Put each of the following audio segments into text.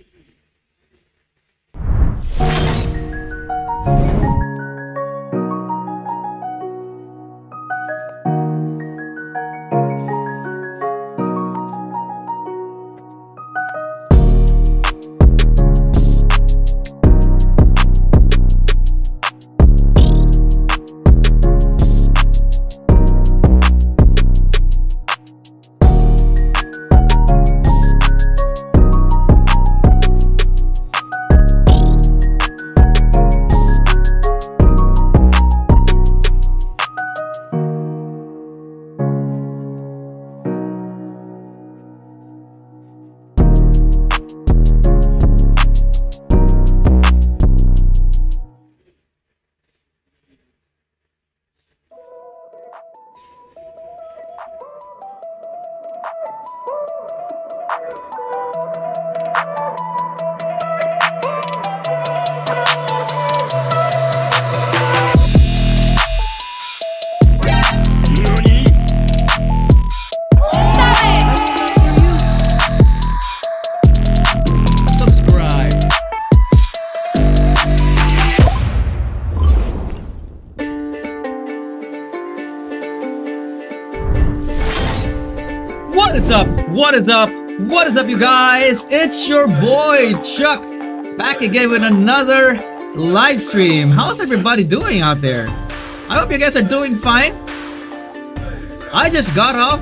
What is up? What is up? What is up, you guys? It's your boy Chuck, back again with another live stream. How's everybody doing out there? I hope you guys are doing fine. I just got off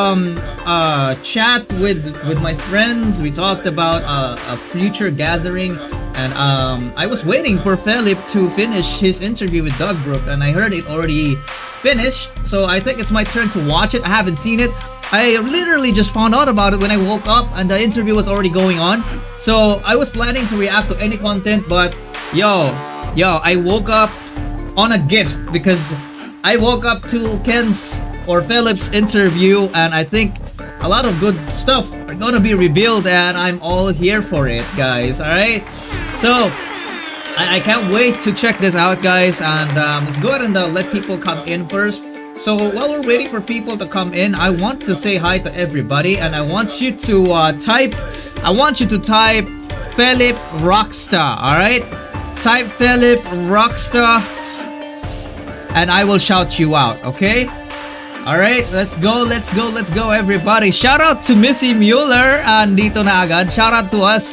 chat with my friends. We talked about a future gathering, and I was waiting for FELIP to finish his interview with DOUGBROCK, and I heard it already finished, so I think it's my turn to watch it. I haven't seen it. I literally just found out about it when I woke up and the interview was already going on. So I was planning to react to any content, but yo, I woke up on a gift because I woke up to Ken's or FELIP's interview, and I think a lot of good stuff are gonna be revealed, and I'm all here for it, guys. Alright? So I can't wait to check this out, guys, and let's go ahead and let people come in first. So while we're waiting for people to come in, I want to say hi to everybody, and I want you to type FELIP Rockstar. All right, type FELIP Rockstar, and I will shout you out. Okay. All right, let's go, everybody. Shout out to Missy Mueller, andito na agad. Shout out to us.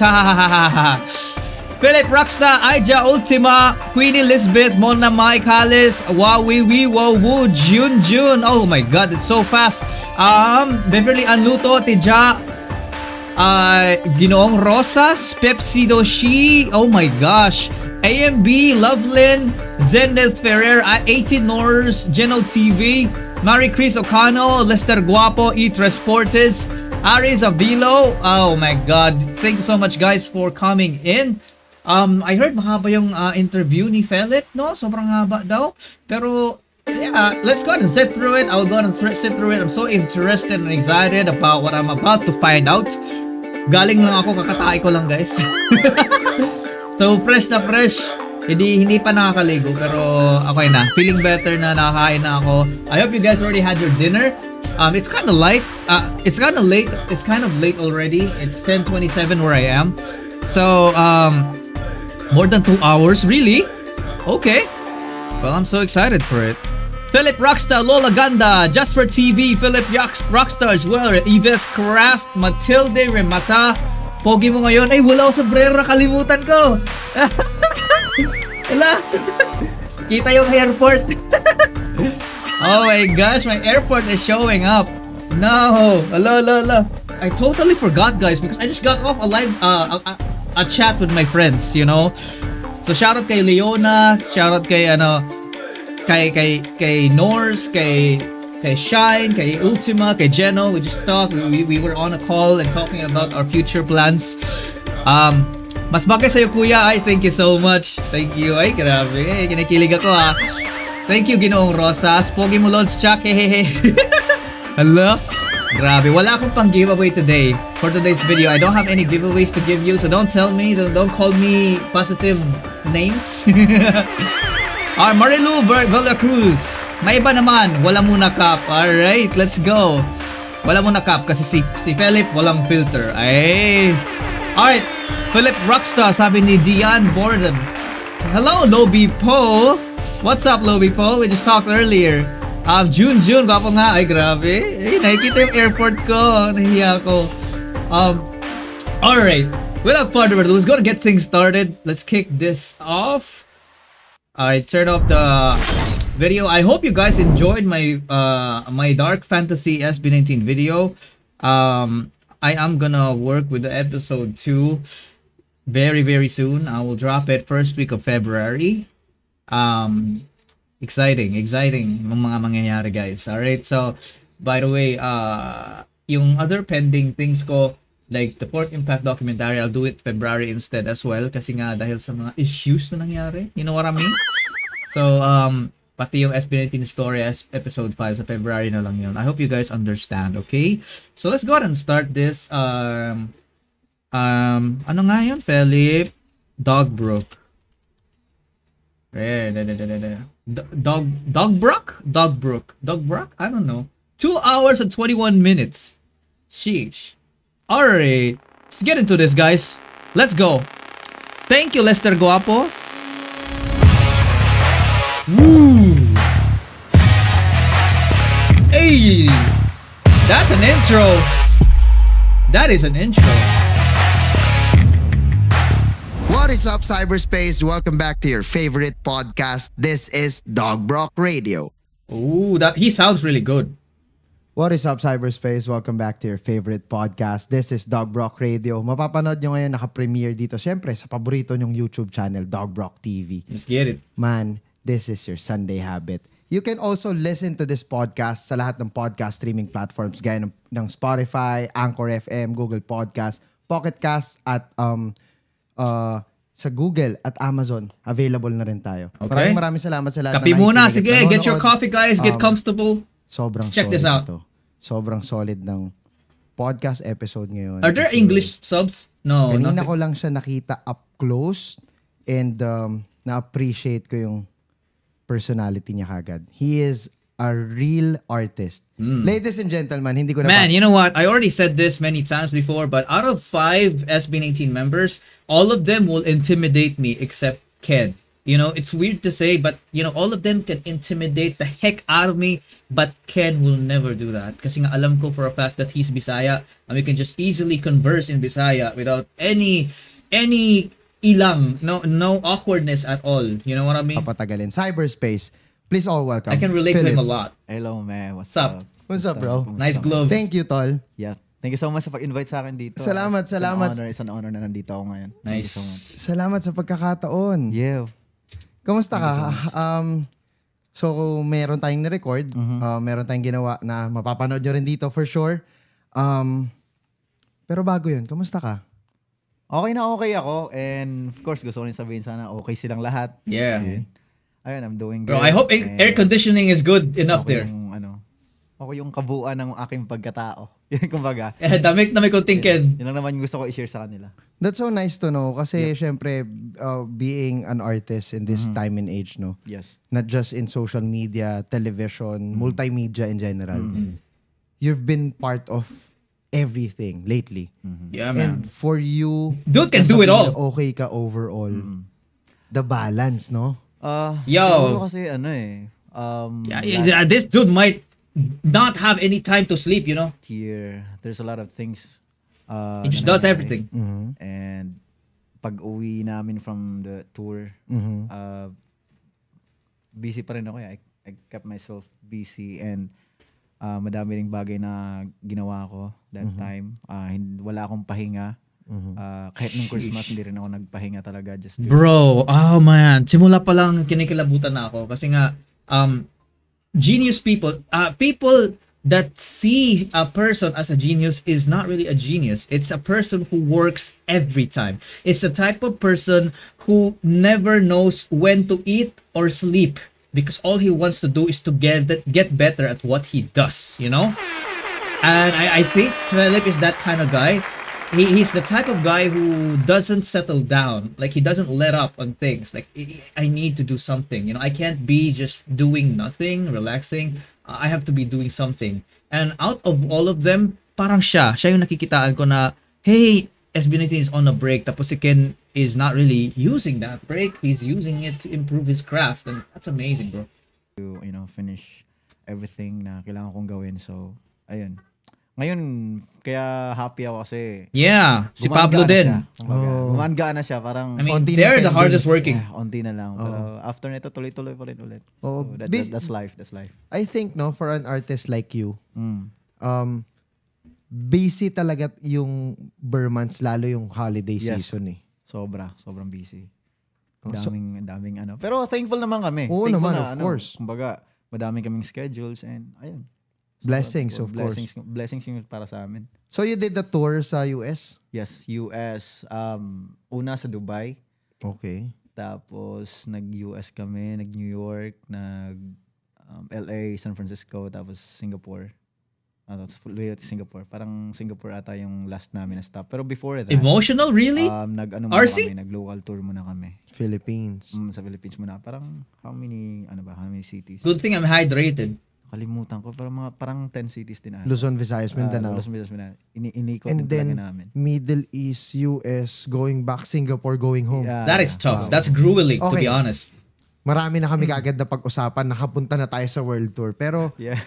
FELIP Rockstar, Aija Ultima, Queenie Lisbeth, Mona Mike Hallis, Wawiwi, Wawu, Jun. Oh my god, it's so fast. Beverly Anluto, Tija, Ginoong Rosas, Pepsi Doshi, oh my gosh. AMB, Lovelyn, Zeneth Ferrer, 18 Nors, Geno TV, Marie Chris Ocano, Lester Guapo, E Transportes, Aris Avilo. Oh my god, thank you so much, guys, for coming in. I heard mahaba yung interview ni FELIP, no? Sobrang haba daw. Pero, yeah, let's go ahead and sit through it. I'll go ahead and sit through it. I'm so interested and excited about what I'm about to find out. Galing lang ako, kakatay ko lang, guys. So, fresh na fresh. Hindi pa nakakaligo, pero okay na. Feeling better na, nakakain na ako. I hope you guys already had your dinner. It's kind of light. It's kind of late. It's kind of late already. It's 10:27 where I am. So, more than 2 hours, really? Okay. Well, I'm so excited for it. FELIP Rockstar, Lola Ganda, Just for TV, FELIP Rockstar as well, Yves Craft, Matilde Remata. Pogi mo ngayon. Ay, wala ako sa brera, kalimutan ko. Wala. Kita yung airport. Oh my gosh, my airport is showing up. No. Hello. I totally forgot, guys, because I just got off a live a chat with my friends, you know. So shout out kay Leona, shout out kay kay Norse, kay Shine, kay Ultima, kay Geno. We just talked. We were on a call and talking about our future plans. Mas bagay sa'yo, kuya. Ay, thank you so much. Thank you. Ay, grabe. Ay, kinikilig ako, ha. Thank you, Ginoong Rosas. Pogi mo, Lods Chuck. Hehehe. Hello? Grabe, wala akong pang giveaway today for today's video. I don't have any giveaways to give you, so don't tell me, don't call me positive names. Marilu Villacruz, may iba naman, wala muna cap. Alright, let's go. Wala muna cap kasi si FELIP walang filter. Ay, Alright, Philip Rockstar, sabi ni Dion Borden. Hello, Lobby Po. What's up, Lobby Po? We just talked earlier. June, gwapo nga. Ay, grabe. Eh, nakikita yung airport ko. Nahiya ko. Alright. Without further ado, let's go and get things started. Let's kick this off. Alright, turn off the video. I hope you guys enjoyed my my Dark Fantasy SB19 video. I am gonna work with the episode 2 very soon. I will drop it first week of February. Exciting yung mga mangyayari, guys. Alright, so by the way, yung other pending things ko, like the Fourth Impact documentary, I'll do it February instead as well kasi nga dahil sa mga issues na nangyari. You know what I mean? So, pati yung SB19 story episode 5 sa February na lang yun. I hope you guys understand, okay? So, let's go ahead and start this. Ano nga yun? FELIP, DOUGBROCK. DOUGBROCK? I don't know. 2 hours and 21 minutes. Sheesh. Alright, let's get into this, guys. Let's go. Thank you, Lester Guapo. Woo! Hey! That's an intro. That is an intro. What is up, cyberspace? Welcome back to your favorite podcast. This is DOUGBROCK Radio. Ooh, he sounds really good. What is up, cyberspace? Welcome back to your favorite podcast. This is DOUGBROCK Radio. Mapapanood nyo ngayon naka-premiere dito. Siyempre, sa paborito nyong YouTube channel, DOUGBROCK TV. Let's get it. Man, this is your Sunday habit. You can also listen to this podcast sa lahat ng podcast streaming platforms gaya ng Spotify, Anchor FM, Google Podcast, Pocket Cast, at sa Google at Amazon. Available na rin tayo. Okay. Maraming salamat sa lahat. Kape muna. Sige, get your coffee, guys. Get comfortable. Sobrang check this out. Ito. Sobrang solid ng podcast episode ngayon. Are there English subs? No. Kanina ko lang siya nakita up close and na-appreciate ko yung personality niya kagad. He is a real artist. Ladies and gentlemen, hindi ko na... Man, you know what? I already said this many times before, but out of 5 SB19 members, all of them will intimidate me except Ken. You know, it's weird to say, but, you know, all of them can intimidate the heck out of me, but Ken will never do that. Kasi nga alam ko for a fact that he's Bisaya, and we can just easily converse in Bisaya without any ilang, no awkwardness at all. You know what I mean? Papatagalin. Cyberspace, please all welcome. I can relate to him a lot. Hello, man. What's up? What's up, bro? Nice gloves. Thank you, tol. Yeah. Thank you so much sa pag-invite sa akin dito. Salamat. It's an honor na nandito ako ngayon. Nice. Thank you so much. Salamat sa pagkakataon. Yeah. Kamusta ka? So, meron tayong na-record. Meron tayong ginawa na mapapanood nyo rin dito for sure. Pero bago yun, kamusta ka? Okay na okay ako. And of course, gusto ko rin sabihin sana okay silang lahat. Yeah. Ayun, I'm doing good. Bro, I hope air conditioning is good enough there. Ako yung kabuuan ng aking pagkatao. Yun, kumbaga. Dami kong thinking. Yun lang naman yung gusto ko i-share sa kanila. That's so nice to know kasi syempre being an artist in this time and age, no? Yes. Not just in social media, television, multimedia in general. You've been part of everything lately. Yeah, man. And for you, dude can do it all. Okay ka overall. The balance, no? Yo. Kasi this dude might not have any time to sleep, you know? There's a lot of things. He just does everything. And pag uwi namin from the tour, busy pa rin ako. I kept myself busy and madami ring bagay na ginawa ko that time. Wala akong pahinga. Kahit nung Christmas, hindi rin ako nagpahinga talaga. Bro, oh man. Simula pa lang kinikilabutan na ako. Kasi nga, genius people that see a person as a genius is not really a genius. It's a person who works every time. It's the type of person who never knows when to eat or sleep because all he wants to do is to get better at what he does, you know? And I think Felip is that kind of guy. He's the type of guy who doesn't settle down. Like, he doesn't let up on things. Like, I need to do something. You know, I can't be just doing nothing, relaxing. I have to be doing something. And out of all of them, parang siya yung nakikitaan ko na, hey, SB19 is on a break, tapos si Ken is not really using that break. He's using it to improve his craft, and that's amazing, bro. To, finish everything na kailangan kong gawin. So, ayun. Ngayon, kaya happy ako kasi Yeah, si Pablo din. Gumanga na siya. Parang, I mean, they're the hardest working. onti na lang. Pero after nito, tuloy-tuloy pa rin ulit. Oh, So, that's life. That's life. I think, no, for an artist like you, busy talaga yung Burr months, lalo yung holiday season eh. Sobrang busy. Daming ano. Pero thankful naman kami. Oo thankful naman, na, of course. Kumbaga, madami kaming schedules and ayun. Blessings, of course. Blessings yung para sa amin. So you did the tour sa US? Yes, US. Una sa Dubai. Okay. Tapos nag-US kami, nag-New York, nag-LA, San Francisco, tapos Singapore. That's Singapore. Parang Singapore ata yung last namin na stop. Pero before that, Emotional, really? RC? Nag-local tour muna kami. Philippines. Sa Philippines muna. Parang how many cities? Good thing I'm hydrated. Kalimutan ko, pero parang 10 cities din. Luzon, Visayas, Mindanao. Luzon, Visayas, Mindanao. Inikot And din then, talaga namin. Middle East, US, going back, Singapore, going home. That is tough. That's grueling, to be honest. Marami na kami kagad na pag-usapan. Nakapunta na tayo sa world tour. Pero, yeah.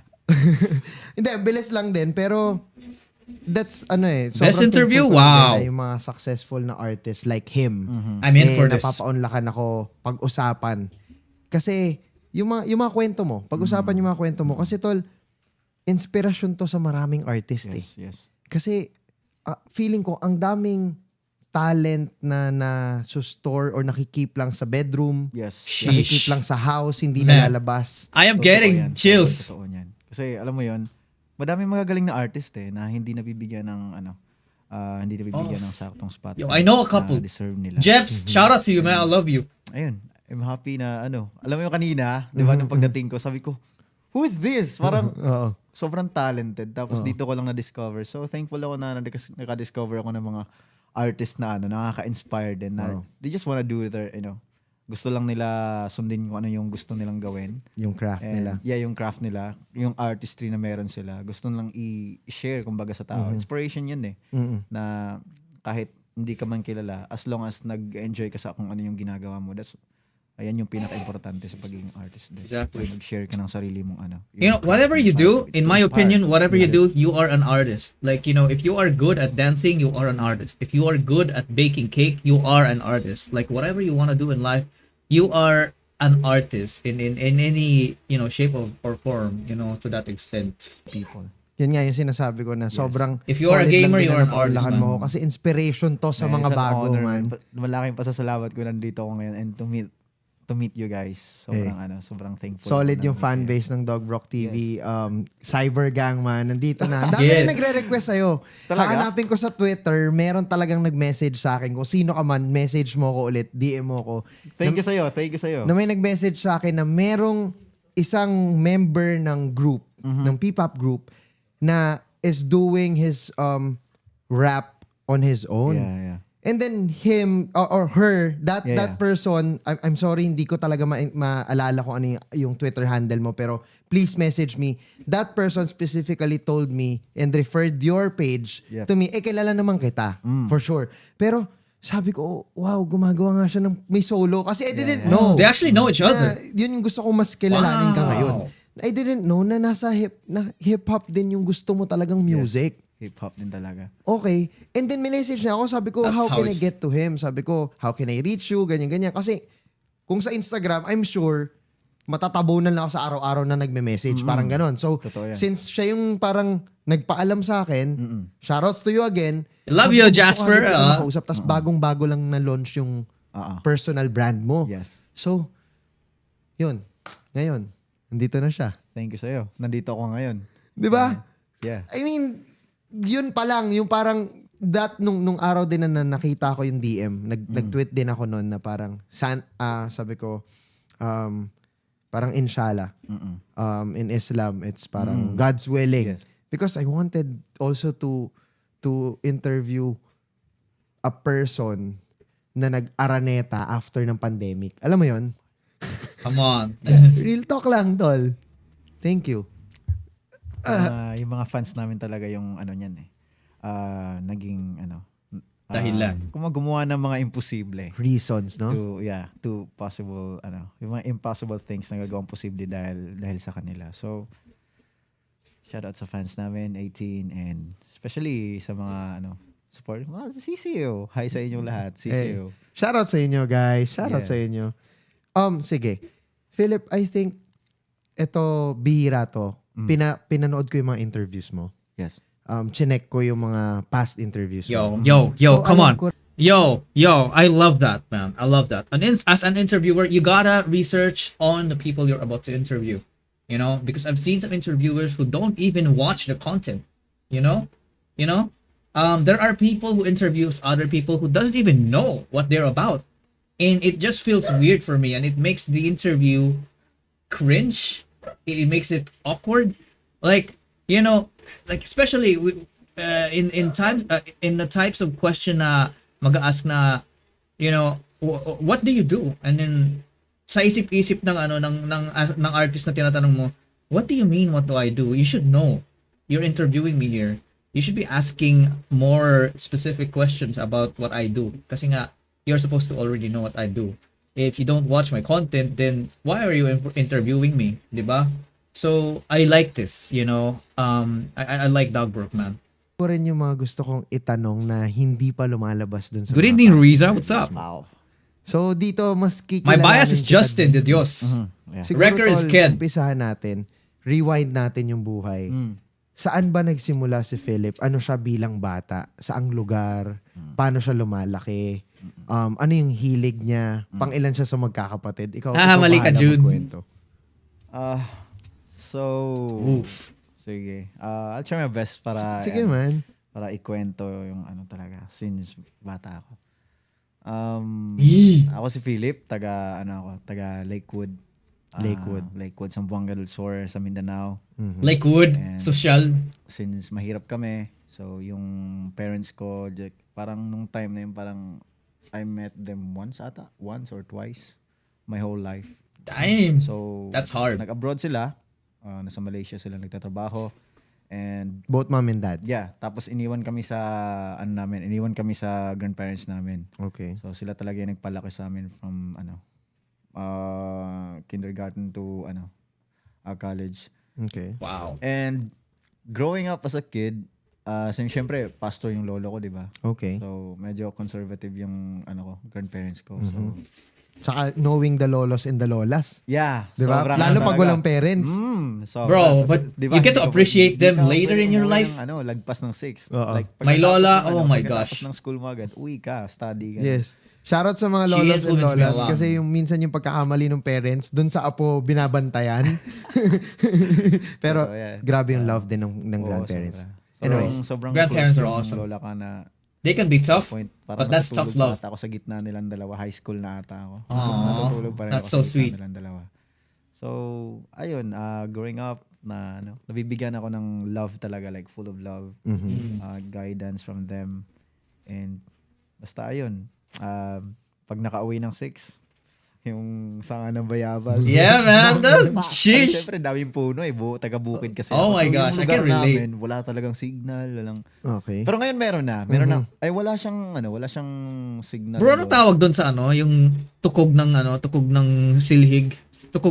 hindi, bilis lang din. Pero, that's, best interview? Wow. Yung mga successful na artists like him. I'm in for this. Napapaunlakan ako pag-usapan. Kasi, yung mga kwento mo, pag-usapan yung mga kwento mo. Kasi tol, inspirasyon to sa maraming artist Yes. Kasi feeling ko, ang daming talent na store or nakikip lang sa bedroom. Yes. Nakikip lang sa house, hindi nalalabas. I am getting chills. Totoo yan. Kasi alam mo yon, madaming magagaling na artist na hindi nabibigyan ng ng saktong spot. Yo, I know a couple. Deserve nila. Jeps, shout out to you, man. I love you. Ayun. I'm happy na alam mo yung kanina, 'di ba, nung pagdating ko, sabi ko, who is this? Parang sobrang talented. Tapos dito ko lang na-discover. So thankful ako na naka-discover ako ng mga artists na nakaka-inspire din na they just wanna do their, gusto lang nila sundin kung ano yung gusto nilang gawin. Yung craft nila. Yeah, yung craft nila. Yung artistry na meron sila. Gusto lang i-share kumbaga sa tao. Inspiration yun na kahit hindi ka man kilala, as long as nag-enjoy ka sa kung ano yung ginagawa mo, ayan yung pinaka-importante sa pagiging artist. Exactly. Mag-share ka ng sarili mong whatever you do, in my opinion, whatever you do, you are an artist. Like, if you are good at dancing, you are an artist. If you are good at baking cake, you are an artist. Like, whatever you want to do in life, you are an artist in any, shape or form, to that extent. People. Yun nga yung sinasabi ko na sobrang if you are a gamer, you are an artist. Mo kasi inspiration to sa mga bago, man. Malaking pasasalamat ko nandito ako ngayon and to meet you guys. Sobrang thankful. Solid yung fan base ng DOUGBROCK TV. Cyber Gang, man. Nandito na. Dami na nagre-request sa'yo. Hahanapin ko sa Twitter, meron talagang nag-message sa akin. Kung sino ka man, message mo ko ulit, DM mo ko. Thank you sa'yo. Na may nag-message sa akin na merong isang member ng group, ng PPOP Group, na is doing his rap on his own. Yeah. And then him or her, that person, I'm sorry, hindi ko talaga maalala kung ano yung Twitter handle mo, pero please message me. That person specifically told me and referred your page to me. Kilala naman kita, for sure. Pero sabi ko, wow, gumagawa nga siya ng may solo. Kasi I didn't know. They actually know each other. Yun yung gusto ko mas kilalanin ka ngayon. I didn't know na nasa hip-hop din yung gusto mo talagang music. Hip-hop din talaga. Okay. And then minessage niya ako, sabi ko, how can I get to him? Sabi ko, how can I reach you? Ganyan. Kasi kung sa Instagram, I'm sure, matatabunan lang ako sa araw-araw na nagme-message. Parang ganon. So, since siya yung parang nagpaalam sa akin, shoutouts to you again. Love you, Jasper. Tapos bagong-bago lang na-launch yung personal brand mo. Yes. So, yun. Ngayon, nandito na siya. Thank you sa'yo. Nandito ako ngayon. Di ba? Yeah. I mean, yun pa lang, yung parang nung araw din na nakita ko yung DM, nag-tweet din ako noon na parang sabi ko parang inshallah. In Islam, it's parang God's willing. Yes. Because I wanted also to interview a person na nag-araneta after ng pandemic. Alam mo yun? Come on. Real talk lang, tol. Thank you. Yung mga fans namin talaga yung niyan naging Dahilan. Kung gumawa ng mga imposible. Reasons, no? To possible, yung mga impossible things na gagawang posible dahil sa kanila. So, shout out sa fans namin, 18, and especially sa mga, support. CCO. Hi sa inyong lahat, CCO. Shout out sa inyo, guys. Shout out Yeah. sa inyo. Sige. Philip, I think, ito, bihira to. Pinanood ko yung mga interviews mo. Yes. Chinek ko yung mga past interviews mo. Yo, So, come alam on. ko- Yo, I love that, man. I love that. As an interviewer, you gotta research on the people you're about to interview. Because I've seen some interviewers who don't even watch the content. There are people who interviews other people who doesn't even know what they're about, and it just feels weird for me, and it makes the interview cringe. It makes it awkward, like especially in times in the types of question na mag-ask na, what do you do, and then sa isip-isip ng ng artist na tinatanong mo, what do you mean, what do I do? You should know. You're interviewing me here. You should be asking more specific questions about what I do. Kasi nga, you're supposed to already know what I do. If you don't watch my content, then why are you interviewing me? Diba? So, I like this, I like DOUGBROCK, man. ko rin yung mga gusto kong itanong na hindi pa lumalabas dun sa Good mga evening, past Riza. interviews What's up? mo. Wow. So, dito, mas My kikilalanin bias is kita Justin de dun. Dios. Yeah. Siguro, Wrecker is tol, Ken. umpisahan natin. Rewind natin yung buhay. Saan ba nagsimula si Philip? Ano siya bilang bata? Saang lugar? Paano siya lumalaki? Ano yung hilig niya? Pang-ilan siya sa magkakapatid? Ikaw Mali ka, bahala Jude. magkwento. Oof. Sige. I'll try my best para Sige, man. para ikwento yung talaga since bata ako. Yee. Ako si Philip, taga Lakewood. Lakewood, Zamboanga del Sur, sa Mindanao. Lakewood, And- social. Since mahirap kami, so yung parents ko, parang nung time na yun, parang I met them once or twice my whole life. Damn. So, That's hard. Nag-abroad sila. Nasa Malaysia sila nagtatrabaho. And Both mom and dad. yeah, tapos iniwan kami sa grandparents namin. Okay. So sila talaga yung nagpalaki sa amin from kindergarten to college. Okay. Wow. And growing up as a kid, siyempre pastor yung lolo ko, di ba? Okay. So medyo conservative yung grandparents ko. So Saka knowing the lolos and the lolas. yeah, Diba? sobrang Lalo pag talaga. walang parents. Bro, but you get to appreciate them later in your life. Lagpas ng 6. Oo. Like, My pagkatapos lola, ng, oh my pagkatapos gosh. ng school mo agad, uwi ka, study ka. Yes. Shoutout sa mga She lolos and influenced me a lolas lot. kasi yung minsan yung pagkakamali ng parents, dun sa apo binabantayan. Pero So, yeah. grabe yung love din ng Oo, grandparents. sobra. Anyways, Sobrang Grandparents close are ko ng awesome. Lola ka na They can be tough, point. but that's tough love. Ata ako sa gitna nilang dalawa. High school na ata ako. Aww, Natutulog pa rin that's ako so sa sweet. gitna nilang dalawa. So, ayun, growing up, nabibigyan ako ng love talaga, like full of love, guidance from them. And basta ayun, pag nakauwi ng 6, yung sanga ng bayabas. Yeah, man. That's sheesh. Siyempre, daming puno taga-bukid kasi. Oh ako. my So, gosh, yung I lugar can relate. namin, wala talagang signal, walang. okay. Pero ngayon meron na. Ay wala siyang signal. Bro, ano tawag doon sa yung tukog ng silhig, tukog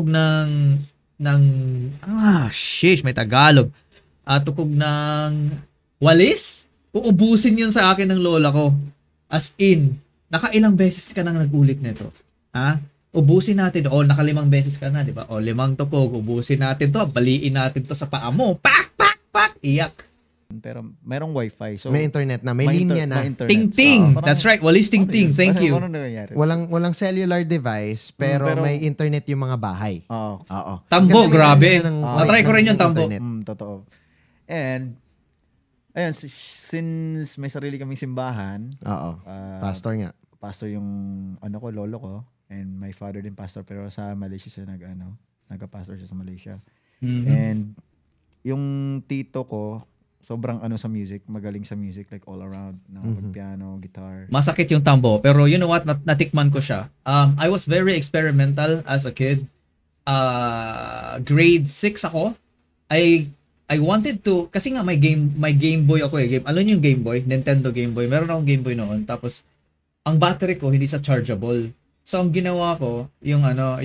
sheesh, may Tagalog. Tukog ng walis? Uubusin yun sa akin ng lola ko. As in, nakailang beses ka nang nagulit nito. Ha? Ubusin natin. Nakalimang beses ka na, di ba? 5 tukog. Ubusin natin to. Baliin natin to sa paa mo. Pak, pak, pak. Iyak. Pero merong wifi. So, May internet na, may linya na. may internet. Ting-ting. So, parang- That's right. Walis ting-ting. Thank you. Ano nangyayari? Walang cellular device, pero, pero- may internet yung mga bahay. Oo. Oo. Tambo, Kasi may grabe. linya ng- Na-try ko rin yung ng tambo. internet. Totoo. And, ayun, since may sarili kaming simbahan, Oo. Pastor nga. pastor yung lolo ko, and my father din pastor, pero sa Malaysia siya nagka-pastor siya sa Malaysia. And yung tito ko, sobrang sa music, magaling sa music, like all around, piano, guitar. Masakit yung tambo. Pero you know what? Natikman ko siya. I was very experimental as a kid. Grade 6 ako. I I wanted to, kasi nga may Game Boy ako eh. Alam niyo yung Game Boy? Nintendo Game Boy. Meron akong Game Boy noon. Tapos, ang battery ko hindi sa chargeable. So, ang ginawa ko, yung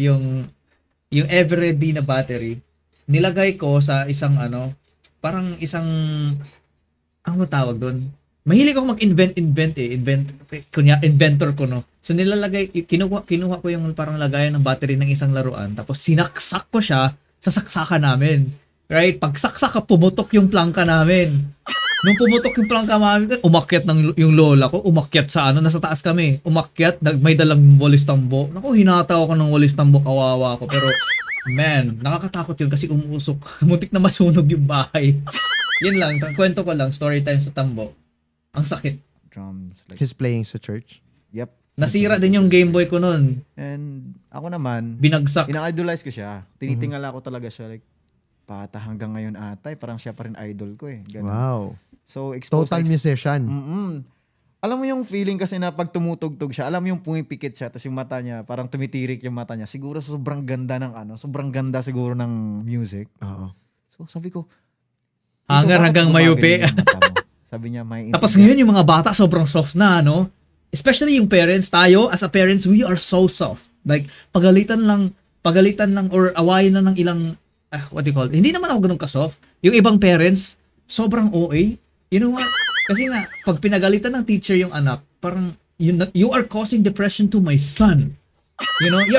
ever-ready na battery, nilagay ko sa isang parang isang, ang matawag doon? Mahilig ako mag-invent eh. Inventor ko, no? So, kinuha ko yung parang lagayan ng battery ng isang laruan. Tapos, sinaksak ko siya sa saksakan namin. Right? Pag saksak, pumutok yung plangka namin. Nung pumutok yung plangka namin, umakyat yung lola ko. Umakyat sa nasa taas kami. Umakyat, may dalang walis tambo. Naku, hinataw ako ng walis tambo, kawawa ko. Pero, man, nakakatakot yun kasi umuusok. Muntik na masunog yung bahay. Yun lang, kwento ko lang, story time sa tambo. Ang sakit. Drums. He's playing sa church? Yep. Nasira din yung Game Boy ko nun. And ako naman, binagsak. ina-idolize ko siya. Tinitingala ko talaga siya. Like, pata hanggang ngayon atay. Parang siya pa rin idol ko eh. Ganun. Wow. So, Total musician. Alam mo yung feeling kasi na pag tumutugtog siya, alam mo yung pumipikit siya, tapos yung mata niya, parang tumitirik yung mata niya. Siguro sobrang ganda ng sobrang ganda siguro ng music. Oo. So, sabi ko, hangar hanggang mayupi. Sabi niya, may tapos ngayon yung mga bata sobrang soft na, especially yung parents, tayo as a parents, we are so soft. Like, pagalitan lang or awayin lang ng ilang, what do you call it? Hindi naman ako ganun ka-soft. Yung ibang parents, sobrang OA. You know what? Kasi nga, pag pinagalitan ng teacher yung anak, parang, you are causing depression to my son. You know,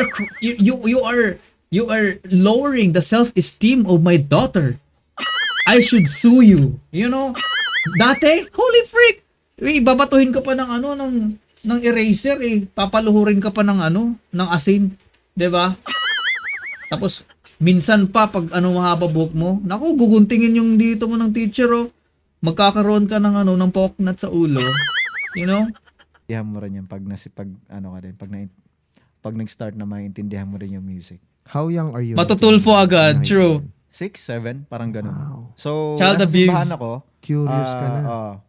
you are lowering the self-esteem of my daughter. I should sue you. You know? Dati, holy freak! Babatuhin ka pa ng ng eraser eh. Papaluhurin ka pa ng ng asin. 'Di ba? Tapos minsan pa pag mahaba buhok mo, naku, guguntingin yung dito mo ng teacher magkakaroon ka ng ng poknat sa ulo. You know? Intindihan mo rin yan pag nag-start na maintindihan mo rin yung music. How young are you? Matutulfo agad, true. 6, 7, parang ganun. Wow. So, Child nasa abuse. simbahan ako. Curious ka na.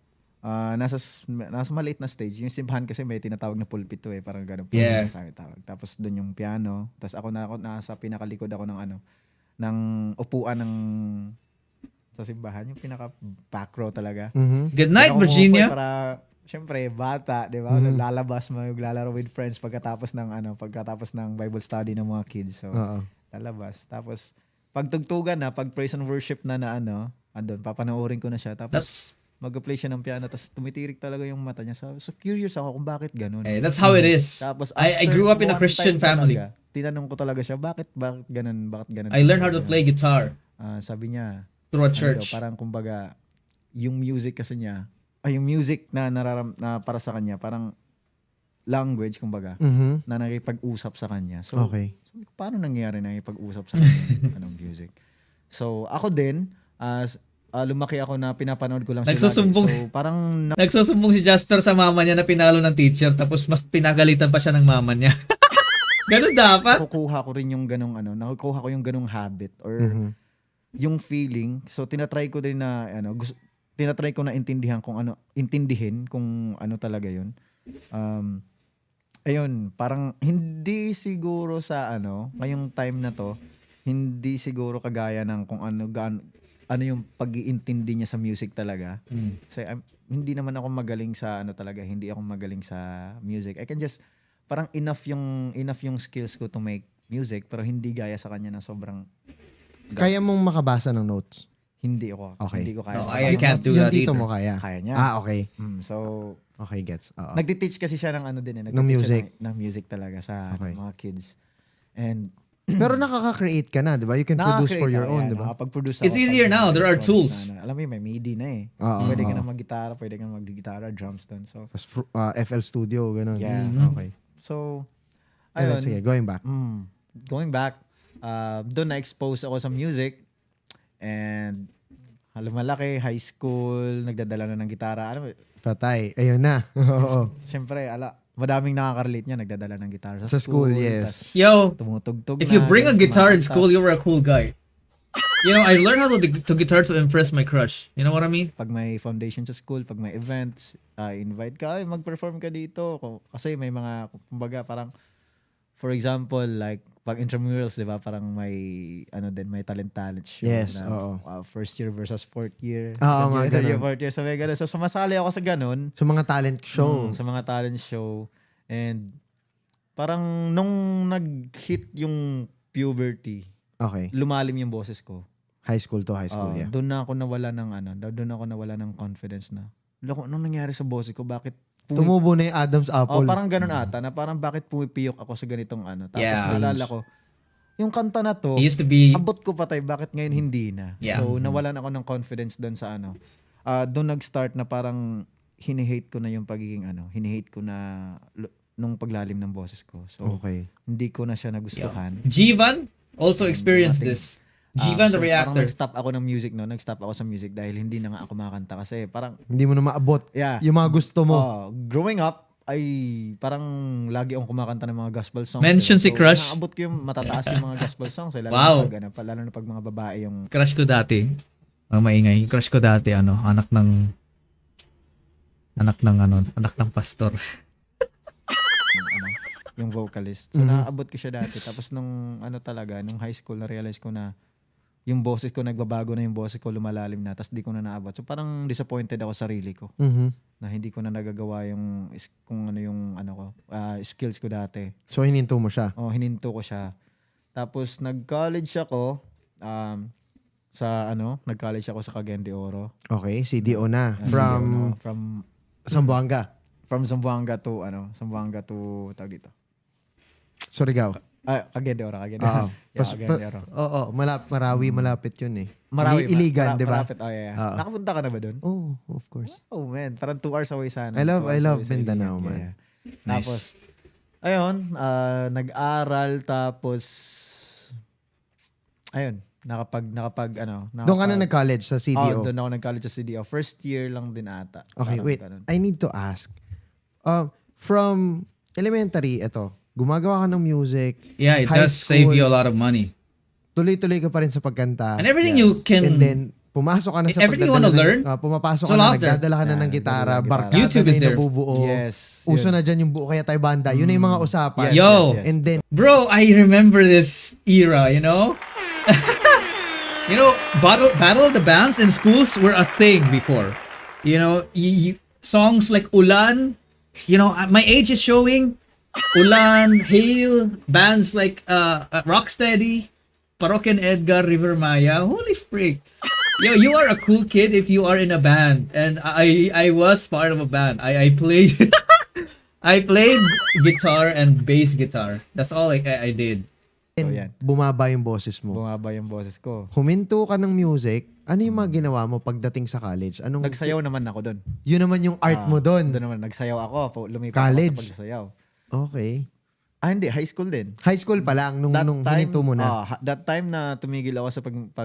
Nasa maliit na stage. Yung simbahan kasi may tinatawag na pulpito eh. Parang ganun. Yeah. Sa amin tawag. Tapos doon yung piano. Tapos ako nasa pinakalikod ako ng upuan sa simbahan. Yung pinaka-back row talaga. Good night, Virginia. Para, syempre, bata, di ba? Lalabas, maglalaro with friends pagkatapos ng Bible study ng mga kids. So, lalabas. Tapos, pagtugtugan na, pag praise and worship na andun, papanoorin ko na siya. Tapos, mag-play siya ng piano, tapos tumitirik talaga yung mata niya. So curious ako kung bakit ganun. Hey, that's how it is. Tapos, I grew up in a Christian family. Tinanong ko talaga siya, bakit ganun? I learned how to play guitar. Sabi niya, through a church. Parang kumbaga, yung music kasi niya, yung music na para sa kanya, parang language, kumbaga, na nakipag-usap sa kanya. So, okay. Sabi ko, paano nangyari na ipag-usap sa kanya music? So, ako din, lumaki ako na pinapanood ko lang siya lagi. So, parang nagsusumbong si Jasper sa mama niya na pinalo ng teacher, tapos mas pinagalitan pa siya ng mama niya. Ganun dapat. Nakukuha ko rin yung nakukuha ko yung ganung habit or yung feeling. So, tinatry ko din na, tinatry ko na intindihin kung ano talaga yun. Ayun, parang hindi siguro sa ngayong time na to, hindi siguro kagaya ng kung ano yung pag-iintindi niya sa music talaga. Kasi hindi naman ako magaling sa hindi ako magaling sa music. I can just, parang enough yung skills ko to make music, pero hindi gaya sa kanya na sobrang. Kaya mong makabasa ng notes? Hindi ako. Okay. Hindi ko kaya. No, I can't do that yung dito either. mo kaya? Kaya niya. Okay. So, okay, gets. nagtiteach kasi siya ng din ng music. Ng music talaga sa mga kids. And pero nakaka-create ka na, di ba? You can produce for your own, di ba? It's easier now. There are tools. Alam mo, may MIDI na eh. Pwede ka na mag-gitara, pwede ka na mag-gitara, drums doon. So, FL Studio, ganun. Yeah. Okay. So, ayun. Sige, going back. Doon na-expose ako sa music. And lumalaki, high school, nagdadala na ng gitara. Patay. Ayun na. Siyempre, madaming nakaka-relate niya, nagdadala ng gitara sa school, yes. Yo, tumutugtog if you bring a guitar in school, you were a cool guy. I learned how to guitar to impress my crush. You know what I mean? Pag may foundation sa school, pag may events, invite ka, mag-perform ka dito. Kasi may mga, kumbaga, parang for example, like, pag intramurals, di ba, parang may, may talent show. Yes, na, oo. First year versus fourth year. Oo, Second mga year, third year, ganun. fourth year. So, may ganun. So, sumasali ako sa ganun. Sa mga talent show. Sa mga talent show. And, parang, nung nag-hit yung puberty, Okay. lumalim yung boses ko. High school, yeah. Doon na ako nawala ng confidence na. Loko, anong nangyari sa boses ko? Bakit Tumubo na yung Adam's apple. parang ganun ata, na parang bakit pumipiyok ako sa ganitong Tapos Yeah. naalala ko, yung kanta na to, He used to be... abot ko patay, bakit ngayon hindi na? Yeah. So, nawalan ako ng confidence doon sa doon nag-start na parang hinihate ko na yung pagiging hinihate ko na nung paglalim ng boses ko. So, Okay. hindi ko na siya nagustuhan. Jivan also experienced Nothing. this. Jivan the Parang reactor. nag-stop ako ng music, no? Nag-stop ako sa music dahil hindi na nga ako makakanta kasi parang Hindi mo na maabot yung mga gusto mo. growing up ay parang lagi akong kumakanta ng mga gospel songs. Mention si Crush. Naabot ko yung matataas yung mga gospel songs. Lalo Wow. lalo na pag mga babae yung Crush ko dati. Ang maingay. Crush ko dati, anak ng pastor. yung vocalist. So naabot ko siya dati. Tapos nung nung high school na-realize ko na yung boses ko nagbabago na, yung boses ko lumalalim na, tapos di ko na naabot. So parang disappointed ako sa sarili ko. Na hindi ko na nagagawa yung skills ko dati. So, hininto mo siya? Hininto ko siya. Tapos nag-college ako nag-college ako sa Cagayan de Oro. Okay, CDO na. From Zamboanga. From Zamboanga to tawag dito. Surigao. Cagayan de Oro. Oo. Cagayan de Oro. Oo, Marawi, malapit yun eh. Marawi. Iligan, di ba? Malapit, yeah. Oo. Nakapunta ka na ba doon? Oh, of course. Oh man, parang 2 hours away sana. I love 2 hours away sa Mindanao, Iligan. man. Yeah. Tapos, ayun, nag-aral, tapos, ayun, Doon ka na nag-college sa CDO? doon ako nag-college sa CDO. First year lang din ata. Okay, Parang wait. ganun. I need to ask. From elementary, gumagawa ka ng music. Yeah, it high does save school, you a lot of money. Tuloy-tuloy ka pa rin sa pagkanta. And everything you can... And then, pumasok ka na sa everything you wanna learn, pumapasok it's ka all na, out there. nagdadala ka na ng gitara, nagdadala barkada YouTube na is yung there. nabubuo. Yes. Uso yun. na dyan yung buo kaya tayo banda. Yun na yung mga usapan. Yes, Yo. yes, yes. And then, Bro, I remember this era, you know? You know, battle of the bands in schools were a thing before. You know, songs like Ulan, you know, my age is showing. Ulan, Hail, bands like Rocksteady, Parokya and Edgar, River Maya. Holy freak. Yo, you are a cool kid if you are in a band. And I was part of a band. I played I played guitar and bass guitar. That's all I did. yan. bumaba yung boses mo. Bumaba yung boses ko. Huminto ka ng music, ano yung mga ginawa mo pagdating sa college? Nagsayaw naman ako doon. Yun naman yung art mo doon. Doon naman, nagsayaw ako. Lumipat College? ako sa pagsasayaw. Okay. Hindi, high school din. High school pa lang nung hininto mo na. That time na tumigil ako sa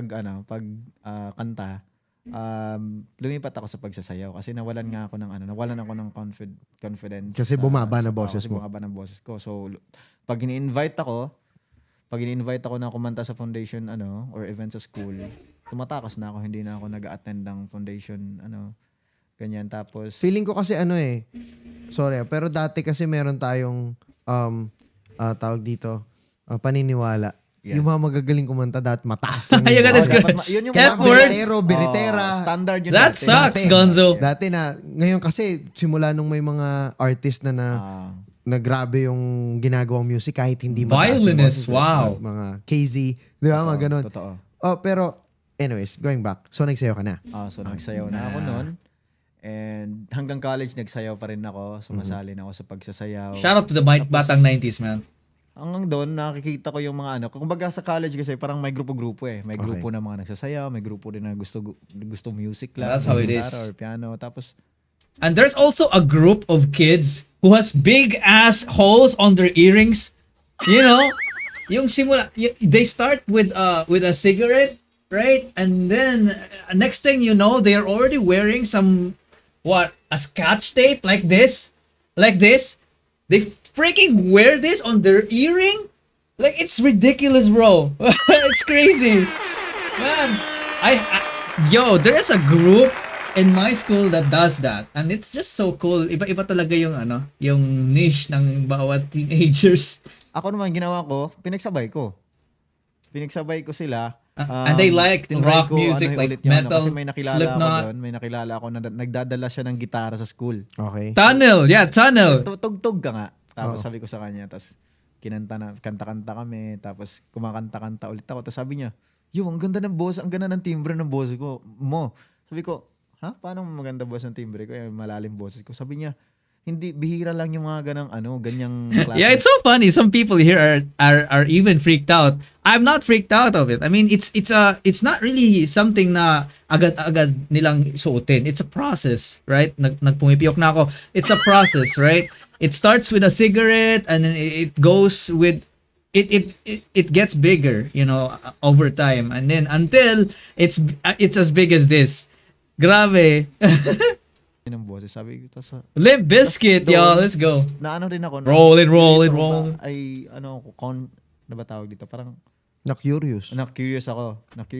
kanta, lumipat ako sa pagsasayaw kasi nawalan ako ng confidence. Kasi bumaba na boses mo. Bumaba ng boses ko. So pag ini-invite ako na kumanta sa foundation or event sa school, tumatakas na ako, hindi na ako nag-attend ng foundation ganyan. Tapos Feeling ko kasi sorry, pero dati kasi meron tayong tawag dito, paniniwala. Yes. Yung mga magagaling kumanta dahil mataas lang. You got this good. yun yung F-word. Biritera. Standard yun. That dati. sucks, Dati. Gonzo. Dati na, ngayon kasi simula nung may mga artist na grabe yung ginagawang music kahit hindi mataas yung Violinist, boses. wow. Mga KZ, di ba? Mga ganun. Totoo. Pero, anyways, going back. So, nagsayaw ka na. So nagsayaw na ako noon. And hanggang college, nagsayaw pa rin ako. Sumasali na ako sa pagsasayaw. Shout out to the batang 90s, man. Hanggang doon, nakikita ko yung mga kumbaga sa college kasi parang may grupo-grupo eh. May grupo na mga nagsasayaw, may grupo din na gusto music lang. That's how it is. Or piano. Tapos, And there's also a group of kids who has big ass holes on their earrings. You know, they start with a cigarette, right? And then next thing you know, they are already wearing a scotch tape like this. They freaking wear this on their earring. Like, it's ridiculous, bro. It's crazy, man. There is a group in my school that does that, and it's just so cool. Iba-iba talaga yung niche ng bawat teenagers. Ako naman, ginawa ko, pinagsabay ko sila. And they like tinry rock ko, music, like ulit yung metal, kasi may nakilala ako Slipknot. doon. May nakilala ako na nagdadala siya ng gitara sa school. Okay. Tunnel, yeah, Tunnel. Tugtog ka nga. Tapos sabi ko sa kanya, tapos kanta-kanta kami, tapos kumakanta-kanta ulit ako. Tapos sabi niya, ang ganda ng boss, ang ganda ng timbre ng boss ko. Sabi ko, paano maganda boss ng timbre ko? Malalim boses ko. Sabi niya, hindi, bihira lang yung mga ganyang klase. Yeah, it's so funny. Some people here are even freaked out. I'm not freaked out of it. I mean, it's not really something na agad-agad nilang suotin. It's a process, right? Nagpumipiyok na ako. It's a process, right? It starts with a cigarette and then it goes with it gets bigger, over time, and then until it's as big as this. Grabe. ng boses. Sabi ko, Limp Bizkit, y'all. Let's go. Naano rin ako. Roll it. Ay, na ba tawag dito? Parang, Na-curious. Na-curious ako.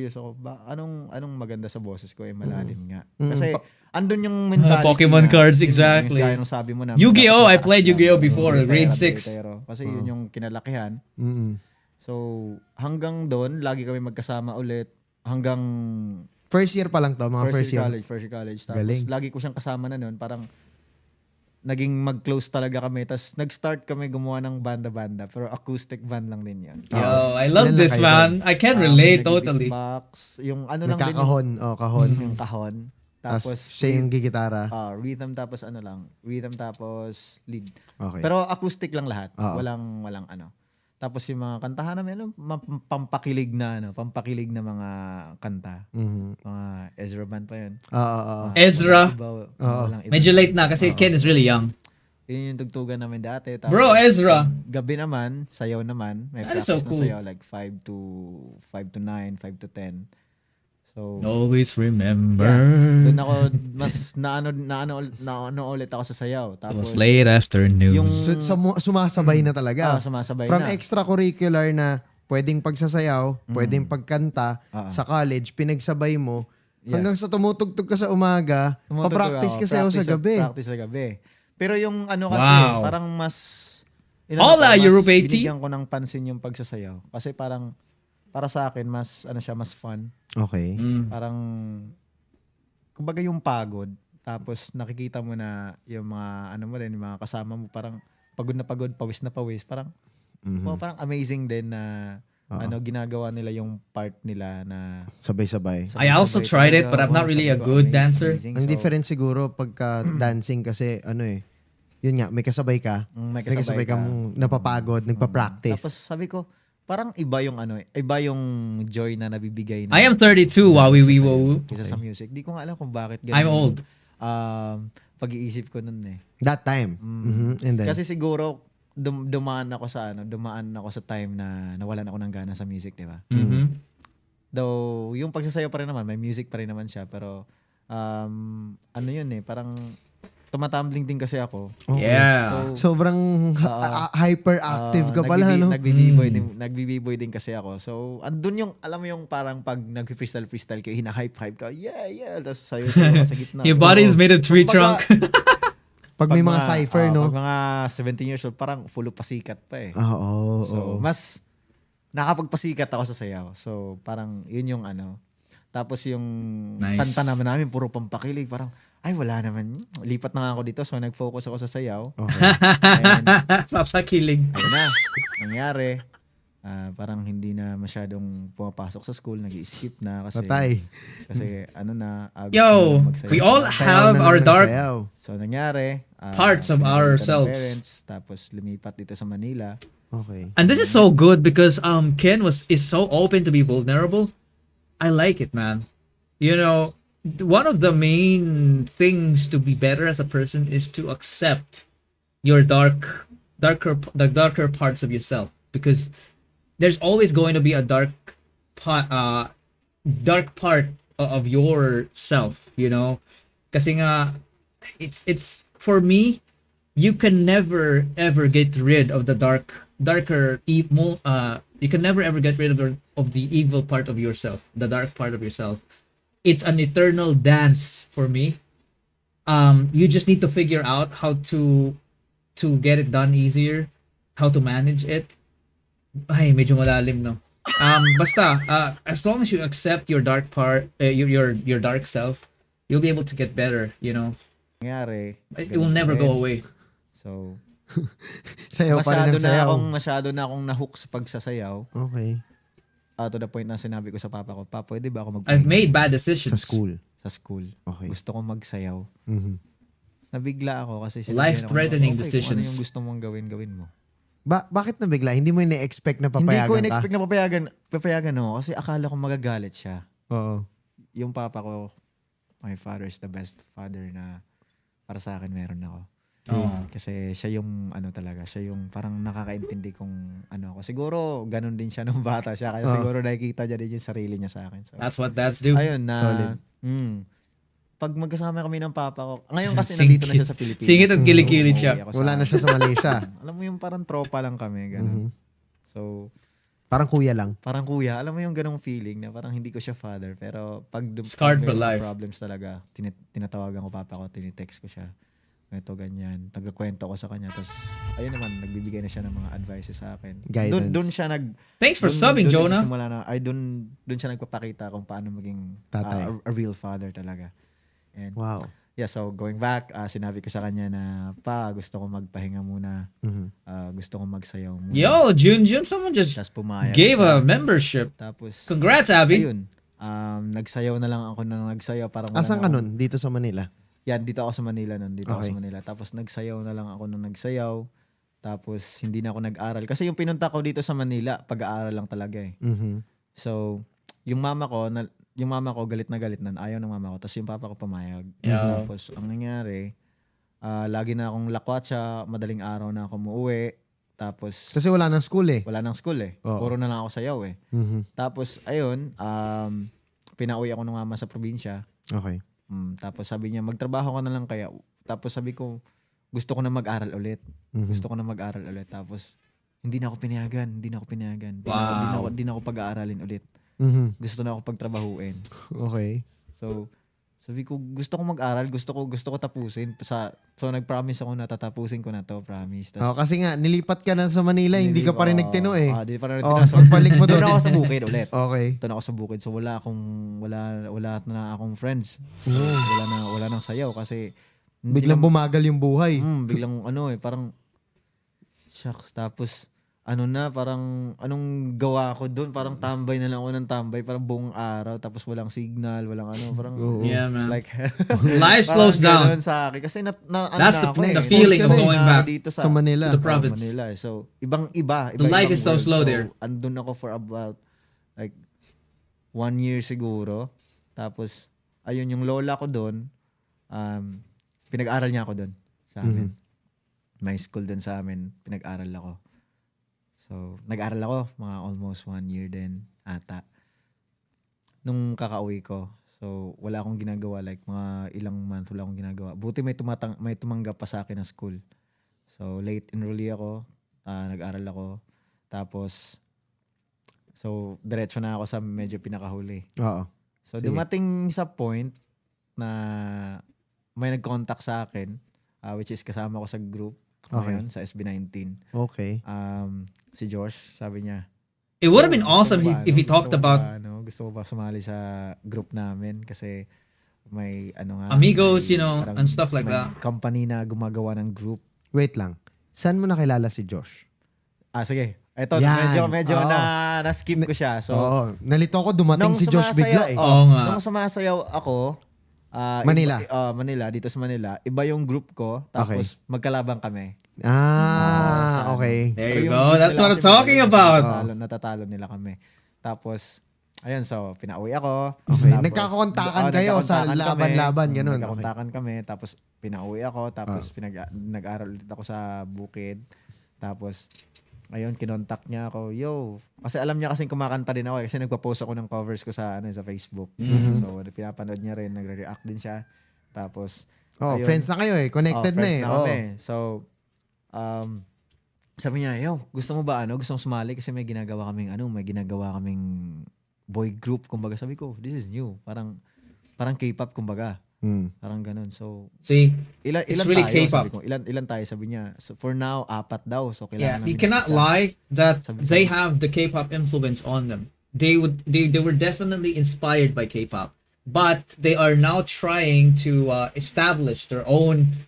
Anong maganda sa boses ko? Malalim nga. Kasi, andun yung mentality Pokemon cards, exactly. Gaya nung sabi mo na. Yu-Gi-Oh! I played Yu-Gi-Oh! before, grade 6. Kasi yun yung kinalakihan. So, hanggang doon, lagi kami magkasama ulit. Hanggang First year pa lang to, mga first year. First year college. Tapos Galing. lagi ko siyang kasama na noon. Parang naging mag-close talaga kami. Tapos nag-start kami gumawa ng banda-banda. Pero acoustic band lang din yan. Yo, I love this, man. I can relate totally. Box, yung ano lang din. Kahon. Kahon. Yung kahon. Tapos siya yung gigitara. Rhythm tapos Rhythm tapos lead. Okay. Pero acoustic lang lahat. Oo. Walang ano. Tapos yung mga kantahan namin, pampakilig na mga kanta. Mga Ezra band pa yun. Ezra. Medyo late na kasi Ken is really young. Yun yung tugtugan namin dati. Tapos, Bro, Ezra. Gabi naman, sayaw naman. May That is practice so cool. na sayaw like 5 to 9, 5 to 10. So, always remember. Doon ako mas naano ulit ako sa sayaw. It Tapos was late afternoon. yung Sumasabay na talaga. sumasabay From na. extracurricular na pwedeng pagsasayaw, pwedeng pagkanta, sa college, pinagsabay mo, hanggang sa tumutugtog ka sa umaga, papractice ka sayaw sa gabi. Practice sa gabi. Pero yung ano kasi, Wow. parang mas Hola, Europe 80. binigyan ko ng pansin yung pagsasayaw. Kasi parang, para sa akin, mas fun. Okay. Parang, kumbaga yung pagod, tapos nakikita mo na yung mga, yung mga kasama mo, parang pagod na pagod, pawis na pawis, parang, parang amazing din na, ginagawa nila yung part nila na Sabay-sabay. I also tried it, but I'm not really a good dancer. Ang difference siguro pagka dancing kasi yun nga, may kasabay ka. May May kasabay ka mong napapagod, nagpa-practice. Tapos sabi ko, parang iba yung joy na nabibigay na. I am 32, Wowie Wee Woo. Kisa sa music. Di ko nga alam kung bakit ganun. I'm old. Pag-iisip ko nun eh. That time. And then, Kasi siguro dumaan ako sa time na nawalan ako ng gana sa music, di ba? Though yung pagsasayaw pa rin naman, may music pa rin naman siya, pero yun eh, parang tumatumbling din kasi ako. Yeah. So, sobrang hyperactive ka pala, no? Nagbi-b-boy din kasi ako. So, andun yung, alam mo yung parang pag nag-freestyle kayo, hina-hype ka, yeah, tapos sayo ka sa gitna. Your body is made of tree trunk. Pag may mga cypher, no? Pag mga 17 years old, parang full of pasikat pa eh. So, mas nakapagpasikat ako sa sayaw. So, parang yun yung Tapos yung kanta namin puro pampakilig. Parang, ay wala naman. Lipat na nga ako dito. So, nag-focus ako sa sayaw. Okay. And, Papakilig. ayun na. Nangyari. Parang hindi na masyadong pumapasok sa school. Nag-i-skip na. Kasi Yo, we all have our dark So, nangyari. parts of ourselves. Parents, tapos lumipat dito sa Manila. Okay. And this is so good because Ken is so open to be vulnerable. I like it, man. One of the main things to be better as a person is to accept your darker parts of yourself, because there's always going to be a dark part of yourself, kasi nga it's for me, you can never ever get rid of the darker evil. You can never ever get rid of the evil part of yourself, the dark part of yourself. It's an eternal dance for me. You just need to figure out how to get it done easier, how to manage it, Ay, medyo malalim, no? Basta, as long as you accept your dark part, your dark self, you'll be able to get better, you know? Nangyari, It will ganun pa never go rin. away. So, Sayaw pa rin ng sayaw. masyado na akong nahook sa pagsasayaw. Okay. To the point na sinabi ko sa papa ko, "Pa, pwede ba ako I've magpahinga made bad Sa decisions. school. sa school? Okay. Gusto kong magsayaw." Mhm. Nabigla ako kasi Life-threatening kung decisions. ano yung gusto mong gawin mo. Bakit nabigla? Hindi mo ina-expect na Hindi papayagan ko ka? in-expect na papayagan ako kasi akala ko magagalit siya. Oo. Yung papa ko, my father is the best father na para sa akin meron ako. Kasi siya yung talaga, siya yung parang nakakaintindi kung ano ako. Siguro ganun din siya nung bata siya kaya siguro nakikita niya din yung sarili niya sa akin. So, That's what dads do. ayun na. Solid. Pag magkasama kami ng papa ko, ngayon kasi nandito na siya sa Pilipinas. Singit at kilikili siya. Umuwi ako Wala na siya sa Malaysia. Alam mo yung parang tropa lang kami, ganun. So, Parang kuya lang. parang kuya, alam mo yung ganong feeling na parang hindi ko siya father, pero pag Scarred pag for may life. problems talaga, tinatawagan ko papa ko, tinitext ko siya. Ganito, ganyan. Tagakwento ko sa kanya. Tapos, ayun naman, nagbibigay na siya ng mga advices sa akin. Guidance. Doon siya Thanks for subbing, Jonah. Doon siya nagpapakita kung paano maging Tatay. a real father talaga. And Wow. yeah, so going back, sinabi ko sa kanya na, "Pa, gusto ko magpahinga muna. Gusto ko magsayaw muna." Yo, Jun, someone just Tapos pumayag gave siya. a membership. Tapos, Congrats, Abby. ayun. Nagsayaw na lang ako na nagsayaw. Parang wala Asan na ka akong- nun? Dito sa Manila? Yan, dito ako sa Manila nun. Dito ako Okay. sa Manila. Tapos nagsayaw na lang ako nung nagsayaw. Tapos hindi na ako nag-aral. Kasi yung pinunta ko dito sa Manila, pag-aaral lang talaga eh. Mhm. So, yung mama ko galit na galit nun. Ayaw ng mama ko. Tapos yung papa ko pumayag. Yeah. Tapos ang nangyari, lagi na akong lakwatsa, madaling araw na ako umuwi. Tapos Kasi wala nang school eh. wala nang school eh. Oo. Puro na lang ako sayaw eh. Mhm. Tapos ayun, pinauwi ako ng mama sa probinsya. Okay. Tapos sabi niya, magtrabaho ka na lang kaya. Tapos sabi ko, gusto ko na mag-aral ulit. Gusto ko na mag-aral ulit. Tapos, hindi na ako pinayagan. Hindi na ako pag-aaralin ulit. Mhm. Gusto na ako pagtrabahuin. Okay. So, sabi ko, gusto ko mag-aral. Gusto ko tapusin. So, nag-promise ako na tatapusin ko na to. Promise. Oh, kasi nga, nilipat ka na sa Manila, hindi ka pa rin nagtino eh. Hindi pa rin Oh, nagtino. So, pagbalik mo doon doon. ako sa bukid ulit. Okay. Doon ako sa bukid. So, wala na akong friends. Oh. Wala nang sayaw kasi Biglang bumagal yung buhay. biglang parang shucks. Tapos parang anong gawa ko doon? Parang tambay na lang ako ng tambay, parang buong araw, tapos walang signal, walang parang Oo. Yeah, it's man. like Life parang slows down. ganun sa akin kasi That's na the- ako the eh. feeling of Emotional going na back ako dito Sa Manila. To the province. Manila eh. So ibang-iba. The life is so world. slow So, there. andun ako for about like 1 year siguro. Tapos ayun, yung lola ko doon, pinag-aral niya ako doon sa amin. May school doon sa amin, pinag-aral ako. So, nag-aral ako mga almost 1 year din ata. Nung kakauwi ko. So, wala akong ginagawa. Like, mga ilang month wala akong ginagawa. Buti may tumanggap pa sa akin na school. So, late enrollee ako. Nag-aral ako. Tapos, so, diretso na ako sa medyo pinakahuli. Oo. So, Sige. dumating sa point na may nag-contact sa akin, which is kasama ko sa group ngayon, sa SB19. Okay. Si Josh, sabi niya, It would have been gusto awesome mo ba, if he talked about gusto mo ba sumali sa group namin? Kasi may amigos, may and parang stuff like may that. company na gumagawa ng group. Wait lang. Saan mo nakilala si Josh? Sige. Ito, Yan. medyo Oo. na-skip ko siya. So, Oo. Nalito ko, dumating si Josh bigla eh. Oo nga. Nung sumasayaw ako, Manila. dito sa Manila, iba yung group ko, tapos magkalabang kami. Okay. There you Pero yung go. group That's nila what I'm kasi talking magaling, about. Natatalo nila kami. Tapos, ayun, so, pinauwi ako. Okay. Tapos, Nagkakontakan kayo sa nagkakontakan laban-laban, kami. ganun. Nagkakontakan kami, tapos pinauwi ako, tapos nag-aral ulit ako sa bukid. Tapos, ayun, kinontak niya ako, yo. Kasi alam niya kasing kumakanta din ako, kasi nagpa-post ako ng covers ko sa Facebook. So, pinapanood niya rin, nagre-react din siya. Tapos, ayun. Friends na kayo eh. Connected na friends eh. na kami. So, sabi niya, yo, gusto mo ba gusto mo sumali? Kasi may ginagawa kaming boy group. Kumbaga, sabi ko, this is new. Parang K-pop, kumbaga. Parang ganun. So, See, ilan it's really tayo? K-pop. Sabi ko, ilan tayo? Sabi niya, so for now, 4 daw. So, Yeah, kailangan you namin cannot isa. lie that Sabi- they have the K-pop influence on them. They were definitely inspired by K-pop, but they are now trying to establish their own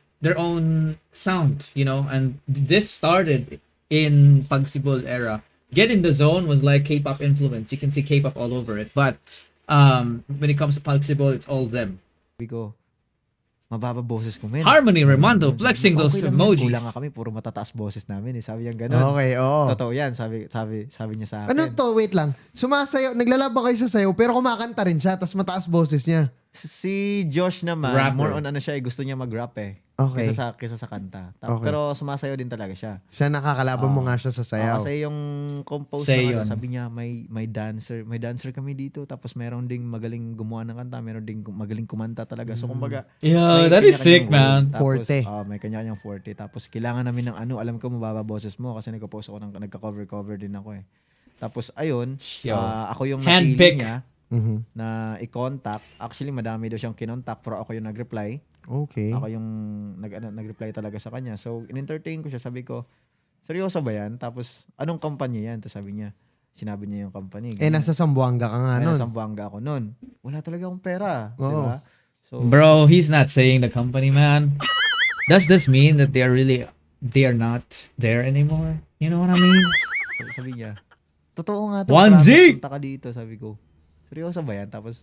sound, and this started in Pagsibol era. Get in the Zone was like K-pop influence. You can see K-pop all over it, but when it comes to Pagsibol, it's all them. Sabi ko, mababa boses ko, men. Harmony Raimondo flexing those Okay lang yan, emojis. kulang nga kami, puro matataas boses namin. Sabi niya ganun. Okay, oo. Totoo yan, sabi niya sa akin. Ano to? Wait lang. Sumasayaw, naglalaba kayo sa sayaw, pero kumakanta rin siya, tapos mataas boses niya. Si Josh naman, Rapper. more on siya, gusto niya mag-rap Okay. Kesa sa kanta. Okay. Pero sumasayaw din talaga siya. Siya nakakalaban mo nga siya sa sayaw. Kasi yung compose Sayon. naman, sabi niya, may dancer kami dito, tapos meron ding magaling gumawa ng kanta, meron ding magaling kumanta talaga. So kumbaga, Yeah, may that is sick, kanya-kanyang man. role. Tapos, Forte. may kanya-kanyang forte. Tapos kailangan namin ng alam ko mababa boses mo kasi nagpo-post ako nagka-cover din ako . Tapos ayun, Yo. ako yung Handpick. napili niya Mhm. na i-contact. Actually, madami daw siyang kinontact pero ako yung nag-reply. Okay. Ako yung nag-reply talaga sa kanya. So, in-entertain ko siya. Sabi ko, seryoso ba yan? Tapos, anong company yan? Tapos sabi niya, sinabi niya yung company. Nasa Sambuanga ka nga nun. Nasa Zamboanga ako nun. Wala talaga akong pera. Oo. Diba? So, Bro, he's not saying the company, man. Does this mean that they are not there anymore? You know what I mean? sabi niya, totoo nga to. 1Z! Punta ka dito, sabi ko. Seryoso ba yan? Tapos,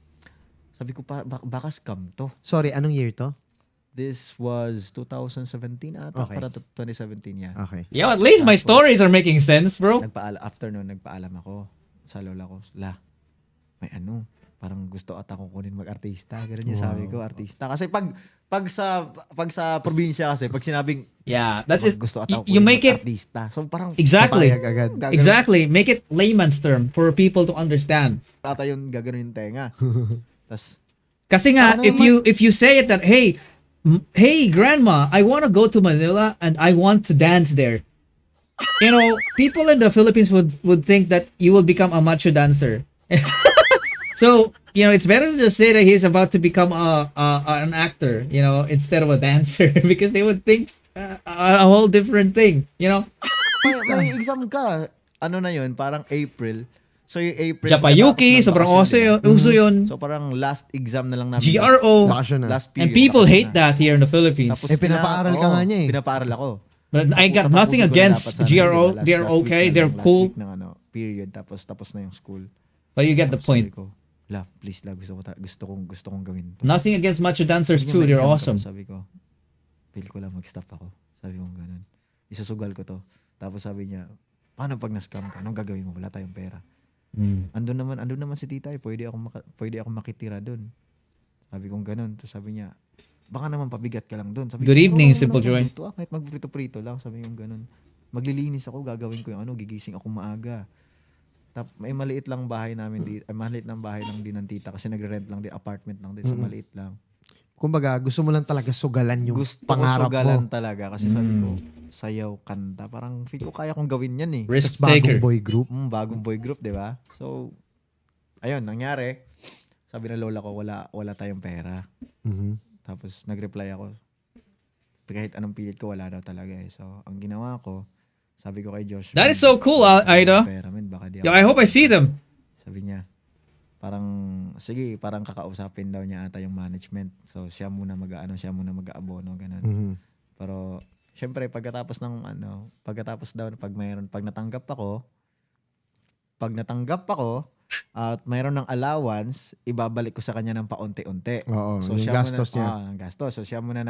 sabi ko, baka scam to. Sorry, anong year to? This was 2017 ata. Okay. Para 2017 yan. Okay. Yo, at least my stories are making sense, bro. After nun, nagpaalam ako sa lola ko. May parang gusto ata ko kunin mag-artista. Ganun yung sabi ko, artista. Kasi pag sa probinsya kasi, pag sinabing Yeah, that's it. gusto ata ko You kunin make it mag-artista. So parang exactly. Papayag agad. Exactly. Make it layman's term for people to understand. ata yung gagano yung tenga. Tapos, Kasi nga, if you say it that, hey grandma, I want to go to Manila and I want to dance there. People in the Philippines would think that you will become a macho dancer. So, it's better to just say that he's about to become an actor, instead of a dancer because they would think a whole different thing, may exam ka. Ano na yun? Parang April. So yung April. Japayuki, pagkatapos ng sobrang bakasyon, uso yun. So parang last exam na lang namin. GRO. Bakasyon na. Last And period. people bakasyon hate na. that here in the Philippines. Tapos pinapaaral ka nga niya eh. Pinapaaral ako. But I got Tapusin nothing ko na against dapat sana, GRO. diba? They're Last week okay. na They're lang, cool. Last week ng period. Tapos na yung school. But you get the Tapos point. sabi ko, please gusto kong gawin to. Nothing against macho dancers Sabi niya, too. may They're exam ka awesome. ba? Sabi ko, feel ko lang mag-stop ako. Sabi ko ganun. Isusugal ko to. Tapos sabi niya, paano pag na-scam ka? Anong gagawin mo? Wala tayong pera. Andun naman si tita, pwede ako makitira doon. Sabi ko ganun. Tapos sabi niya, baka naman pabigat ka lang doon. Good evening, Simple Joy. Kahit magprito-prito lang, sabi ko ganun. Maglilinis ako, gagawin ko yung gigising ako maaga. May maliit lang bahay namin dito. Maliit lang bahay lang din ng tita kasi nagre-rent lang din, apartment lang din. So maliit lang. Kumbaga, gusto mo lang talaga sugalan yung Gusto pangarap ko sugalan mo. talaga kasi sabi ko, sayaw, kanta. Parang feel ko kaya kong gawin yan eh. Risk Bagong taker. boy group. Bagong boy group, di ba? So, ayun, nangyari. Sabi ng lola ko, wala tayong pera. Mhm. Tapos, nag-reply ako. Kahit anong pilit ko, wala daw talaga eh. So, ang ginawa ko, sabi ko kay Josh. That is so cool, Aida. Pera, man, baka di Yo, ako- I hope I see them. Sabi niya, parang kakausapin daw niya ata yung management. So, siya muna mag-aabono, ganun. Mhm. Pero, syempre, pagkatapos pag natanggap ako, at mayroon ng allowance, ibabalik ko sa kanya ng paunti-unti. Oo, So, yung siya gastos niya. ang gastos. So, siya muna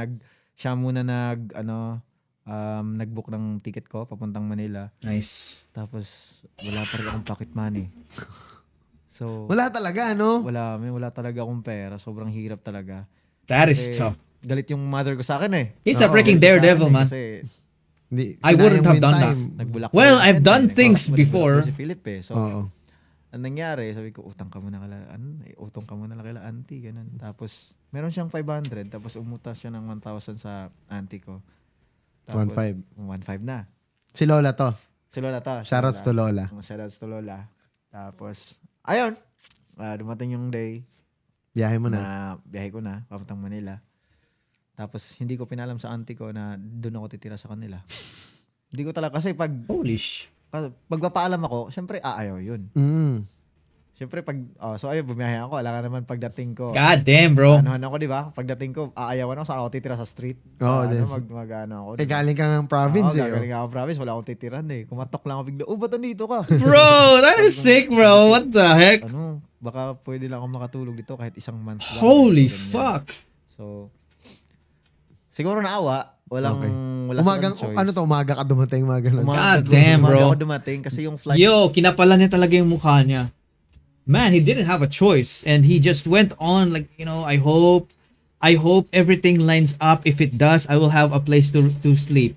nag-book ng ticket ko papuntang Manila. Nice. Tapos, wala pa rin akong pocket money. So, Wala talaga, no? wala talaga akong pera. Sobrang hirap talaga. That is Kasi tough. galit yung mother ko sa akin eh. He's a freaking Galit sa daredevil, akin eh, man. Kasi Hindi, I wouldn't sinayang mo have yung done that. time. nagbulak. Well, ko I've yan done eh. things Nagbulak before. ko si Philip eh. So, Oo. ang nangyari, sabi ko, utang ka muna kala auntie, ganun. Tapos, meron siyang 500, tapos umutas siya ng 1,000 sa auntie ko. Tapos, 1,500. 1,500 na. Si Lola to. Si Lola to. Shoutouts to Lola. Shoutouts to Lola. Tapos, ayun. Dumating yung day. Biyahe mo na. Biyahe ko na, papuntang Manila. Tapos, hindi ko pinalam sa auntie ko na doon ako titira sa kanila. Hindi ko talaga, kasi pagpapaalam ako, syempre, ayaw yun. Syempre, so ayun, bumiyahe ako. Alam nga naman pagdating ko. God damn, bro. Ano ako, di ba? Pagdating ko, aayawan ako, saan ako titira sa street. Oo, ako. Eh, galing ka ng province galing ako ng province, wala akong titiran eh. Kumatok lang ako bigla, ba't nandito ka? Bro, that is sick, bro. What the heck? Baka pwede lang ako makatulog dito kahit isang month lang. Holy fuck. So, siguro naawa. Wala choice. Umaga ka dumating, God damn, bro. Umaga ako dumating kasi yung flight. Yo, kinapala niya talaga yung mukha niya. Man, he didn't have a choice and he just went on like, I hope everything lines up. If it does, I will have a place to sleep.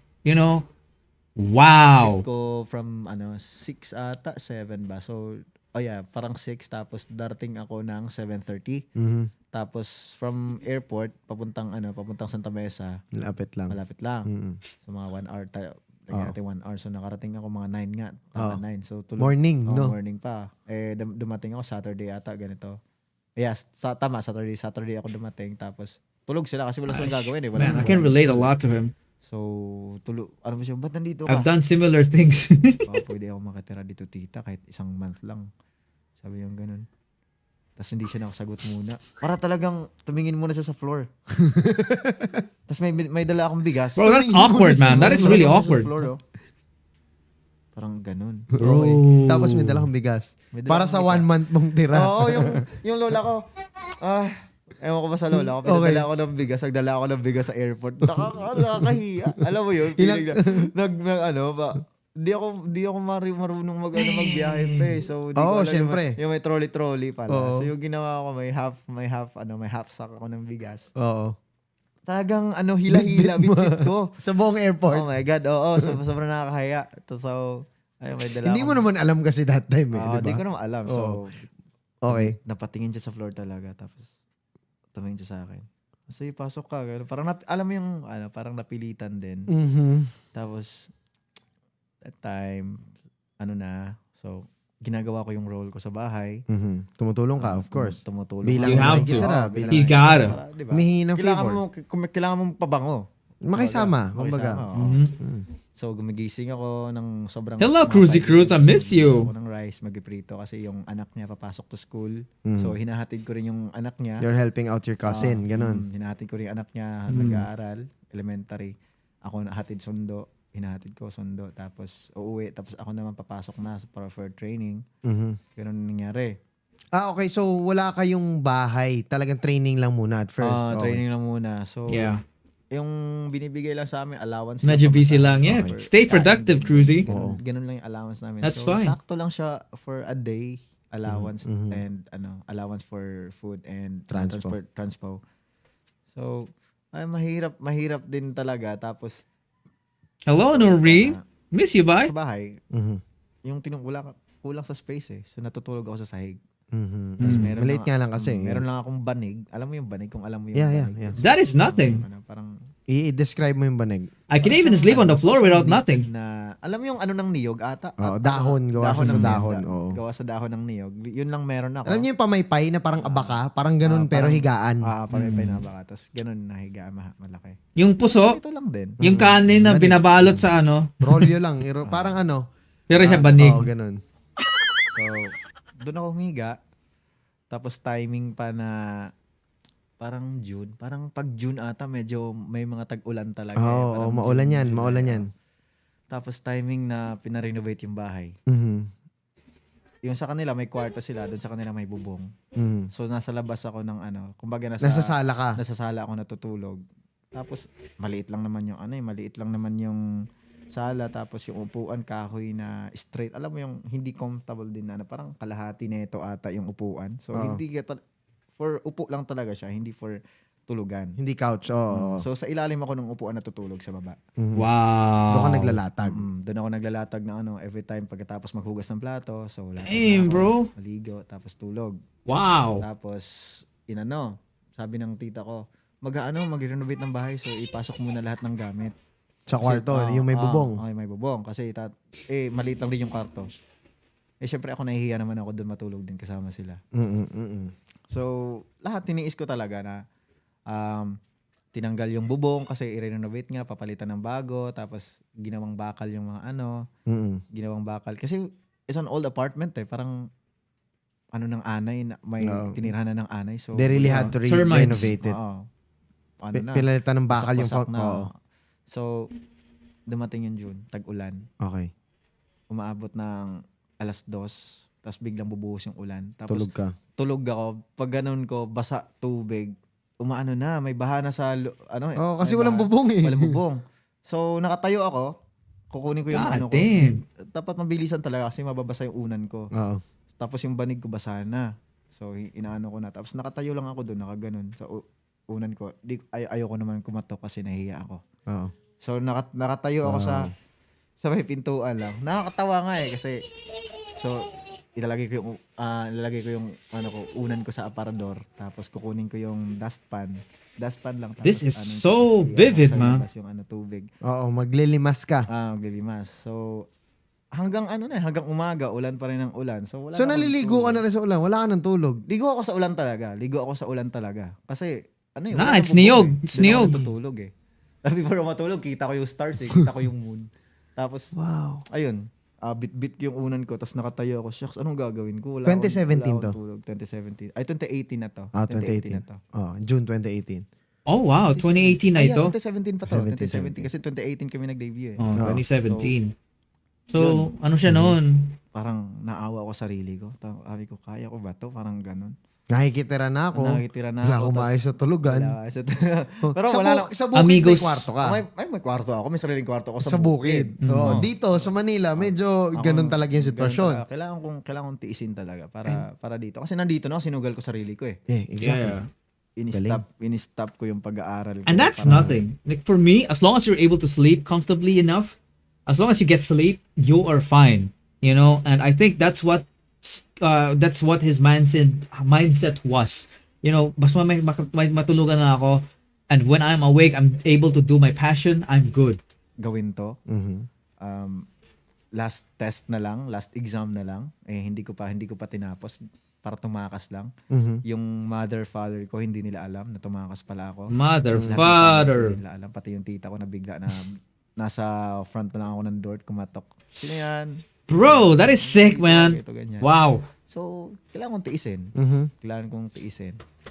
Wow. Ko from 6 ata 7 ba. So parang 6 tapos darating ako ng 7:30. Tapos from airport papuntang Santa Mesa. Malapit lang. So mga 1 hour tayo. Natin 1 hour. So nakarating ako mga 9 nga. 9. So tulog. Morning, no? Morning pa. Dumating ako Saturday ata ganito. Yes, tama. Saturday ako dumating. Tapos tulog sila kasi wala silang gagawin eh. Man, I can relate a lot to him. So tulog. Ano ba siya? Ba't nandito ka? I've done similar things. Pwede ako makatira dito tita kahit isang month lang. Sabi yung ganun. Tapos hindi siya nakasagot muna. Para talagang tumingin muna siya sa floor. Tapos may dala akong bigas. Bro, that's awkward, man. That is really awkward. Floor, parang ganun. Bro. Tapos may dala akong bigas. Para sa 1 month mong tira. Oo, yung lola ko. Ewan ko ba sa lola ko. Pinadala ako ng bigas. Nagdala ako ng bigas sa airport. Nakakahiya. Alam mo yun? Di ako marunong magbiyahe pa eh. So, syempre. Yung may trolley pala. So, yung ginawa ko, may half sack ako ng bigas. Oo. Talagang, hila-hila, bitbit ko. Sa buong airport. Oh my God, oo. Sobrang nakakahiya. So, may dala Hindi mo naman alam kasi that time eh, di ba? Hindi ko naman alam. So, okay. Napatingin siya sa floor talaga. Tapos, tumingin siya sa akin. Sige, pasok ka. Parang, alam mo yung, parang napilitan din. Tapos, that time, so, ginagawa ko yung role ko sa bahay. Tumutulong ka, of course. Tumutulong. You have to. You gotta. Mihingi ng favor. Kailangan mong pabango. Makisama. So, gumigising ako ng sobrang... Hello, Cruzy Cruz. I miss you. Ako ng rice, magpiprito kasi yung anak niya papasok to school. So, hinahatid ko rin yung anak niya. You're helping out your cousin, ganun. Hinahatid ko rin yung anak niya, nag-aaral, elementary. Ako hatid sundo. Hinahatid ko sundo. Tapos, uuwi. Tapos, ako naman papasok na for training. Ganun nangyari. Okay. So, wala kayong bahay. Talagang training lang muna at first. Training lang muna. So, yeah. Yung binibigay lang sa amin, allowance. Medyo busy lang. Yeah. Stay productive, Cruzy. Ganun lang yung allowance namin. That's so, fine. Sakto lang siya for a day. Allowance and allowance for food and transpo. So, mahirap din talaga. Tapos, hello, Nori. Miss you, bye. Sa bahay, yung kulang sa space eh. So, natutulog ako sa sahig. Tapos Maliit nga lang kasi. Meron lang akong banig. Alam mo yung banig? Kung alam mo yung banig. Yeah. That is nothing. Parang, I-describe mo yung banig. I can even sleep on the floor without nothing. Alam mo yung ng niyog ata? Dahon. Gawa sa dahon. Gawa sa dahon ng niyog. Yun lang meron ako. Alam niyo yung pamaypay na parang abaka? Parang ganun pero higaan. Pamaypay na abaka. Tapos ganun na higaan malaki. Yung puso, ito lang din. yung kanin na binabalot sa rolyo lang. Parang pero siya banig. Ganun. So, doon ako humiga. Tapos timing pa na parang June. Parang pag June ata medyo may mga tag-ulan talaga. Maulan yan. Tapos timing na pinarenovate yung bahay. Yung sa kanila may kwarto sila, doon sa kanila may bubong. So nasa labas ako ng kumbaga nasa sala ka. Nasa sala ako natutulog. Tapos maliit lang naman yung sala, tapos yung upuan kahoy na straight. Alam mo yung hindi comfortable din na parang kalahati nito ata yung upuan. So hindi for upo lang talaga siya, hindi for tulugan. Hindi couch. So sa ilalim ako ng upuan natutulog sa baba. Wow. Doon ka naglalatag. Doon ako naglalatag na every time pagkatapos maghugas ng plato. So bro. Maligo tapos tulog. Wow. Tapos sabi ng tita ko, mag-renovate ng bahay, so ipasok muna lahat ng gamit. Sa kwarto, yung may bubong. May bubong. Kasi maliit lang din yung kwarto. syempre ako nahihiya naman ako doon matulog din kasama sila. So, lahat tiniis ko talaga na tinanggal yung bubong kasi i-renovate nga, papalitan ng bago, tapos ginawang bakal yung mga ginawang bakal. Kasi it's an old apartment parang ng anay, may tinirahan na ng anay. So, they really had to renovate it. Pinalitan ng bakal yung So, dumating yung June, tag-ulan. Okay. Umaabot ng 2:00, tapos biglang bubuhos yung ulan. Tapos Tulog ka. Tulog ako. Pag ganun ko, basa tubig. May baha na sa kasi walang bubong Walang bubong. So, nakatayo ako. Kukunin ko yung ko. Dapat mabilisan talaga kasi mababasa yung unan ko. Tapos yung banig ko basa na. So, inaano ko na. Tapos nakatayo lang ako doon, nakaganon. So, unan ko. Ayoko naman kumatok kasi nahiya ako. So, nakatayo ako sa may pintuan lang. Nakakatawa nga kasi ilalagay ko yung unan ko sa aparador, tapos kukunin ko yung dustpan lang. Tapos, this is so vivid, man. Yung tubig. Maglilimas ka. Maglilimas. So, hanggang umaga, ulan pa rin ang ulan. So naliligo ka na rin sa ulan, wala ka ng tulog. Ligo ako sa ulan talaga. Kasi, it's niyog. It's niyog. Tutulog Before matulog, kita ko yung stars kita ko yung moon. Tapos, ayun, bit-bit yung unan ko, tapos nakatayo ako. Shucks, anong gagawin ko? 2017 to? 2017. Ay, 2018 na to. 2018 na to. June 2018. Oh, wow. 2018 na ito? 2017 pa to. 2017 kasi 2018 kami nag-debut 2017. So, ano siya noon? Parang naawa ako sa sarili ko. Sabi ko, kaya ko ba to? Parang ganun. Nakikitira na ako. Wala akong maayos sa tulugan. Pero wala lang. Sa bukid may kwarto ka. May kwarto ako. May sariling kwarto ako sa bukid. Dito, sa Manila, medyo ganun talaga yung sitwasyon. Kailangan kong tiisin talaga para dito. Kasi nandito na, sinugal ko sarili ko Exactly. In-stop ko yung pag-aaral ko. And that's nothing. Like for me, as long as you're able to sleep comfortably enough, as long as you get sleep, you are fine. And I think that's what his mindset was. Basta may matulugan na ako, and when I'm awake, I'm able to do my passion, I'm good. Gawin to. Last test na lang, last exam na lang. Hindi ko pa tinapos para tumakas lang. Yung mother-father ko, hindi nila alam na tumakas pala ako. Mother-father. Hindi nila alam. Pati yung tita ko na bigla na nasa front na lang ako ng door, kumatok. Sino yan? Bro, that is sick, man. Wow. So, kailangan kong tiisin.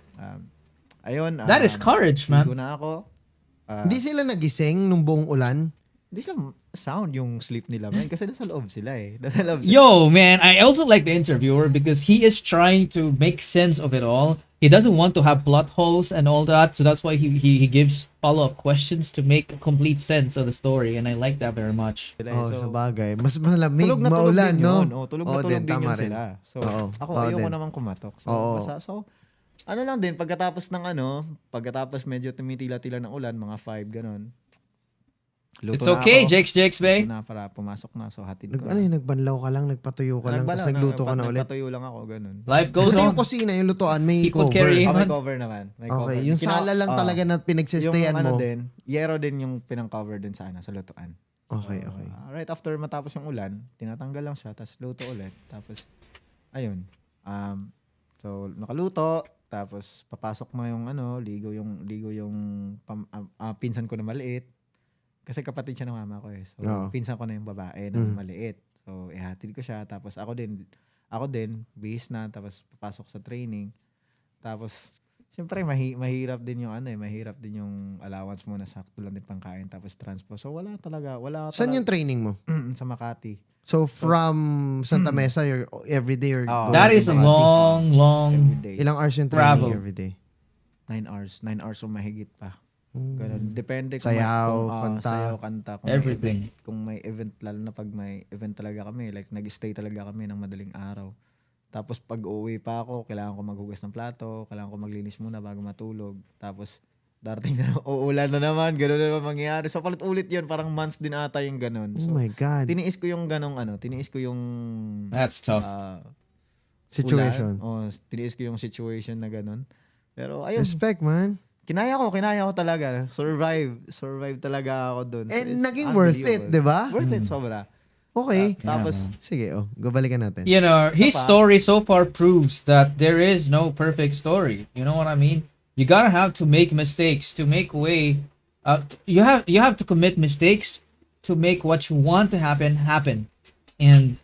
Ayun. That is courage, man. Ligo na ako. Hindi sila nagising nung buong ulan? Hindi sila sound yung sleep nila, man. Kasi nasa loob sila Yo, man, I also like the interviewer because he is trying to make sense of it all. He doesn't want to have plot holes and all that, so that's why he gives follow-up questions to make complete sense of the story, and I like that very much. Sa bagay. Mas malamig, maulan, no? Tulog na tulog din yun sila. So, ako ayoko naman kumatok. So, ano lang din, pagkatapos medyo tumitila-tila ng ulan, mga 5, ganun. It's okay, Jakes, babe. Na para pumasok na, so hatid ko. Nagbanlaw ka lang, nagpatuyo ka lang, tapos nagluto ka na ulit. Nagpatuyo lang ako, ganun. Life goes on. Yung kusina, yung lutuan, may People cover. carrying may cover naman. Okay, yung sala lang talaga na pinagsistayan mo. Yung yero din yung pinang-cover din sa lutuan. Okay. Right after matapos yung ulan, tinatanggal lang siya, tapos luto ulit. Tapos, ayun. So, nakaluto, tapos papasok mo yung ligo yung pinsan ko na maliit. Kasi kapatid siya ng mama ko So, pinsan ko na yung babae na maliit. So, ihatid ko siya. Tapos ako din, bihis na. Tapos papasok sa training. Tapos, syempre, mahirap din yung allowance mo na sakto lang din pangkain. Tapos transpo. So, wala talaga. Saan yung training mo? Sa Makati. So, from Santa Mesa, you're everyday you're going that is a long ilang hours yung training everyday? 9 hours. 9 hours o mahigit pa. Ganun. Depende kung sayaw, kanta. Everything. Kung may event, lalo na pag may event talaga kami, like nag-stay talaga kami ng madaling araw. Tapos pag uuwi pa ako, kailangan ko maghugas ng plato, kailangan ko maglinis muna bago matulog. Tapos darating na, uulan na naman, gano'n na naman mangyayari. So palit-ulit yun, parang months din ata yung gano'n. So, oh my God. Tiniis ko yung That's tough. Situation. Tiniis ko yung situation na gano'n. Pero ayun. Respect, man. Kinaya ko talaga. Survive talaga ako doon. And naging worth it, di ba? Worth it, sobra. Okay. Tapos, Sige, gabalikan natin. You know, his pa. story so far proves that there is no perfect story. You know what I mean? You gotta have to make mistakes to make way. You have to commit mistakes to make what you want to happen. And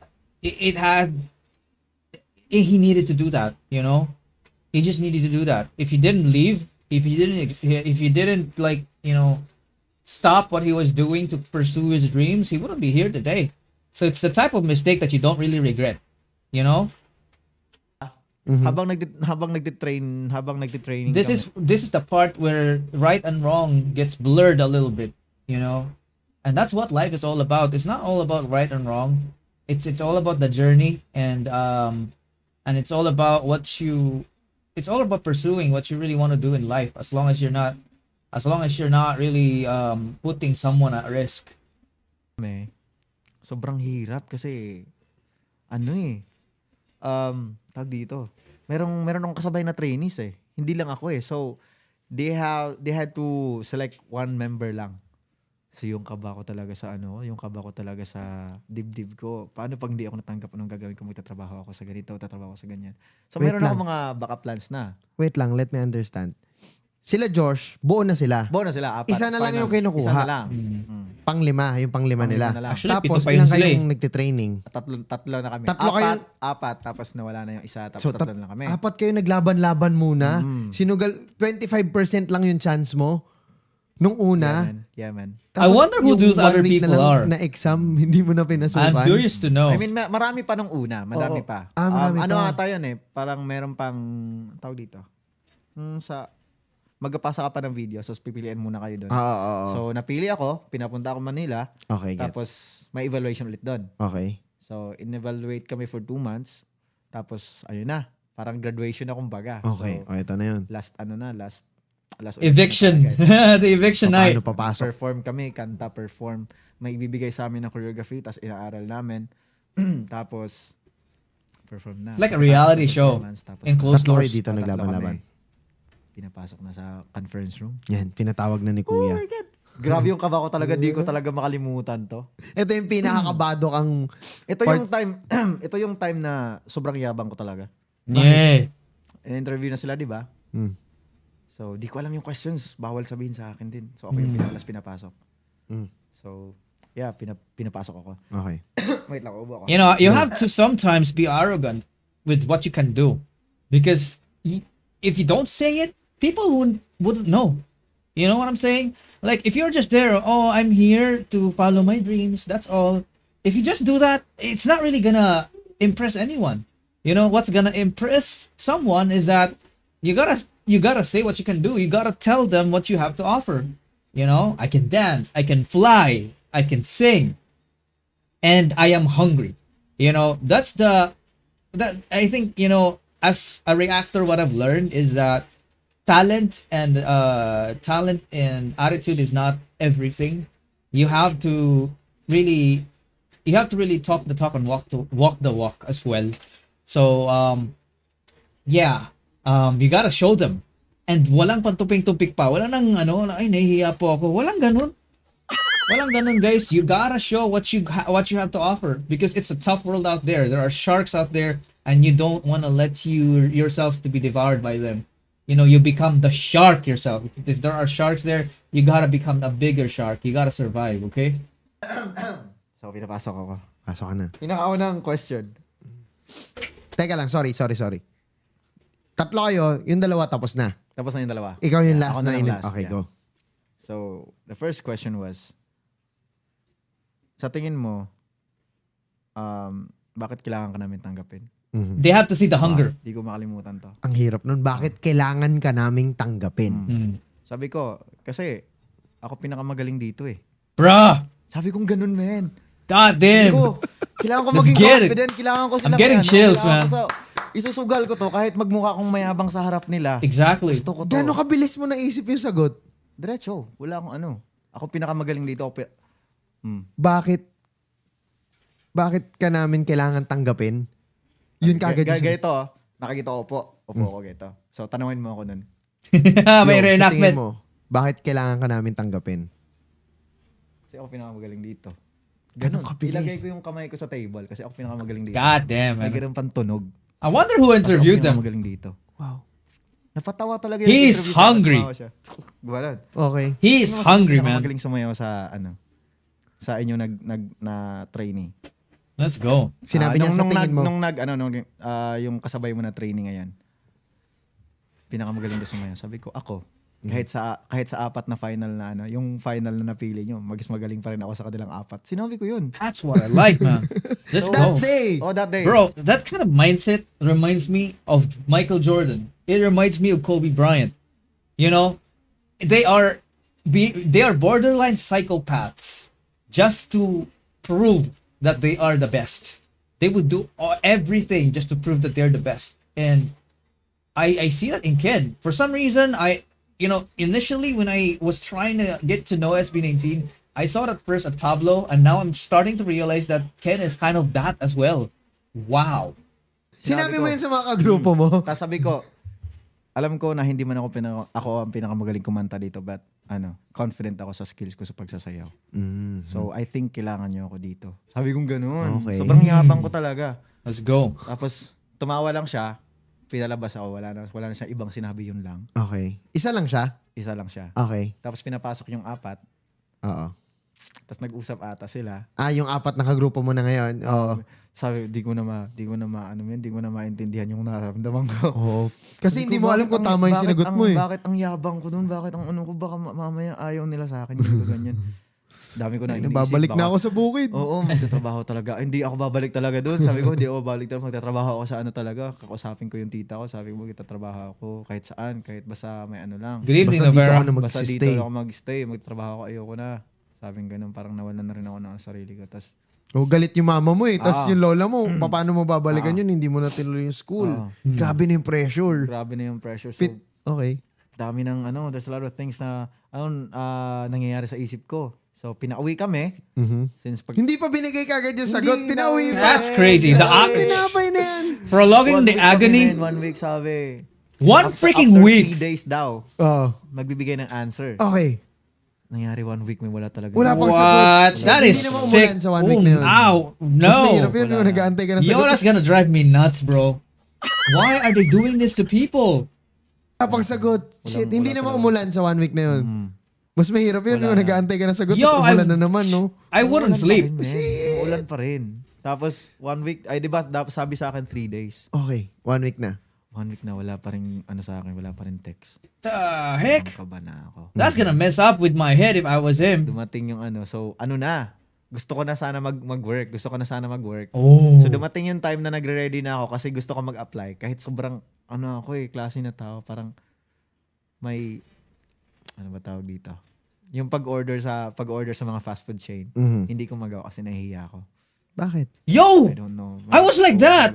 he needed to do that. You know, he just needed to do that. If he didn't leave, if he didn't like, you know, stop what he was doing to pursue his dreams, he wouldn't be here today. So it's the type of mistake that you don't really regret, you know? habang nagtitraining This is the part where right and wrong gets blurred a little bit, you know? And that's what life is all about. It's not all about right and wrong. It's all about the journey, and it's all about it's all about pursuing what you really want to do in life, as long as you're not really putting someone at risk. sobrang hirap kasi tawag dito. Meron akong kasabay na trainees eh. Hindi lang ako eh. So they had to select one member lang. So yung kaba ko talaga sa dibdib ko. Paano pag hindi ako natanggap, anong gagawin ko? Magtatrabaho ako sa ganito, tatrabaho ako sa ganyan. So meron ako mga backup plans na. Wait lang, let me understand. Sila Josh, buo na sila. Apat. Isa na lang yung kinukuha. Isa na lang. Panglima nila. Na lang. Actually, Tapos, pito pa ilang yun sila kayong nagtitraining? Tatlo na kami. Tatlo kayo? Apat. Tapos nawala na yung isa. Tapos So, tatlo na kami. apat kayo naglaban-laban muna. Sinugal, 25% lang yung chance mo nung una. Yeah, man. I wonder who yung those 1 other week people na lang are. na exam, hindi mo na pinasukan. I'm curious to know. I mean, marami pa nung una. Marami Oo. pa. Marami Ano pa. ata yun eh. Parang meron pang, tawag dito. Magpasa ka pa ng video. So, pipiliin muna kayo doon. Oo. So, napili ako. Pinapunta ako Manila. Okay, gets. Tapos, may evaluation ulit doon. Okay. So, in-evaluate kami for 2 months. Tapos, ayun na. Parang graduation na kumbaga. Okay. So, Ito na yun. last Eviction. The eviction night. Paano papasok? Perform kami, kanta, perform. May ibibigay sa amin ng choreography, tapos inaaral namin. Tapos, perform na. It's like a reality Tapos, show performance, tapos in closed Tatlo kayo doors. dito tatlo naglaban-laban. kami. Pinapasok na sa conference room. Yan, tinatawag na ni Kuya. Grabe yung kaba ko talaga, di ko talaga makalimutan to. Ito yung pinakakabado kang... Ito yung time na sobrang yabang ko talaga. Yeah. In-interview na sila, di ba? So, di ko alam yung questions. Bawal sabihin sa akin din. So, ako yung pinapasok. So, yeah, pinapasok ako. Okay. Wait lang, ubo ako. You know, you have to sometimes be arrogant with what you can do, because if you don't say it, people wouldn't know. You know what I'm saying? Like, if you're just there, I'm here to follow my dreams, that's all. If you just do that, it's not really gonna impress anyone. You know, what's gonna impress someone is that you gotta say what you can do. You gotta tell them what you have to offer. You know, I can dance, I can fly, I can sing, and I am hungry. You know, that I think, you know, as a reactor, what I've learned is that talent and attitude is not everything. You have to really talk the talk and walk the walk as well. So you gotta show them. And walang pantuping-tupik pa. Wala nang ay nahihiya po ako. Walang ganun. Walang ganun, guys. You gotta show what you have to offer, because it's a tough world out there. There are sharks out there, and you don't want to let yourself to be devoured by them. You know, you become the shark yourself. If there are sharks there, you gotta become a bigger shark. You gotta survive, okay? So, pinapasok ako. Pasok ka na. Pinakaunang question. Teka lang, sorry. Tatlo kayo, yung dalawa tapos na. Tapos na yung dalawa. Ikaw yung Yeah, last ako na yung in. last, Okay, yeah. go. So, the first question was, sa tingin mo, bakit kailangan ka namin tanggapin? They have to see the hunger. Di ko makalimutan to. Ang hirap nun. Bakit kailangan ka naming tanggapin? Sabi ko, kasi ako pinakamagaling dito eh. Bruh! Sabi kong ganun, man. God Sabi damn! ko, kailangan ko Let's maging get it. confident. Kailangan ko sila I'm getting chills, man. Isusugal ko to kahit magmukha akong mayabang sa harap nila. Exactly. Gusto ko to. Gano'ng kabilis mo naisip yung sagot? Diretso. Wala akong ano. Ako pinakamagaling dito. Bakit ka namin kailangan tanggapin? Yun kagad yung sagot. Ganito, nakikita ko po. Upo ako ganito. So, tanungin mo ako nun. May Yo, sa reenactment. tingin mo, bakit kailangan ka namin tanggapin? Kasi ako pinakamagaling dito. Ganun. kabilis. Ilagay ko yung kamay ko sa table kasi ako pinakamagaling dito. God damn, May man. ganun pang tunog. I wonder who Kasi ako interviewed them. pinakamagaling dito. Wow. Napatawa talaga He's interview sa akin. hungry. Tumawa siya. Gumalan. Okay. He's hungry, man. Magaling sumayaw sa inyo na trainee. Let's go. Sinabi niya sa tingin mo. Yung kasabay mo na training ngayon. Pinakamagaling na sumayaw. Sabi ko, ako. Kahit sa apat na final na yung final na napili nyo, magis magaling pa rin ako sa kanilang apat. Sinabi ko yun. That's what I like, man. Let's That go. day. Oh, that day. Bro, that kind of mindset reminds me of Michael Jordan. It reminds me of Kobe Bryant. You know, they are borderline psychopaths just to prove that they are the best. They would do everything just to prove that they're the best. And I see that in Ken. For some reason, initially when I was trying to get to know SB19, I saw that first at Pablo, and now I'm starting to realize that Ken is kind of that as well. Wow. Sinabi mo yun sa mga kagrupo mo. Tapos sabi ko, alam ko na hindi man ako ang pinakamagaling kumanta dito, but confident ako sa skills ko sa pagsasayaw. So I think kailangan niyo ako dito. Sabi kong ganoon. Okay. Sobrang yabang ko talaga. Let's go. Tapos tumawa lang siya, pinalabas ako, wala na siya ibang sinabi, yun lang. Okay. Isa lang siya? Isa lang siya. Okay. Tapos pinapasok yung apat. Oo. Tapos nag-usap ata sila. Yung apat na kagrupo mo na ngayon. Oo. Sabi, di ko na maintindihan yung nararamdaman ko. Oo. Kasi hindi mo alam kung tama yung sinagot mo eh. Bakit ang yabang ko dun? Bakit ang ko? Baka mamaya ayaw nila sa akin. Ganyan. Dami ko na iniisip. Babalik na ako sa bukid. Oo, magtatrabaho talaga. Hindi ako babalik talaga doon. Sabi ko, hindi ako babalik talaga. Magtatrabaho ako sa talaga. Kakausapin ko yung tita ko. Sabi ko, magtatrabaho ako kahit saan. Kahit basta may lang. Good evening, Basta dito Navera. ako na Basta dito mag-stay. ako mag-stay. Magtatrabaho ako. Ayoko na. Sabi ko ganun. Parang nawalan na rin ako ng sarili ko. Tapos, Galit yung mama mo eh. Tapos yung lola mo, paano mo babalikan yun? Hindi mo na tinuloy yung school. Grabe na yung pressure. grabe na yung pressure. So, Okay. dami ng there's a lot of things na nangyayari sa isip ko. So, pinauwi kami. Since Hindi pa binigay kagad yung sagot. Pinauwi pa. That's crazy. Tinapay na yan. Prolonging the agony. 1 week sabi. One freaking after week. 3 days daw, Oo. magbibigay ng answer. Okay. Nangyari 1 week, may wala talaga. Wala pang What? sagot. That Hindi is naman sick. umulan sa 1 week na yun. Ow. Mas mahirap No. yun nung nag-aantay ka ng Yo, sagot. that's gonna drive me nuts, bro. Why are they doing this to people? Wala pang sagot. Shit, hindi naman umulan sa 1 week na yun. Mas mahirap yun nung nag-aantay ka ng sagot. Yo, Tapos umulan na naman, no? I wouldn't sleep. Ulan pa rin. Tapos 1 week, ay diba, sabi sa akin 3 days. Okay, 1 week na. 1 week na, wala pa rin, sa akin, wala pa rin text. The heck? Kaba na ako. That's gonna mess up with my head if I was him. Dumating yung so na. Gusto ko na sana mag-work. Gusto ko na sana mag-work. Oh. So dumating yung time na nagre-ready na ako kasi gusto ko mag-apply. Kahit sobrang, ako klase na tao, parang may, ba tawag dito? Yung pag-order sa mga fast food chain, hindi ko magawa kasi nahihiya ako. Bakit? Yo! I don't know. I was like that.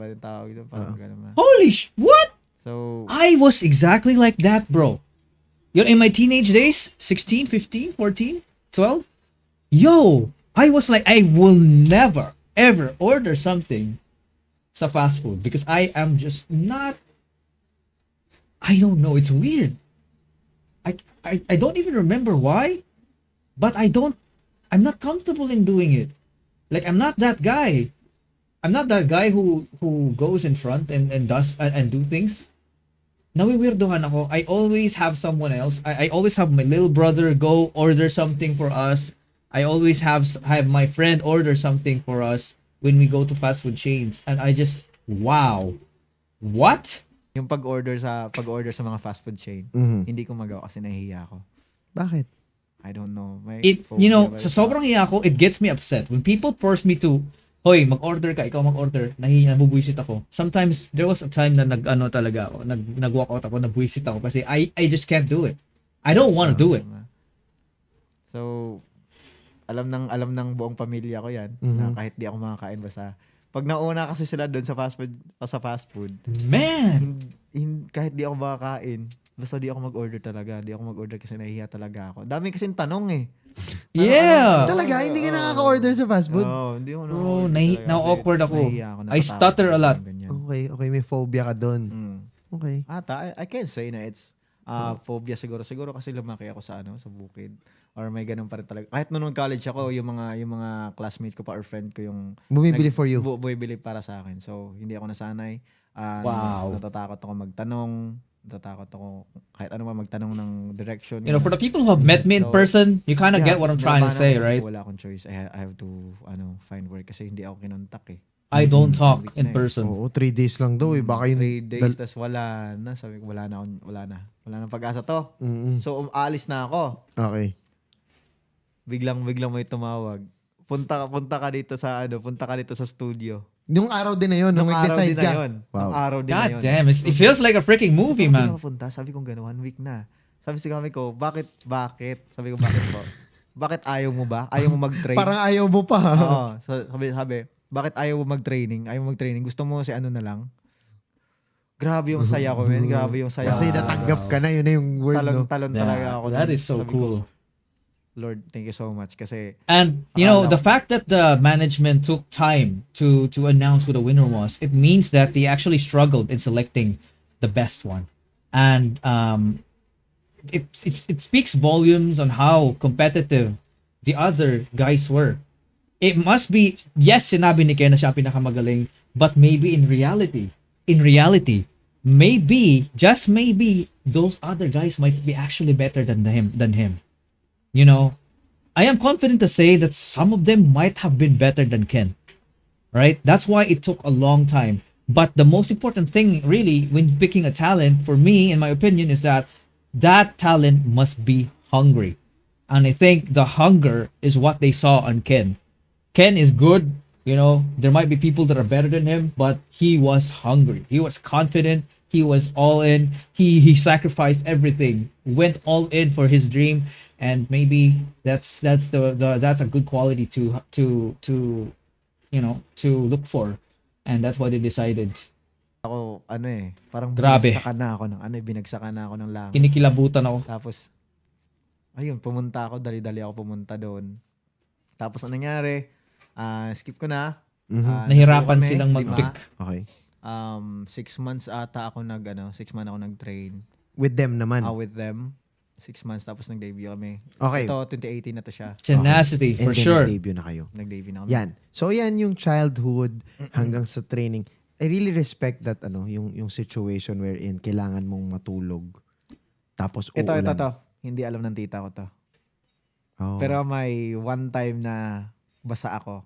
Holy what? So, I was exactly like that, bro. In my teenage days, 16, 15, 14, 12, yo, I was like, I will never, ever order something sa fast food because I am just not, I don't know, it's weird. I don't even remember why, but I'm not comfortable in doing it. Like, I'm not that guy. I'm not that guy who goes in front and does and do things. Nawiwirdohan ako. I always have someone else. I always have my little brother go order something for us. I always have my friend order something for us when we go to fast food chains. And I just, wow. What? yung pag-order sa mga fast food chain, hindi ko magawa kasi nahihiya ako. Bakit? I don't know. Sa sobrang hiya ko, it gets me upset. When people force me to, hoy, mag-order ka, ikaw mag-order, nabubuisit ako. Sometimes, there was a time na nag-walk out ako, nabubuisit ako kasi I just can't do it. I don't want to do it. So, alam ng buong pamilya ko yan, na kahit di ako makakain basta, pag nauna kasi sila doon sa fast food, man, kahit di ako makakain, basta di ako mag-order talaga. Di ako mag-order kasi nahihiya talaga ako. Dami kasing tanong eh. Yeah. Talaga? Hindi ka nakaka-order sa fast food? Oo, hindi ako Bro, na-awkward ako. I stutter a lot. Okay, may phobia ka doon. Okay. I can't say na it's phobia siguro. Siguro kasi lumaki ako sa bukid. Or may ganun pa rin talaga. Kahit nung college ako, yung mga classmates ko pa or friend ko yung Bumibili for you. bumibili para sa akin. So, hindi ako nasanay. Wow. Natatakot ako magtanong. Natatakot ako kahit ano man magtanong ng direction. You know, for the people who have met me in person, you kind of get what I'm trying to say, right? Wala akong choice. I have to find work kasi hindi ako kinontak eh. I don't talk in person. Oo, 3 days lang daw eh. Baka yung 3 days, tas wala na. Sabi ko, wala na pag-asa to. So, aalis na ako. Okay. Biglang may tumawag. Punta ka dito sa studio. Nung araw din na yun, nung nag-decide ka. Wow. Nung araw din na God yun. damn, it feels like a freaking movie, man. Punta, sabi ko gano'n, 1 week na. Sabi sa kami ko, bakit? Sabi ko, bakit po? Bakit ayaw mo ba? Ayaw mo mag-train? Parang ayaw mo pa. Oo. Sabi, bakit ayaw mo mag-training? Gusto mo si ano na lang? Grabe yung saya ko, man. Grabe yung saya. Kasi natanggap ka na, yun na yung word, no? Talon talaga ako. That is so cool. Lord, thank you so much. Kasi, and you know, the fact that the management took time to announce who the winner was, it means that they actually struggled in selecting the best one. And it speaks volumes on how competitive the other guys were. It must be, yes, sinabi ni Ken na siya pinakamagaling, but maybe in reality, maybe, just maybe, those other guys might be actually better than him. You know, I am confident to say that some of them might have been better than Ken, right? That's why it took a long time. But the most important thing, really, when picking a talent, for me, in my opinion, is that talent must be hungry. And I think the hunger is what they saw on Ken. Ken is good. You know, there might be people that are better than him, but he was hungry. He was confident. He was all in. He sacrificed everything, went all in for his dream. And maybe that's a good quality to you know, to look for, and that's what they decided. Ako parang Grabe. binagsakan na ako ng langit. Kinikilabutan ako. Tapos ayun, pumunta ako, dali-dali ako pumunta doon. Tapos anong nangyari? Skip ko na. Nahirapan kami, silang mag-pick. Okay. 6 months ata ako 6 months ako nag-train. With them naman. With them. 6 months tapos nag-debut kami. Okay. Ito, 2018 na to siya. Tenacity, for And then sure. nag-debut na kayo. Nag-debut na kami. Yan. So yan yung childhood hanggang sa training. I really respect that yung situation wherein kailangan mong matulog. Tapos uulan. Ito. Hindi alam ng tita ko to. Oh. Pero may one time na basa ako.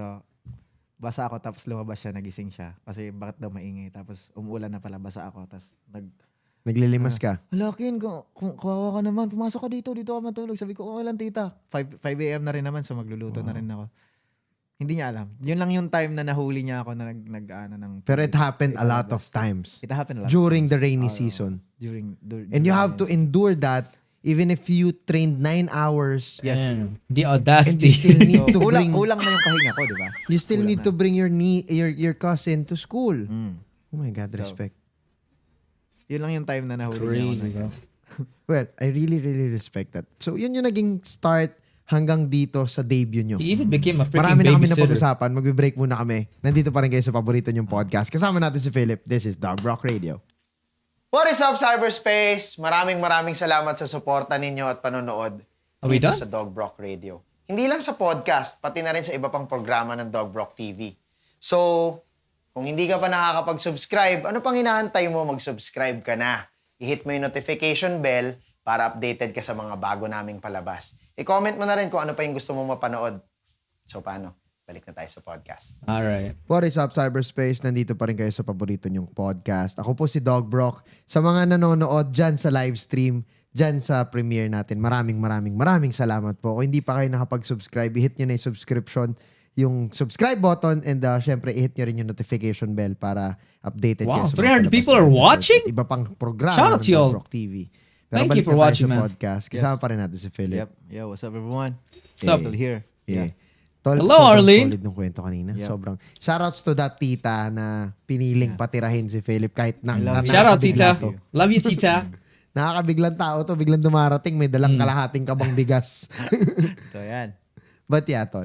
Tapos lumabas siya, nagising siya. Kasi bakit daw maingay. Tapos umuulan na pala, basa ako. Tapos naglilimas ka. Lakin, kung kawawa ka naman, pumasok ka dito ka matulog. Sabi ko, okay lang tita. 5 a.m. na rin naman, so magluluto na rin ako. Hindi niya alam. Yun lang yung time na nahuli niya ako na ng... Pero it happened a lot of times. It happened a lot during of times. the rainy season. And you have to endure that even if you trained 9 hours. Yes. The audacity. And you still need to bring... Kulang na yung pahinga ko, di ba? You still need to bring your cousin to school. Oh my God, respect. Yun lang yung time na nahuli niya ako. Well, I really, really respect that. So, yun yung naging start hanggang dito sa debut nyo. He even became a freaking Marami na kami na babysitter. pag-usapan. Magbe-break muna kami. Nandito pa rin kayo sa paborito nyong podcast. Kasama natin si Philip. This is DOUGBROCK Radio. What is up, cyberspace? Maraming salamat sa suporta ninyo at panonood dito sa DOUGBROCK Radio. Hindi lang sa podcast, pati na rin sa iba pang programa ng DOUGBROCK TV. So, kung hindi ka pa nakakapag-subscribe, ano pang hinahantay mo? Mag-subscribe ka na. I-hit mo yung notification bell para updated ka sa mga bago naming palabas. I-comment mo na rin kung ano pa yung gusto mo mapanood. So, paano? Balik na tayo sa podcast. Alright. What is up, cyberspace? Nandito pa rin kayo sa paborito nyong podcast. Ako po si DOUGBROCK. Sa mga nanonood dyan sa live stream, dyan sa premiere natin, maraming salamat po. Kung hindi pa kayo nakapag-subscribe, i-hit nyo na yung subscription, yung subscribe button, and syempre, i-hit nyo rin yung notification bell para updated kayo sa 300 people are watching? Iba pang programa Shout out ng to y'all. DOUGBROCK TV. Pero Thank you balik for na tayo watching, sa man. podcast. Kasama pa rin natin si Philip. Yep. Yo, what's up everyone? What's up? Still here. Yeah. Tol, Hello, sobrang Arlene. solid ng kwento kanina. Yep. Sobrang. Shoutouts to that tita na piniling patirahin si Philip kahit na I love you. Shout out, nakakabigla tita. to. Love you, tita. Nakakabiglang tao to. Biglang dumarating. May dalang kalahating kabang bigas. Ito yan. But yeah, tol.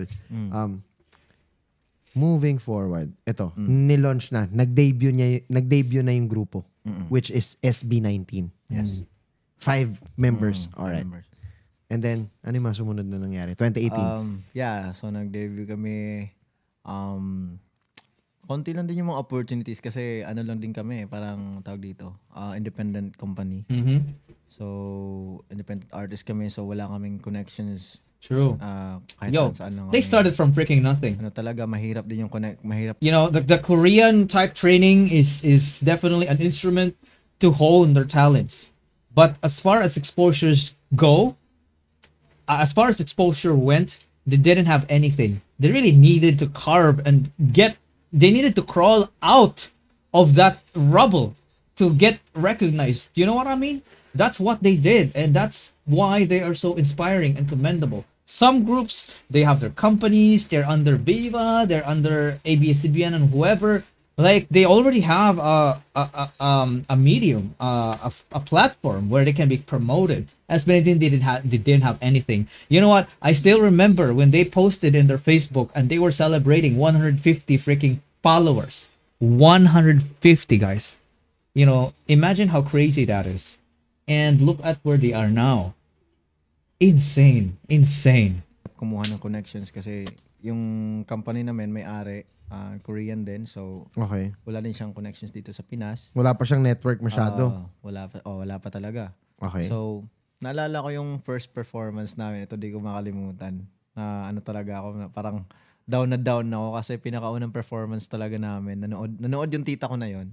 Moving forward. Ito. Nilaunch na. Nag-debut na yung grupo. Which is SB19. Yes. 5 members. Alright. And then, ano yung mga sumunod na nangyari? 2018? So nag-debut kami. Konti lang din yung mga opportunities kasi ano lang din kami, parang tawag dito, independent company. So, independent artist kami, so wala kaming connections. True. Kahit saan lang they kami. started from freaking nothing. Ano talaga, mahirap din yung mahirap. You know, the Korean type training is definitely an instrument to hone their talents. But as far as exposures go, as far as exposure went, they didn't have anything. They really needed to carve and they needed to crawl out of that rubble to get recognized. Do you know what I mean? That's what they did, and that's why they are so inspiring and commendable. Some groups, they have their companies, they're under Viva, they're under ABS-CBN and whoever. Like, they already have a medium, a platform where they can be promoted. As many they didn't have anything. You know what? I still remember when they posted in their Facebook and they were celebrating 150 freaking followers. 150, guys. You know, imagine how crazy that is. And look at where they are now. Insane. Kumuha ng connections kasi yung company namin may-ari, Korean din. So, wala din siyang connections dito sa Pinas. Wala pa siyang network masyado? Wala pa talaga. Okay. So, naalala ko yung first performance namin. Ito di ko makalimutan. Ano talaga ako, parang down na ako kasi pinakaunang performance talaga namin. Nanood yung tita ko na yun.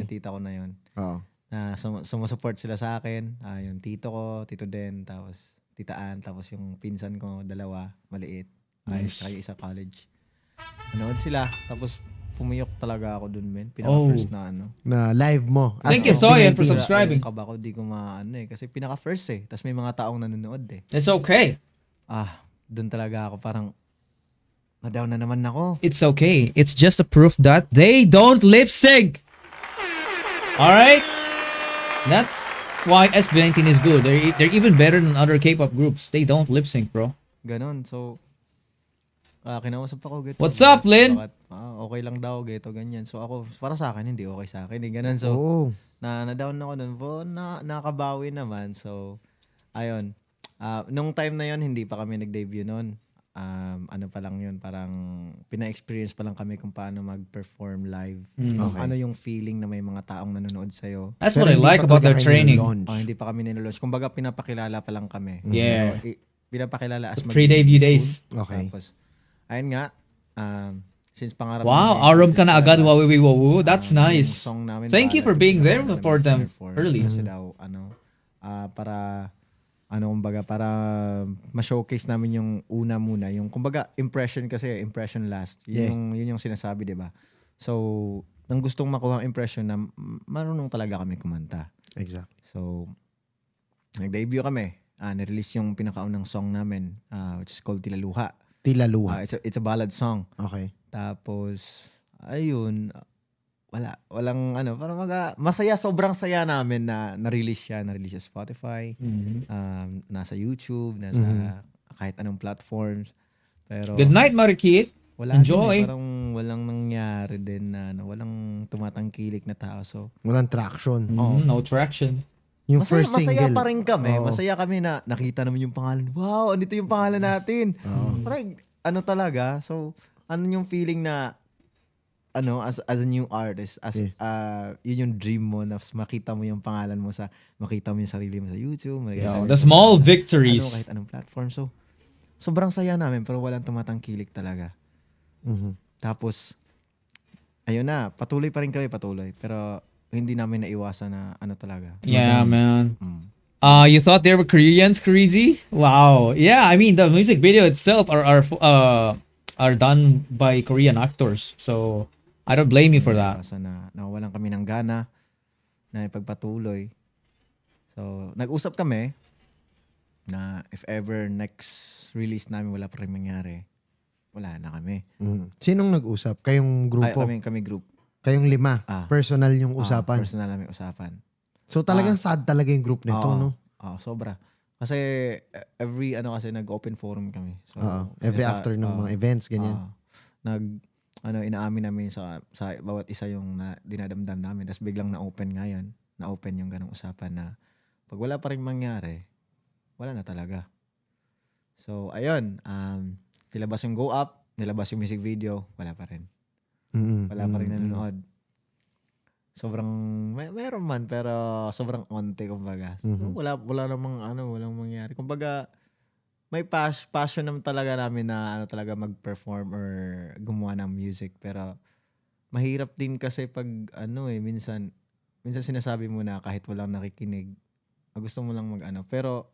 Oo. Na sumusupport sila sa akin. Yung tito ko, tito din, tapos titaan, tapos yung pinsan ko, dalawa, maliit. Saka yung isa college. Nanood sila, tapos pumiyok talaga ako dun, men. Pinaka-first na na live mo. Thank you, Soyan, for subscribing. Kaba ko, di ko kasi pinaka-first Tapos may mga taong nanonood It's okay. Dun talaga ako parang na-down na naman ako. It's okay. It's just a proof that they don't lip sync. Alright? That's why SB19 is good. They're even better than other K-pop groups. They don't lip sync, bro. Ganon. So, kinausap ako. Geto, what's up, Lin? Okay lang daw, geto, ganyan. So ako, para sa akin, hindi okay sa akin. Ganon. So, na-down ako nun. Nakabawi naman. So, ayun. Nung time na yun, hindi pa kami nag-debut nun. Ano pa lang yun, parang pina-experience pa lang kami kung paano mag-perform live. Ano yung feeling na may mga taong nanonood sa'yo. That's what I like about their training. Hindi pa kami nilalaunch. Kumbaga, pinapakilala pa lang kami. Yeah. Pinapakilala as pre-debut days. Okay. Tapos, ayun nga, since pangarap wow, aram ka na agad, wawiwi. That's nice. Song namin, thank you for being there for them early. Kasi daw, para kumbaga, para ma-showcase namin yung una muna. Yung, kumbaga, impression last. Yun yung sinasabi, di ba? So, nang gustong makuha ang impression na marunong talaga kami kumanta. Exactly. So, nag-debut kami. Nirelease yung pinakaunang song namin, which is called Tilaluha. It's a ballad song. Okay. Tapos, ayun, walang parang masaya, sobrang saya namin na na-release siya sa Spotify, nasa YouTube, nasa kahit anong platforms. Pero good night, Marikit. Enjoy. Parang walang nangyari din na walang tumatangkilik na tao. So, walang traction. No traction. Yung first single. Masaya pa rin kami. Masaya kami na nakita naman yung pangalan. Wow, andito yung pangalan natin. Parang talaga. So, yung feeling na as a new artist, yun yung dream mo na makita mo yung pangalan mo makita mo yung sarili mo sa YouTube. The small victories. Kahit anong platform. So, sobrang saya namin pero walang tumatangkilik talaga. Tapos, ayun na, patuloy pa rin kami, pero hindi namin naiwasan na talaga. Yeah, man. You thought they were Koreans, crazy? Wow. Yeah, I mean, the music video itself are done by Korean actors. So, I don't blame you for that. Na nawalan kami ng gana na ipagpatuloy. So, nag-usap kami na if ever next release namin wala pa rin mangyari, wala na kami. Sinong nag-usap? Kayong grupo? Kami group. Kayong 5? Personal yung usapan? Personal namin usapan. So talagang sad talaga yung group nito, no? Sobra. Kasi every kasi nag-open forum kami. So, every after ng mga events, ganyan. Inaamin namin sa bawat isa yung dinadamdam namin. Tapos biglang na-open ngayon. Na-open yung ganong usapan na pag wala pa rin mangyari, wala na talaga. So, ayun. Nilabas yung Go Up, nilabas yung music video, wala pa rin. Wala pa rin nanonood. Sobrang, meron man, pero sobrang onte, kumbaga. Wala namang, walang mangyari. Kumbaga, may passion naman talaga namin na talaga mag-perform or gumawa ng music. Pero, mahirap din kasi pag, minsan sinasabi mo na kahit walang nakikinig, gusto mo lang pero,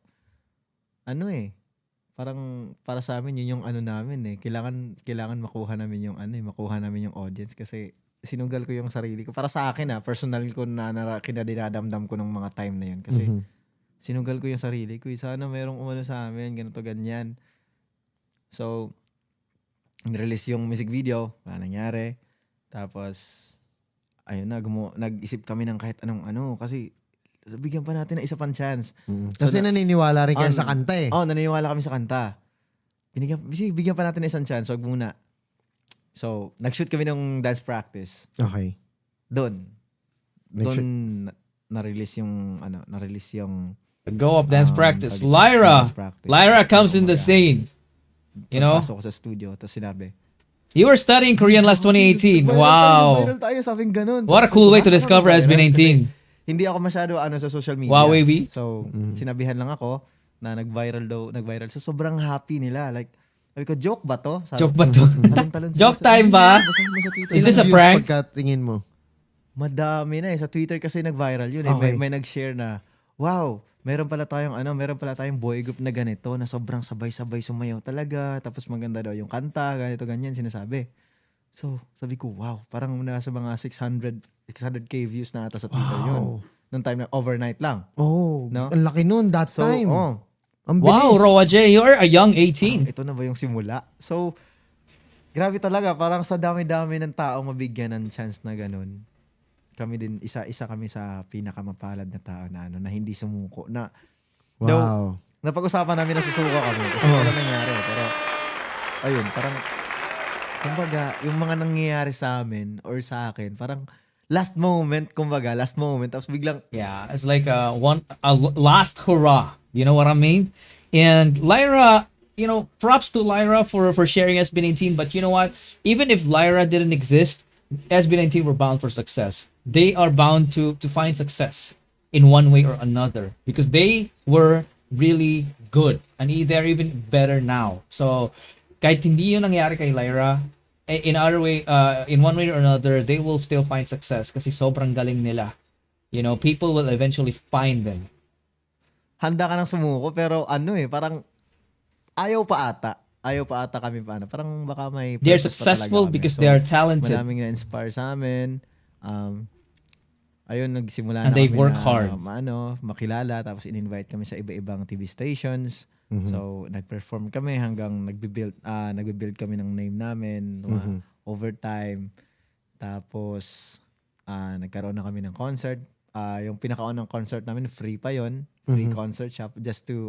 parang para sa amin yun yung namin kailangan makuha namin yung makuha namin yung audience kasi sinugal ko yung sarili ko para sa akin personal ko na kinadinadamdam ko ng mga time na yun kasi sinugal ko yung sarili ko sana merong sa amin ganito ganyan. So nirelease yung music video, wala nangyari. Tapos ayun na nag-isip kami ng kahit anong kasi bigyan pa natin ng isa pang chance. Kasi naniniwala rin kayo sa kanta eh. Naniniwala kami sa kanta. Bigyan pa natin ng isang chance, wag muna. So, nag-shoot kami ng dance practice. Okay. Doon na-release yung The Go Up dance practice. Lyra comes in the scene. You know? Pasok ko sa studio, tapos sinabi, you were studying Korean last 2018. Wow. Viral tayo, sabing ganun. What a cool way to discover SB19. Hindi ako masyado sa social media. Wow, baby. So, sinabihan lang ako na nag-viral. So, sobrang happy nila. Like, sabi ko, joke ba to? Joke ba to? Talon-talon Joke time ba? Is this a prank? Pagkatingin mo? Madami na Sa Twitter kasi nag-viral yun. Okay. May nag-share na, wow, meron pala tayong boy group na ganito na sobrang sabay-sabay sumayaw talaga. Tapos maganda daw yung kanta, ganito, ganyan, sinasabi. So, sabi ko, wow, parang nasa mga 600k views na ata sa Twitter yun. Noong time na overnight lang. Oh, no? Ang laki nun that time. Ang bilis. Wow, Roa J, you're a young 18. Ito na ba yung simula? So, grabe talaga. Parang sa dami-dami ng tao mabigyan ng chance na ganun. Kami din, isa kami sa pinakamapalad na tao na hindi sumuko. Wow. Though, napag-usapan namin na susuko kami kasi wala nangyari. Pero, ayun, parang kumbaga, yung mga nangyayari sa amin or sa akin, parang last moment. Tapos biglang... Yeah, it's like a last hurrah. You know what I mean? And Lyra, props to Lyra for sharing SB19. But you know what? Even if Lyra didn't exist, SB19 were bound for success. They are bound to find success in one way or another because they were really good. And they're even better now. So, kahit hindi yun nangyari kay Lyra, in one way or another, they will still find success kasi sobrang galing nila. People will eventually find them. Handa ka nang sumuko, pero parang ayaw pa ata kami pa. Parang baka may... They're successful because they are talented. Maraming na-inspire sa amin. Ayun, nagsimula and na they kami work na hard. Makilala, tapos in-invite kami sa iba-ibang TV stations. So, nag-perform kami hanggang nag-build kami ng name namin over time. Tapos, nagkaroon na kami ng concert. Yung pinakaunang concert namin, free pa yon, free concert shop just to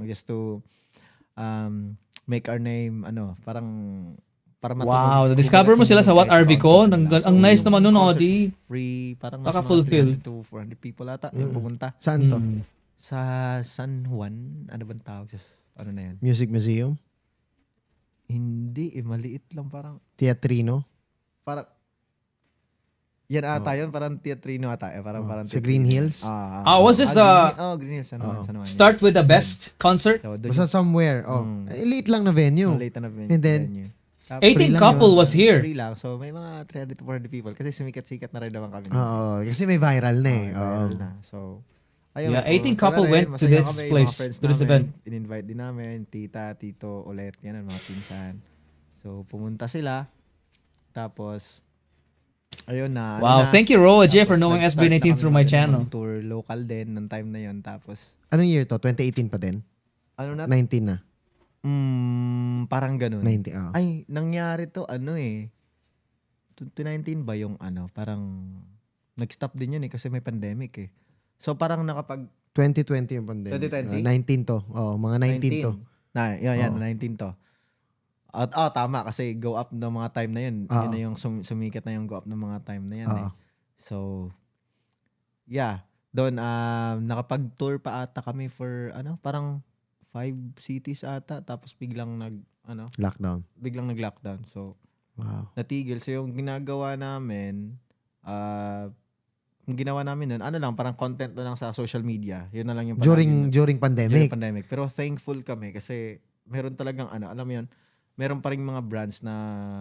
make our name para wow, discover mo sila sa What RB ko. Ang nice naman nun, Odi. Free, parang mas mga 300 to 400 people ata yung pumunta. Saan to? Sa San Juan, ano bang tawag? Ano na yan? Music Museum? Hindi, maliit lang parang. Teatrino? Parang, yan ata yun, parang Teatrino ata. Parang sa Green Hills? Was this Green Hills. Start with the best concert? Basta somewhere. Elite lang na venue. Late na venue. And then, 18 couple was here. Free lang. So, may mga 300 to 400 people. Kasi sumikat-sikat na rin naman kami. Kasi may viral na eh. Viral na. So, ayun. Yeah, 18 couple went to this place, to this event. In-invite din namin. Tita, tito, ulit. Yan ang mga pinsan. So, pumunta sila. Tapos, ayun na. Wow, thank you, Roa J, for knowing SB19 through my channel. Tour local din ng time na yun. Tapos, anong year to? 2018 pa din? Ano na? 19 na. Parang ganun. 90, Ay, nangyari to 2019 ba yung parang nag-stop din yun kasi may pandemic eh. So parang 2020 yung pandemic. 2020? 19 to. Mga 19 to. Yan, 19 to. At tama kasi Go Up ng mga time na yun. Yun na yung sumikat na yung Go Up ng mga time na yan eh. So, yeah. Doon, nakapag-tour pa ata kami for, parang 5 cities ata, tapos biglang nag-lockdown. So, natigil. So, yung ginagawa namin, yung ginawa namin nun, parang content na lang sa social media. Yun na lang yung during pandemic. During pandemic. Pero thankful kami kasi meron talagang alam mo yun, meron pa rin mga brands na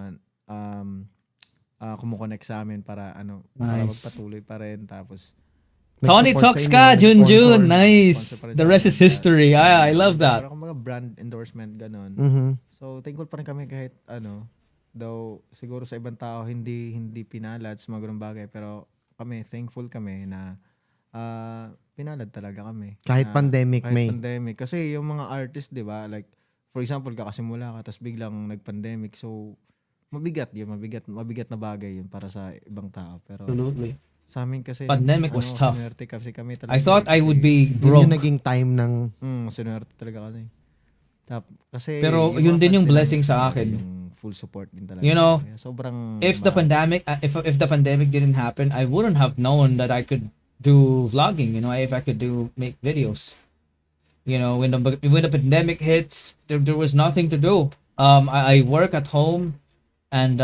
kumukonect sa amin para para magpatuloy pa rin. Tapos Tony Talks ka, Junjun. Nice. The rest is history. I love that. Parang mga brand endorsement, ganon. So, thankful pa rin kami kahit though siguro sa ibang tao hindi pinalad sa mga ganung bagay. Pero kami, thankful kami na pinalad talaga kami. Kahit pandemic, kahit pandemic. Kasi yung mga artist, di ba? Like, for example, kakasimula ka, tapos biglang nag-pandemic. So, mabigat na bagay yun para sa ibang tao. Pero, absolutely. Sa amin kasi pandemic was tough. Kasi kami talaga, I thought I would be broke. Yun yung naging time ng sinwerte talaga kasi. Kasi pero yun din yung blessing sa akin. Yung full support din talaga. You know, sobrang if the pandemic didn't happen, I wouldn't have known that I could do vlogging, you know, if I could make videos. You know, when the pandemic hits, there was nothing to do. I work at home and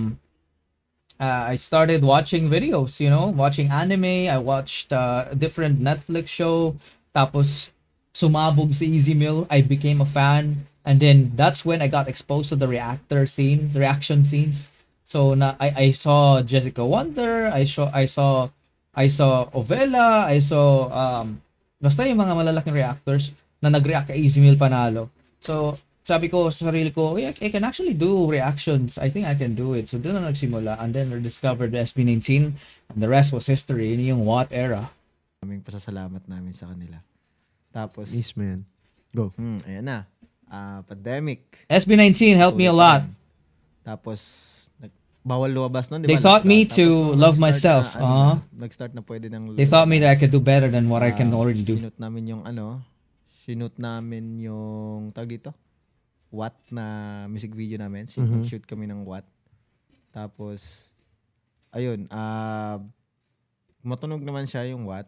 I started watching videos, you know, watching anime. I watched different Netflix show. Tapos, sumabog si Easy Meal. I became a fan. And then, that's when I got exposed to the reaction scenes. So, I saw Jessica Wonder. I saw Ovela. I saw, basta yung mga malalaking reactors na nag-react kay Easy Meal Panalo. So, sabi ko sa sarili ko, I can actually do reactions. I think I can do it. So doon na nagsimula. And then we discovered the SB19 and the rest was history. Yun yung what era. Kaming pasasalamat namin sa kanila. Tapos, yes, man. Go. Ayan na. Pandemic. SB19 helped me a lot. Tapos, bawal lumabas nun. They thought me to love myself. Nag-start na pwede ng They thought me that I could do better than what I can already do. Sinut namin yung tawag dito? Watt na music video namin. Shoot kami ng Watt. Tapos, ayun, matunog naman siya yung Watt.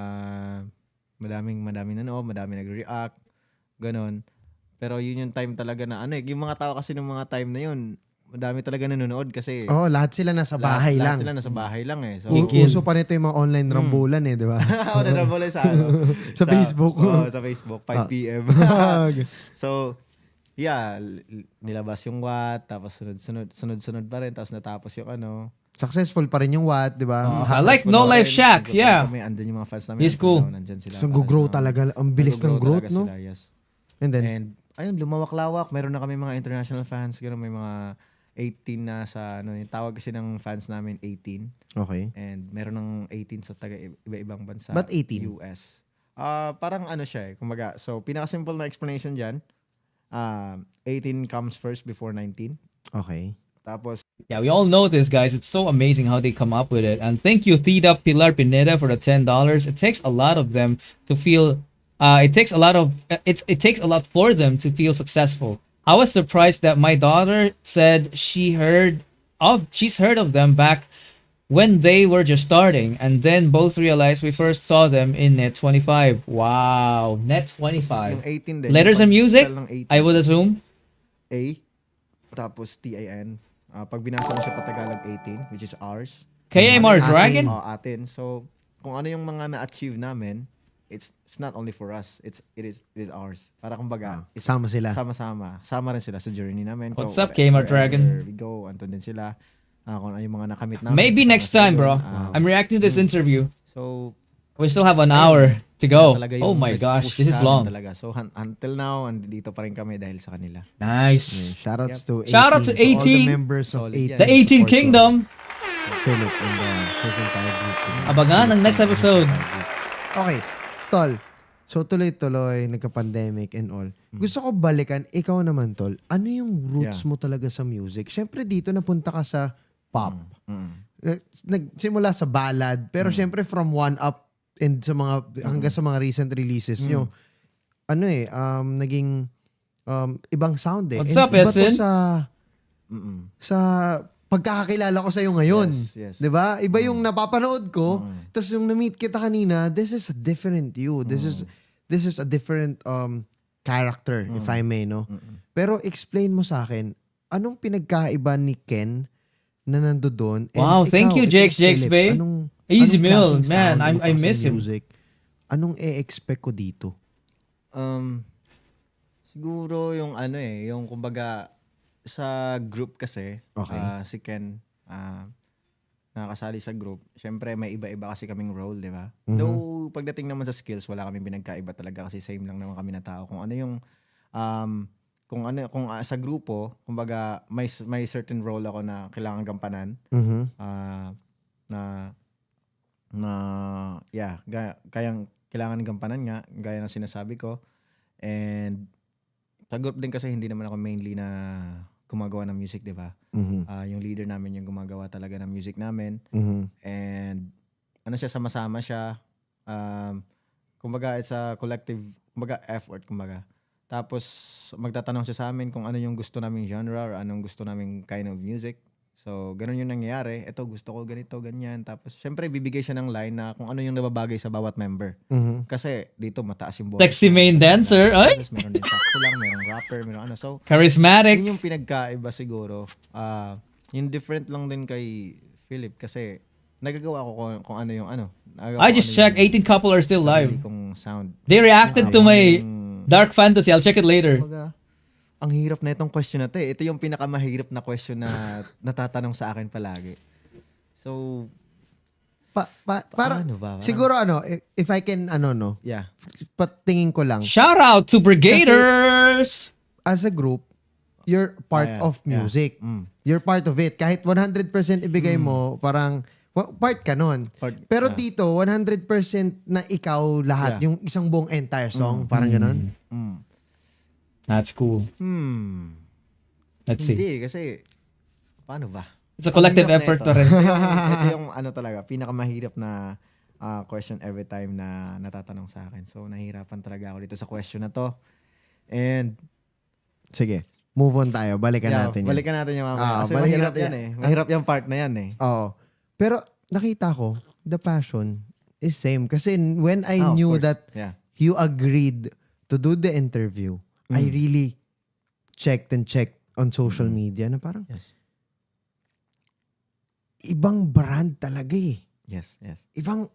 Madaming nanood, madaming nag-react, ganon. Pero yun yung time talaga na, yung mga tao kasi ng mga time na yun, madami talaga nanonood kasi. Lahat sila nasa bahay lang. Lahat sila nasa bahay lang eh. So, uso pa nito yung mga online rambulan di ba? Rambulan sa sa Facebook. Sa Facebook, 5 p.m. So, yeah, nilabas yung Watt, tapos sunod pa rin, tapos natapos yung Successful pa rin yung Watt, di ba? I like No Life Shack, yeah. Andun yung mga fans namin. He's cool. So, grow talaga. Ang bilis ng growth, no? Sila, yes. And then, ayun, lumawak-lawak. Meron na kami mga international fans. Gano'n, may mga 18 na sa, yung tawag kasi ng fans namin, 18. Okay. And meron ng 18 sa iba-ibang bansa. But 18? US. Parang siya eh. Kumbaga, so, pinaka-simple na explanation dyan, 18 comes first before 19. Okay. Tapos, yeah, we all know this, guys. It's so amazing how they come up with it. And thank you, Thida Pilar Pineda, for the $10. It takes a lot of them to feel. It takes a lot for them to feel successful. I was surprised that my daughter said she's heard of them back when they were just starting, and then both realized we first saw them in Net 25. Wow, Net 25. Yung 18 din. Letters and music, I would assume. A, tapos TIN. Pag binasa mo siya patagalog 18, which is ours. KMR Dragon? Atin. So, kung ano yung mga na-achieve namin, it's not only for us. It is ours. Para kumbaga, sama sila. Sama rin sila sa journey namin. What's up, KMR Dragon? We go, andun din sila. Kung ano yung mga nakamit namin. Maybe next time, bro. I'm reacting to this interview. So, we still have an hour to go. Oh my gosh, this is long. Talaga. So, until now, andito pa rin kami dahil sa kanila. Nice. Shoutouts to 18. Shout out to 18. All the members of 18. The 18 Kingdom. Philip and the PPOP Group. Abangan ang next episode. Okay, Tol. So, tuloy-tuloy, nagka-pandemic and all. Gusto ko balikan, ikaw naman, Tol. Ano yung roots mo talaga sa music? Siyempre, dito napunta ka sa pop. Nagsimula sa ballad. Pero siyempre, from one up and sa mga hanggang sa mga recent releases nyo, naging ibang sound eh. What's up, Essen? Sa pagkakakilala ko sa iyo ngayon. Yes. 'Di ba? Iba yung napapanood ko, tapos yung na-meet kita kanina, this is a different you. This is a different character, if I may, no? Pero explain mo sa akin, anong pinagkaiba ni Ken na nandoon? Wow, thank you, Jakes, babe. Easy meal, man. I miss him. Music? Anong e-expect ko dito? Siguro yung yung kumbaga sa group kasi, si Ken, nakakasali sa group. Syempre may iba-iba kasi kaming role, di ba? Though pagdating naman sa skills, wala kaming pinagkaiba talaga kasi same lang naman kami na tao. Kung ano yung kung sa grupo, kumbaga may certain role ako na kailangan gampanan. Kayang kailangan gampanan nga gaya ng sinasabi ko. And sa group din kasi hindi naman ako mainly na gumagawa ng music, di ba? Yung leader namin yung gumagawa talaga ng music namin. And sama-sama siya. Kumbaga it's a collective, kumbaga effort, kumbaga. Tapos magtatanong siya sa amin kung ano yung gusto naming genre or anong gusto naming kind of music. So, ganun yung nangyayari. Ito, gusto ko ganito, ganyan. Tapos, syempre, bibigay siya ng line na kung ano yung nababagay sa bawat member. Kasi, dito, mataas yung boses. Sexy main dancer, ay? Meron din sakto lang, merong rapper, meron ano. So, charismatic. Yun yung pinagkaiba siguro. Yung different lang din kay Philip kasi nagagawa ko kung ano yung ano. I just checked, 18 couple are still live. Sound. They reacted to my dark fantasy. I'll check it later. Ang hirap na itong question na ito. Ito yung pinakamahirap na question na natatanong sa akin palagi. So, paano ba? Siguro if I can, yeah. Patingin ko lang. Shout out to Brigaders! Kasi, as a group, you're part of music. You're part of it. Kahit 100% ibigay mo, parang, part ka nun. Pero dito, 100% na ikaw lahat. Yung isang buong entire song. Parang ganon. That's cool. Let's see. Hindi, kasi, paano ba? It's a collective effort to rin. Ito yung talaga, pinakamahirap na question every time na natatanong sa akin. So, nahihirapan talaga ako dito sa question na to. And, sige, move on tayo. Balikan natin yan. Balikan natin yung mamaya. Kasi mahirap yan eh. Mahirap yung part na yan eh. Oo. Pero, nakita ko, the passion is same. Kasi when I knew that you agreed to do the interview, I really checked on social media na parang ibang brand talaga eh. Yes. Ibang,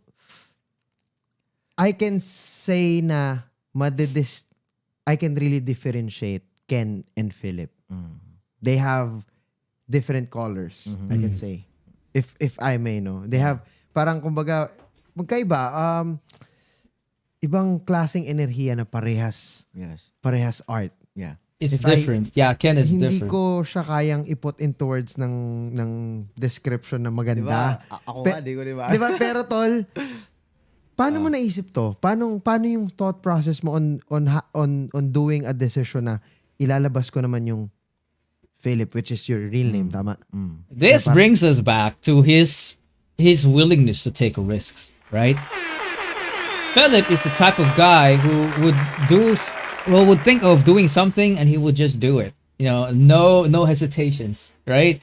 I can say na I can really differentiate Ken and Philip. They have different colors, I can say. If I may, no. They have, parang kumbaga, magkaiba, ibang klaseng enerhiya na parehas. Yes. Parehas art. Yeah. It's different. Ken is hindi different. Hindi ko siya kayang i-put in towards ng description na maganda. Diba? Ako nga, di ko, diba? Diba? Pero tol, paano mo naisip to? Paano yung thought process mo on doing a decision na ilalabas ko naman yung Philip, which is your real name, tama? This brings us back to his willingness to take risks, right? Philip is the type of guy who would think of doing something and he would just do it. No hesitations, right?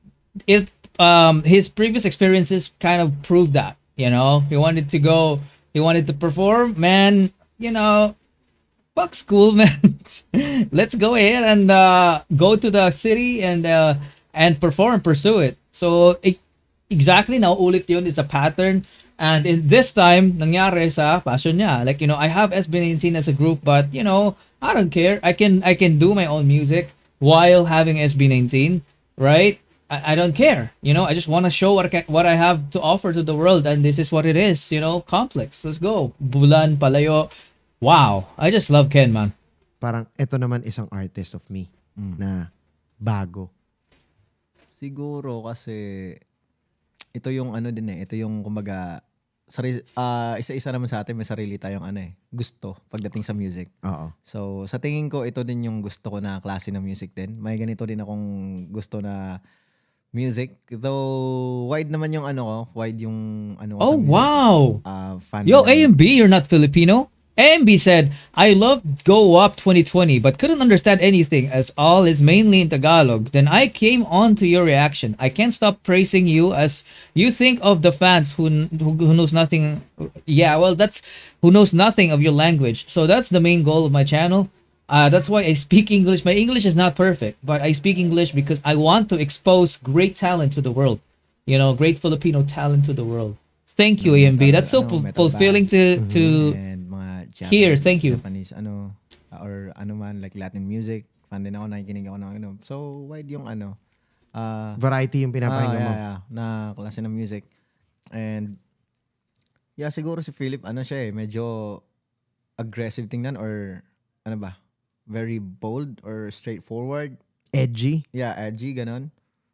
His previous experiences kind of proved that. He wanted to perform, man. Fuck school, man. Let's go ahead and go to the city and perform, pursue it. So exactly, nauulit yun. It's a pattern. And in this time, nangyari sa passion niya. Like, I have SB19 as a group, but, I don't care. I can do my own music while having SB19, right? I don't care. I just want to show what I have to offer to the world, and this is what it is. Complex. Let's go. Bulan, Palayo. Wow. I just love Ken, man. Parang, ito naman isang artist of me na bago. Siguro kasi ito yung ito yung kumbaga isa-isa naman sa atin may sarili tayong gusto pagdating sa music. Oo. So sa tingin ko ito din yung gusto ko na klase ng music din. May ganito din akong gusto na music. Though wide naman yung wide yung sa music. Oh, wow. Fan Yo, A&B, you're not Filipino? A&B said, I loved Go Up 2020 but couldn't understand anything as all is mainly in Tagalog. Then I came on to your reaction. I can't stop praising you as you think of the fans who knows nothing. Yeah, well, that's who knows nothing of your language. So that's the main goal of my channel. That's why I speak English. My English is not perfect, but I speak English because I want to expose great talent to the world. You know, great Filipino talent to the world. Thank you, AMB. That's so fulfilling to And mga hear. Thank you. Japanese or ano man, like Latin music. Fan din ako, nakikinig ako ng So, wide yung Variety yung pinapakinggan mo. Yeah, na klase ng music. And yeah, siguro si Philip, siya medyo aggressive tingnan or ano ba? Very bold or straightforward. Edgy. Yeah, edgy, ganon.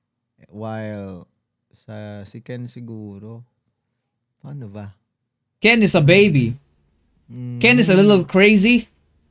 While si Ken siguro, paano ba? Ken is a baby. Ken is a little crazy.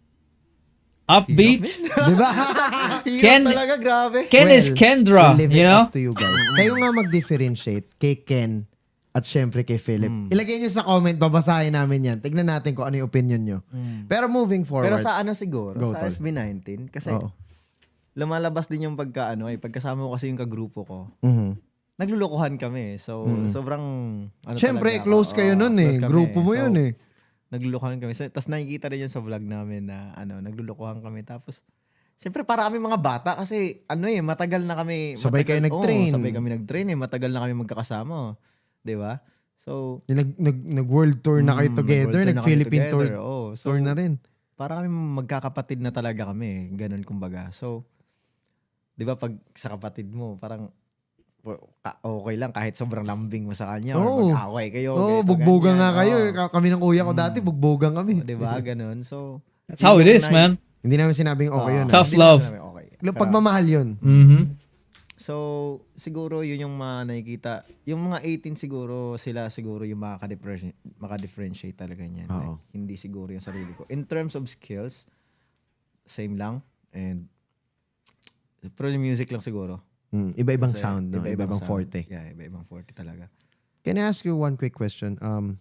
Upbeat. Diba? Ken talaga, grabe. Ken is Kendra, we'll leave you it know? up to you guys. Kayo nga mag-differentiate kay Ken at syempre kay Philip. Ilagay nyo sa comment, babasahin namin yan. Tignan natin kung ano yung opinion nyo. Pero moving forward. Pero sa siguro, Go, sa Tol. SB19, kasi lumalabas din yung pagkasama ko kasi yung kagrupo ko. Naglulukuhan kami. So, sobrang Syempre, talaga close kayo nun close kami. Grupo mo yun eh. Naglulukuhan kami. So, tapos nakikita rin yun sa vlog namin na naglulukuhan kami. Tapos, syempre para kami mga bata kasi matagal na kami. Sabay kayo nag-train. Sabay kami nag-train Matagal na kami magkakasama. Di ba? So, nag-world tour na kayo together. Nag-Philippine tour, so, tour na rin. Para kami magkakapatid na talaga kami. Ganun kumbaga. So, di ba pag sa kapatid mo, parang okay lang kahit sobrang lambing mo sa kanya or mag-away kayo. Bugbogan nga kayo. Kami ng kuya ko dati, bugbogan kami. Di ba? Ganun. So, that's how it is, man. Hindi namin sinabing okay yun. Tough love. Okay. Pagmamahal yun. So, siguro yun yung nakikita. Yung mga 18 siguro, sila siguro yung maka-differentiate talaga niyan. Like, hindi siguro yung sarili ko. In terms of skills, same lang. And, pero yung music lang siguro. Iba-ibang sound, no? Iba-ibang forte. Yeah, iba-ibang forte talaga. Can I ask you one quick question?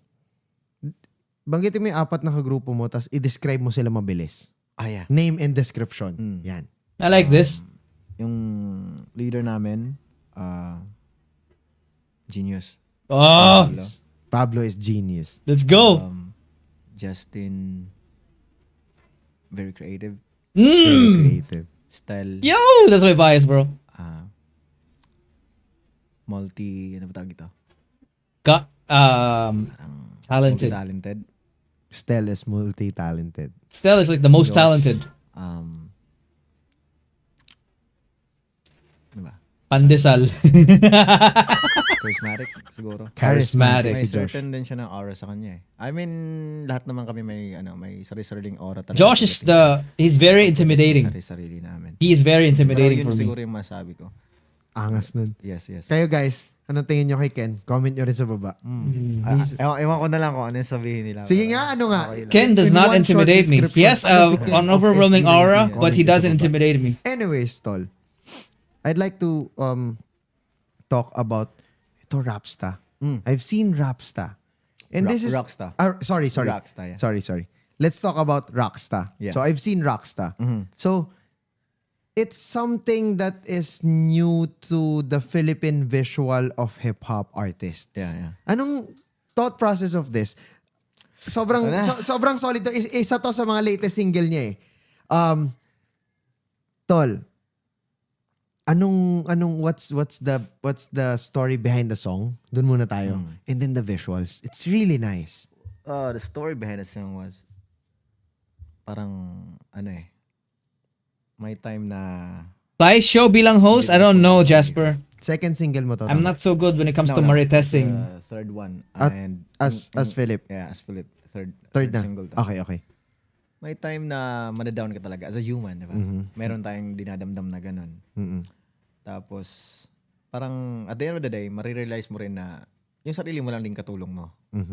Banggitin mo yung 4 na kagrupo mo, tapos i-describe mo sila mabilis. Yeah. Name and description. Yan. I like this. Yung leader namin, genius. Oh, Pablo is genius. let's go. Justin, very creative. Very creative. Style, Yo, that's my bias, bro. ano ba tawag ito? Talented. Talented. Stel is multi-talented. Stella is like the most talented. Ano ba? Pandesal. Charismatic, siguro. Charismatic. May si Josh. certain din siya ng aura sa kanya I mean, lahat naman kami may sarili-sariling aura talaga. Josh is he's very intimidating. Sarili namin. He is very intimidating Pero yun for siguro me. yung masabi ko. Angas nun. Yes. Kayo guys, anong tingin nyo kay Ken? Comment nyo rin sa baba. Ewan ko na lang kung ano yung sabihin nila. Sige nga, ano nga? Ken does In not one intimidate short me. description, He has ano si Ken an of overwhelming SB19? aura, Comment but he nyo sa doesn't baba. intimidate me. Anyways, Tol, I'd like to talk about Rapsta. I've seen Rapsta. And this is Rockstar. Sorry. Rockstar, yeah. Sorry. Let's talk about Rockstar. Yeah. So I've seen Rockstar. So it's something that is new to the Philippine visual of hip-hop artists. Yeah. Anong thought process of this? Sobrang solid to. Isa to sa mga latest single niya Tol, what's the story behind the song? Doon muna tayo. And then the visuals. It's really nice. The story behind the song was parang may time na Live show bilang host? I don't know, Jasper. Second single mo to. I'm not so good when it comes to maritetesing. Third one. As Philip. Yeah, as Philip. Third na. Single to. Okay. May time na manadown ka talaga as a human, di ba? Meron tayong dinadamdam na ganun. Tapos, parang at the end of the day, marirealize mo rin na yung sarili mo lang din katulong mo.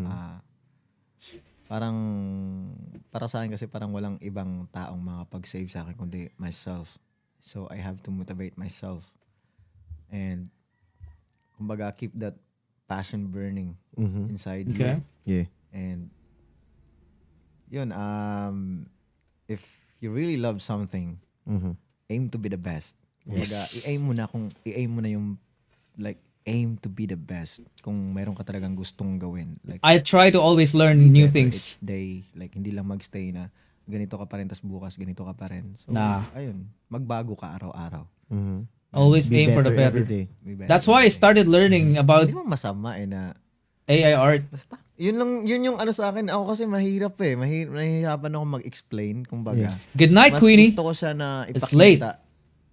Parang, para sa akin kasi parang walang ibang taong makapag-save sa akin kundi myself. So, I have to motivate myself. And, kumbaga, keep that passion burning inside you. Yeah. And, yun, if you really love something, aim to be the best. Kumbaga, i-aim mo na yung, like, aim to be the best kung meron ka talagang gustong gawin. Like, I try to always learn new things. Each day, like, hindi lang magstay na, ganito ka pa rin, tas bukas ganito ka pa rin. So, ayun, magbago ka araw-araw. Always aim for the better. That's why I started learning about Hindi mo masama na AI art. basta. Yun yung ano sa akin. Ako kasi mahirap eh. Mahirapan ako mag-explain, kumbaga. Good night, Mas Queenie. gusto ko siya na It's late. ipakita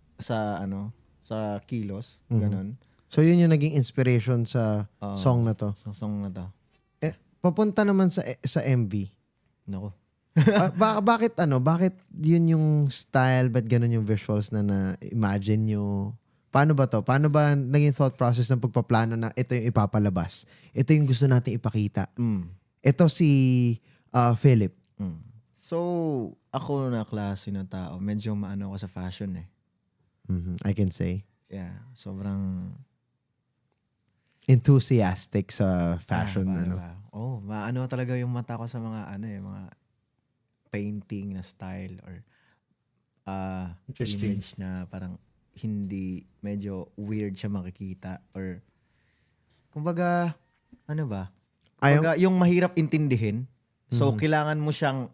sa kilos, ganun. So yun yung naging inspiration sa song na to. Sa song na to. Papunta naman sa MV. Nako. Bakit yun yung style, ba't ganun yung visuals na na-imagine nyo? Paano ba to? Paano ba naging thought process ng pagpaplano na ito yung ipapalabas? Ito yung gusto natin ipakita. Ito si Philip. So, ako na klase ng tao, medyo maano ako sa fashion eh. I can say. Yeah, sobrang enthusiastic sa fashion. Maano talaga yung mata ko sa mga mga painting na style or image na parang hindi medyo weird siya makikita or kumbaga kumbaga yung mahirap intindihin. So kailangan mo siyang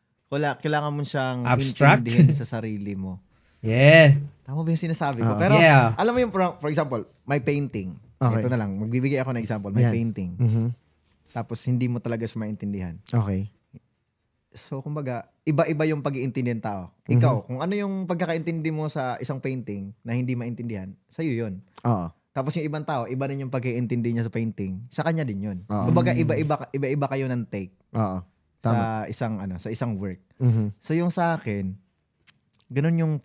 abstract intindihin sa sarili mo. Yeah. Tama ba yung sinasabi ko? Pero alam mo yung for example, my painting. Okay. Ito na lang, magbibigay ako ng example, my painting. Tapos hindi mo talaga siya maintindihan. Okay. So, kumbaga, iba-iba yung pag-iintindi ng tao. Ikaw, kung ano yung pagkakaintindi mo sa isang painting na hindi maintindihan, sa'yo yun. Oo. Tapos yung ibang tao, iba rin yung pag-iintindi niya sa painting, sa kanya din yun. Kumbaga, iba-iba kayo ng take. Oo. Sa isang work. So, yung sa akin, ganun yung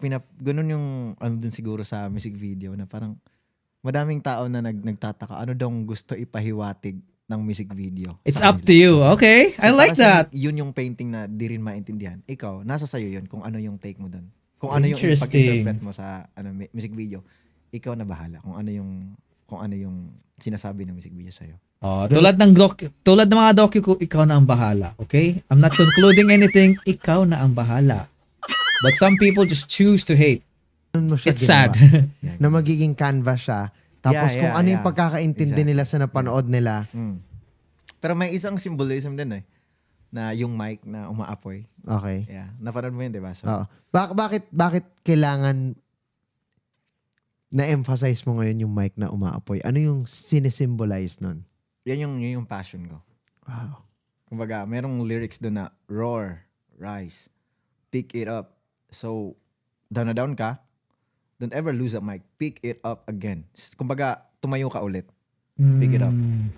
din siguro sa music video na parang madaming tao na nagtataka ano daw gusto ipahiwatig ng music video. It's up to you. Okay. I like that. Yun yung painting na di rin maintindihan. Ikaw, nasa sayo yun kung ano yung take mo doon. Kung ano yung pag-interpret mo sa music video. Ikaw na bahala kung ano yung sinasabi ng music video sa'yo. Tulad ng mga docu ko, ikaw na ang bahala. Okay? I'm not concluding anything. Ikaw na ang bahala. But some people just choose to hate. It's sad. Na magiging canvas siya. Tapos kung ano yung pagkakaintindi nila sa napanood nila. Pero may isang symbolism din eh. Na yung mic na umaapoy. Okay. Yeah. Napanood mo yun, di ba? So, bakit kailangan na-emphasize mo ngayon yung mic na umaapoy? Ano yung sinisimbolize nun? Yan yung passion ko. Wow. Kumbaga, merong lyrics doon na roar, rise, pick it up. So, down na down ka, don't ever lose a mic. Pick it up again. Kumbaga, tumayo ka ulit. Pick it up.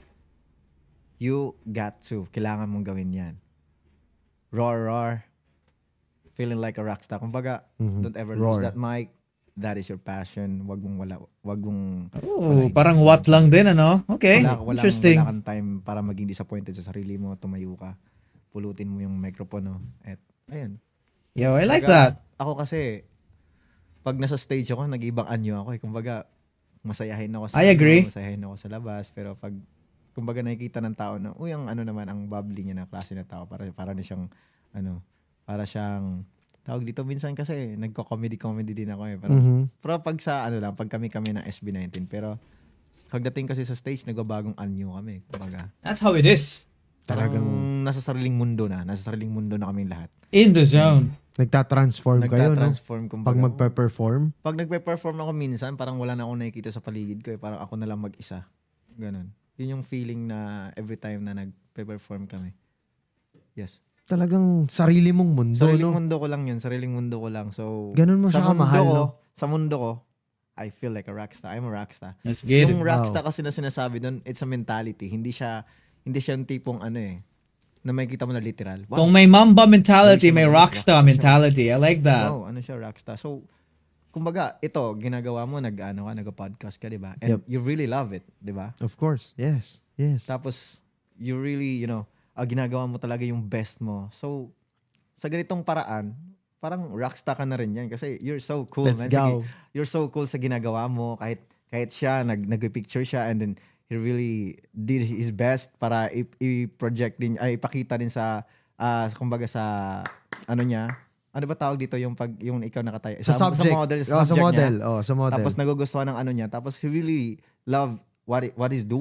You got to. Kailangan mong gawin yan. Roar, roar. Feeling like a rockstar. Kumbaga, don't ever lose that mic. That is your passion. Wag mong parang what lang din, ano? Okay. Interesting. Wala kang time para maging disappointed sa sarili mo. Tumayo ka. Pulutin mo yung microphone, no? At, ayun. Yo, I like that. Ako kasi, pag nasa stage ako, nag-ibang anyo ako. Kumbaga, masayahin ako I agree. Masayahin ako sa labas. Pero pag, kumbaga nakikita ng tao na, ang naman, ang bubbly niya na klase na tao. Para na siyang, para siyang, tawag dito minsan kasi, nagko-comedy din ako eh. Pero pag sa, pag kami ng SB19. Pero, pagdating kasi sa stage, nagbabagong anyo kami. Kumbaga. That's how it is. Talagang nasa sariling mundo na kaming lahat. In the zone. Nagtatransform kayo, no? Kumbaga, pag magpe-perform? Pag nagpe-perform ako minsan, parang wala na akong nakikita sa paligid ko eh. Parang ako na lang mag-isa. Ganon. Yun yung feeling na every time na nagpe-perform kami. Yes. Talagang sarili mong mundo, Sariling mundo ko lang yun. Sariling mundo ko lang. So, ganun mo siya kamahal, no? Sa mundo ko, I feel like a rockstar. I'm a rockstar. Let's get yung rockstar kasi na sinasabi doon, it's a mentality. Hindi siya yung tipong na makikita mo na literal. Wow. Kung may Mamba mentality, may rockstar mentality. I like that. Wow, siya rockstar. So, kumbaga, ito, ginagawa mo, nag-podcast ka, di ba? And you really love it, di ba? Of course, yes. Tapos, you really, ginagawa mo talaga yung best mo. So, sa ganitong paraan, parang rockstar ka na rin yan kasi you're so cool, Let's man. Go. You're so cool sa ginagawa mo. Kahit siya, nag-picture siya and then he really did his best para i-project din, ipakita din sa, kumbaga sa, niya. Ano ba tawag dito yung ikaw nakatayo? Sa subject. Sa model. Sa model. Sa model. Tapos nagugustuhan ng niya. Tapos he really loved what he's doing.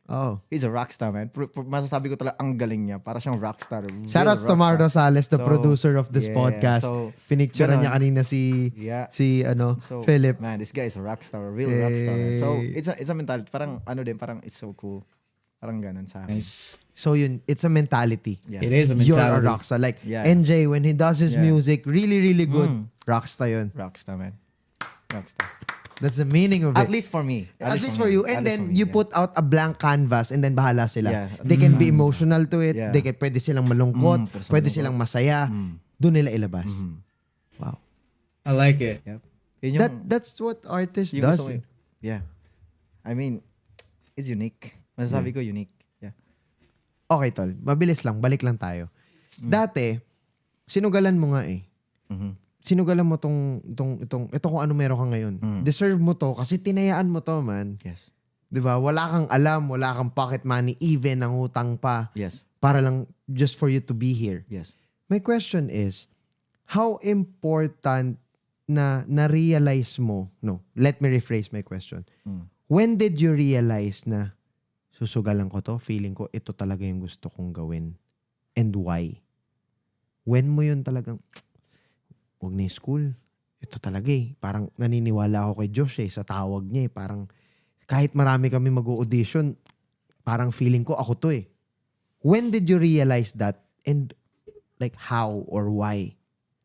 Oh. He's a rockstar, man. Masasabi ko talaga, ang galing niya. Para siyang rockstar. Shoutouts to Mar Rosales, the So, producer of this podcast. So, Pinicturean niya kanina si Philip. Man, this guy is a rockstar. A real rockstar. So, it's a mentality. Parang, parang it's so cool. Parang ganun sa akin. Nice. So yun, it's a mentality. Yeah. It is a mentality. You're a rockstar. Like, NJ, when he does his music, really, really good. Rockstar yun. Rockstar, man. Rockstar. That's the meaning of it. At least for me. At least for you. And then, you put out a blank canvas and then bahala sila. Yeah. They can be emotional to it. They can, pwede silang malungkot. Pwede silang masaya. Doon nila ilabas. Wow. I like it. Yep. That's what artist does. Yeah. I mean, it's unique. Masasabi ko unique. Yeah. Okay, tol. Mabilis lang. Balik lang tayo. Dati, sinugalan mo nga eh. Sinugalan mo ito kung ano meron ka ngayon. Deserve mo to kasi tinayaan mo to, man. Yes. Diba? Wala kang alam, wala kang pocket money, even ang utang pa. Yes. Para lang just for you to be here. Yes. My question is, how important na na-realize mo, let me rephrase my question. When did you realize na susugalan ko to, feeling ko ito talaga yung gusto kong gawin? And why? When mo yun talagang, wag na yung school. Ito talaga eh. Parang naniniwala ako kay Josh eh, sa tawag niya eh. Parang kahit marami kami mag-audition, parang feeling ko ako to eh. When did you realize that? And like how or why?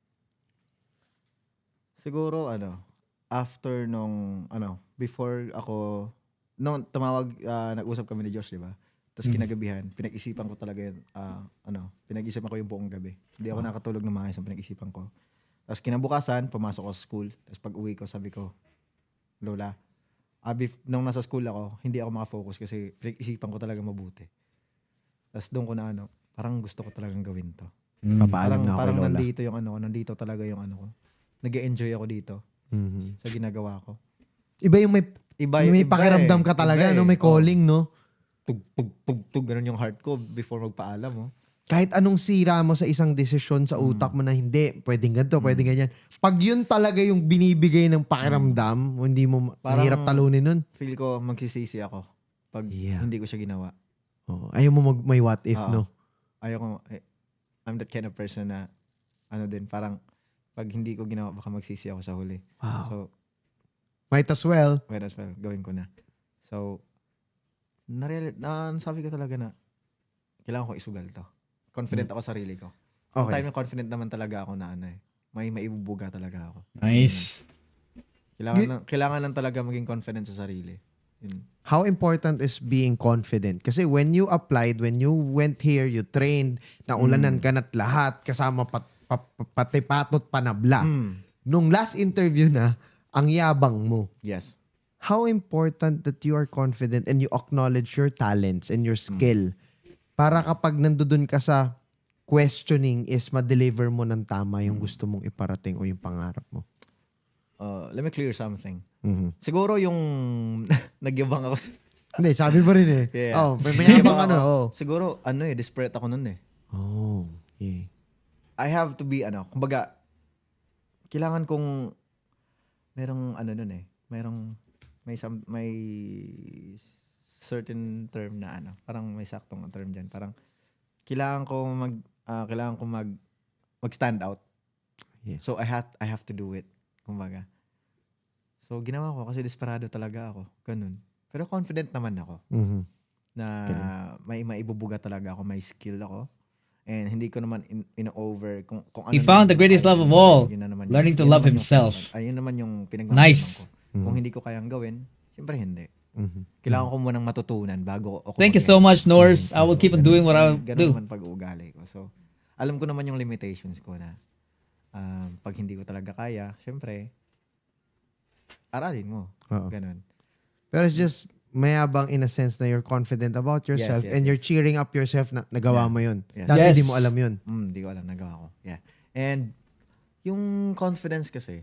Siguro after before ako, tumawag, nag-usap kami ni Josh, di ba? Tapos kinagabihan, pinag-isipan ko talaga yun, pinag-isipan ko yung buong gabi. Hindi ako nakatulog ng maayos ang pinag-isipan ko. Tapos kinabukasan, pumasok ako sa school. Tapos pag uwi ko, sabi ko, Lola, nung nasa school ako, hindi ako makafocus kasi pinag-isipan ko talaga mabuti. Tapos doon ko na parang gusto ko talagang gawin to. Papaalam na ako, parang Lola. nandito yung nandito talaga yung ko. Nag-e-enjoy ako dito sa ginagawa ko. Iba yung may pakiramdam ka talaga, may calling, no? Tug, ganun yung heart ko before magpaalam, oh. Kahit anong sira mo sa isang desisyon sa utak mo na hindi, pwedeng ganito, pwedeng ganyan. Pag yun talaga yung binibigay ng pakiramdam, hindi mo mahirap talunin nun. Feel ko magsisisi ako pag hindi ko siya ginawa. Oh, ayaw mo may what if, no? Ayaw ko, I'm that kind of person na, parang, pag hindi ko ginawa, baka magsisi ako sa huli. Wow. So, might as well, gawin ko na. So, nasabi ko talaga na, kailangan ko isugal to. Confident ako sa sarili ko. Okay. Time na confident naman talaga ako na may maibubuga talaga ako. Nice. Kailangan lang talaga maging confident sa sarili. Yun. How important is being confident? Kasi when you applied, when you went here, you trained, naulanan ka na't lahat, kasama pati patot panabla. Nung last interview na, ang yabang mo. Yes. How important that you are confident and you acknowledge your talents and your skill para kapag nandoon ka sa questioning is ma-deliver mo ng tama yung gusto mong iparating o yung pangarap mo. Let me clear something. Siguro yung nagyabang ako. Hindi, sabi mo rin eh. Yeah. May mayabang Siguro, desperate ako nun eh. Oh, yeah. I have to be, kumbaga, kailangan kong, merong, may certain term na, parang may saktong term dyan. Parang, kailangan ko mag-stand out. Yeah. So, I have to do it. Kumbaga. So, ginawa ko kasi desperado talaga ako. Ganun. Pero confident naman ako. Na may maibubuga talaga ako. May skill ako. And hindi ko naman in-over kung ano. He found the greatest love of all. Learning to love himself. Ayun naman yung pinagmamalan nice. ko. Kung hindi ko kayang gawin, siyempre hindi. Kailangan ko munang matutunan bago ako. Thank you so much, Norse. I will keep on doing what I do. Ganun naman pag-uugali ko. So, alam ko naman yung limitations ko na pag hindi ko talaga kaya, siyempre, aralin mo. Ganun. Pero it's just mayabang in a sense na you're confident about yourself and you're cheering up yourself na nagawa mo yun. Dati di mo alam yun. Di ko alam, nagawa ko. Yeah. And yung confidence kasi,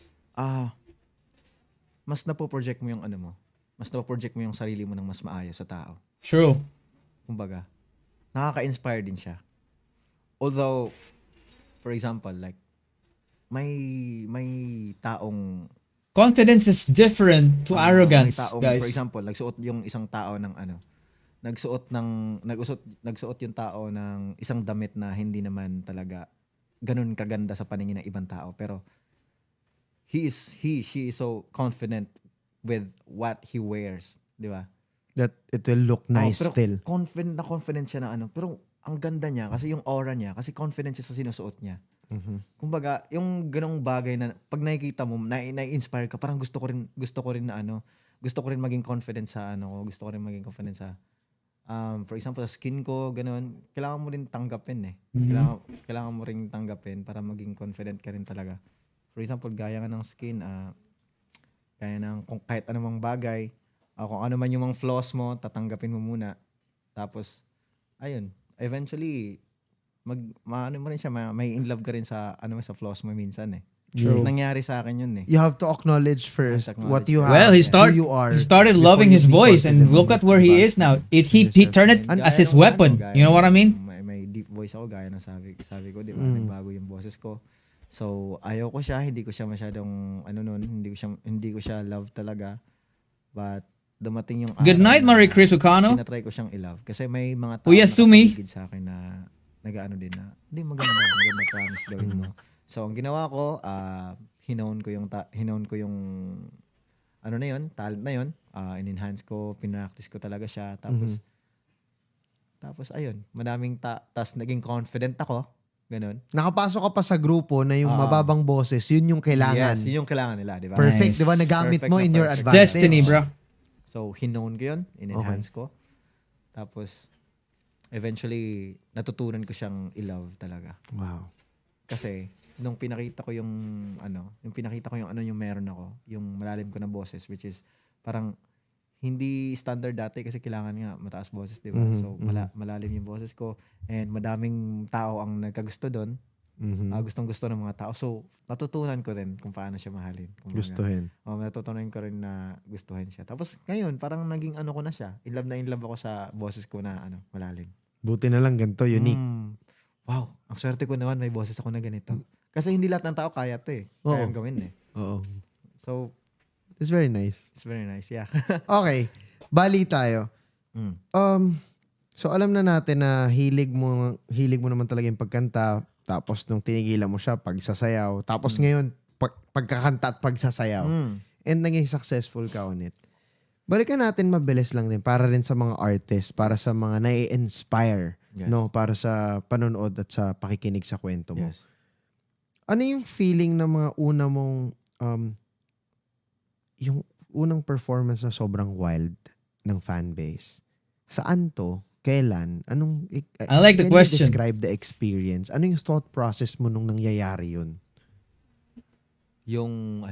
mas napo-project mo yung mo. Mas napo-project mo yung sarili mo ng mas maayos sa tao. True. Kumbaga, nakaka-inspire din siya. Although, for example, like, may taong confidence is different to arrogance, may taong, guys. For example, nagsuot yung isang tao ng nagsuot yung tao ng isang damit na hindi naman talaga ganun kaganda sa paningin ng ibang tao, pero she is so confident with what he wears, di ba? That it will look nice pero still. confident siya na pero ang ganda niya kasi yung aura niya, kasi confident siya sa sinusuot niya. Kumbaga, yung ganong bagay na pag nakikita mo, na-inspire ka, parang gusto ko rin maging confident sa gusto ko rin maging confident sa for example, sa skin ko, gano'n, kailangan mo rin tanggapin Kailangan mo rin tanggapin para maging confident ka rin talaga. For example, gaya nga ng skin, kaya ng kung kahit anumang bagay, kung ano man yung mga flaws mo, tatanggapin mo muna. Tapos, ayun, eventually, maano mo rin siya, may in love ka rin sa sa flaws mo minsan eh. True. Nangyari sa akin yun eh. You have to acknowledge first what you have. Well, he who you are. He started loving his voice, and look at where he is now. He turned it as his weapon. You know what I mean? May deep voice ako, gaya ng sabi ko, di ba? Nagbago yung boses ko. So, ayaw ko siya, hindi ko siya masyadong, hindi ko siya love talaga. But, dumating yung Good night, Marie Chris Ocano. Tinatry ko siyang i-love. Kasi may mga tao Uy, Sumi. nakapaligid sa akin na nag-ano din na, hindi maganda promise gawin mo. So, ang ginawa ko, hinown ko yung talent na yun. In-enhance ko, pinractice ko talaga siya. Tapos ayun, madaming tas naging confident ako. Ganon. Nakapasok ka pa sa grupo na yung mababang boses, yun yung kailangan. Yes, yun yung kailangan nila, di ba? Perfect, Nice. di ba? Nagamit Perfect mo na in your perfect. advantage. Destiny, bro. So, hinown ko yun, in-enhance ko. Tapos, eventually, natutunan ko siyang i-love talaga. Wow. Kasi, nung pinakita ko yung meron ako, yung malalim ko na boses, which is, parang, hindi standard dati kasi kailangan nga mataas boses, di ba? So, malalim yung boses ko and madaming tao ang nagkagusto doon. Gustong-gusto ng mga tao. So, natutunan ko rin kung paano siya mahalin. Gustuhin. Natutunan ko rin na gustuhin siya. Tapos, ngayon, parang naging ko na siya. In love ako sa boses ko na malalim. Buti na lang ganito, unique. Wow, ang swerte ko naman may boses ako na ganito. Kasi hindi lahat ng tao kaya to eh. Kaya gawin eh. Oo. So, it's very nice. it's very nice, yeah. Okay, bali tayo. So alam na natin na hilig mo naman talaga yung pagkanta, tapos nung tinigilan mo siya, pagsasayaw, tapos ngayon, pagkakanta at pagsasayaw. And naging successful ka on it. Balikan natin mabilis lang din para rin sa mga artists, para sa mga nai-inspire, no, para sa panonood at sa pakikinig sa kwento mo. Yes. Ano yung feeling ng mga una mong yung unang performance na sobrang wild ng fanbase? Saan to? Kailan? I like the can question. You describe the experience? Ano yung thought process mo nung nangyayari yun? Yung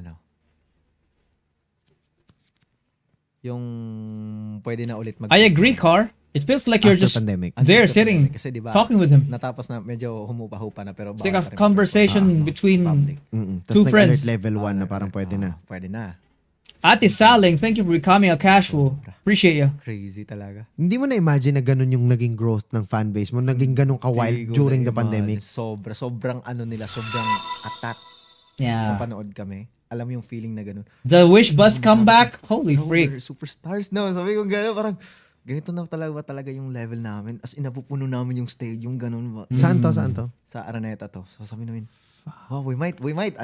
pwede na ulit I agree, Car. It feels like you're After just pandemic. there sitting, kasi diba, talking with him. natapos na medyo humupa-hupa na pero It's like a conversation between Two two friends. Alert level 1 na parang pwede na. Pwede na. Ate Saling, thank you for becoming a cashful. Appreciate you. Crazy talaga. Hindi mo na-imagine na ganun yung naging growth ng fanbase mo, naging ganun ka-wild during the pandemic? Sobrang sobrang atat. Yeah. Napanood kami. Alam mo yung feeling na ganun. The Wish Bus comeback, holy freak. We're superstars. No, sabi ko gano'n, parang ganito na talaga yung level namin. As in, napupuno namin yung stage, yung ganun. Saan to? Sa Araneta to. So sabi namin, wow, we might,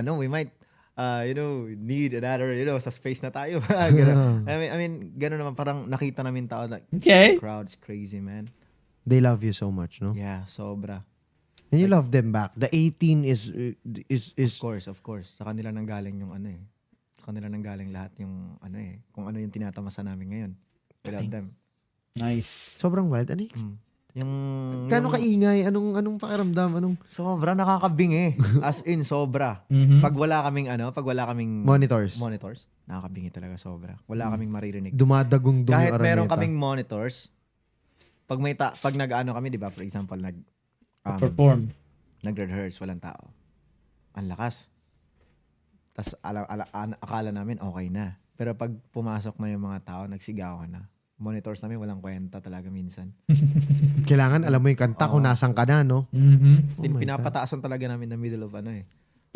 need another, sa space na tayo. I mean, gano'n naman, parang nakita namin tao, like, Okay. crowd's crazy, man. They love you so much, no? Yeah, sobra. And you love them back. The 18 is Of course. Sa kanila nang galing yung Sa kanila nang galing lahat yung kung ano yung tinatamasa namin ngayon. We love them. Nice. sobrang wild. Ano Yung Kano kaingay? Anong pakiramdam? sobra nakakabingi. As in sobra. Pag wala kaming Monitors. Nakakabingi talaga sobra. Wala kaming maririnig. Dumadagong Kahit Araneta. meron kaming monitors, pag nag-ano kami, 'di ba? For example, Perform. nagre-rehearse, walang tao. Ang lakas. Tas akala namin okay na. Pero pag pumasok na yung mga tao, nagsigawan na. Monitors namin walang kwenta talaga minsan. Kailangan alam mo yung kanta kung nasan ka na, no? Pinapataasan talaga namin in the middle of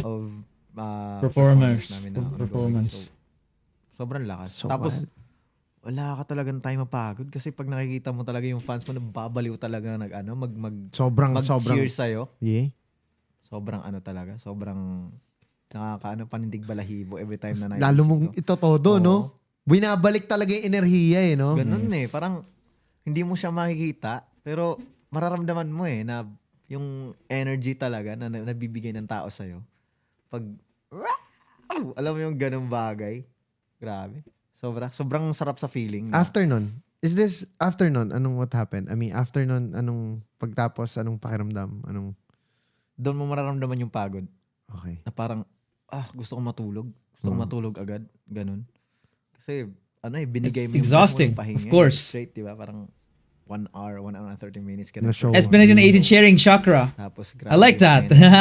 Performance. namin na Performance. So, sobrang lakas. So Tapos wala ka talagang time mapagod kasi pag nakikita mo talaga yung fans mo nababaliw talaga sobrang mag-cheer sa'yo. Yeah. Sobrang talaga. Sobrang panindig balahibo every time na lalo mong ito todo, no? Binabalik talaga yung enerhiya no? Ganun parang hindi mo siya makikita pero mararamdaman mo na yung energy talaga na nabibigay ng tao sa'yo. Pag, alam mo yung ganung bagay. Grabe. Sobrang sarap sa feeling. After nun, what happened? I mean, after nun, anong pagtapos, anong pakiramdam? Doon mo mararamdaman yung pagod. Okay. Na parang, gusto ko matulog. Gusto ko matulog agad. Ganun. Kasi, binigay mo exhausting, yung pahinga. of course. Straight, diba? Parang 1 hour and 30 minutes. Na show. Espinated sharing chakra. Tapos, I like that. Grabe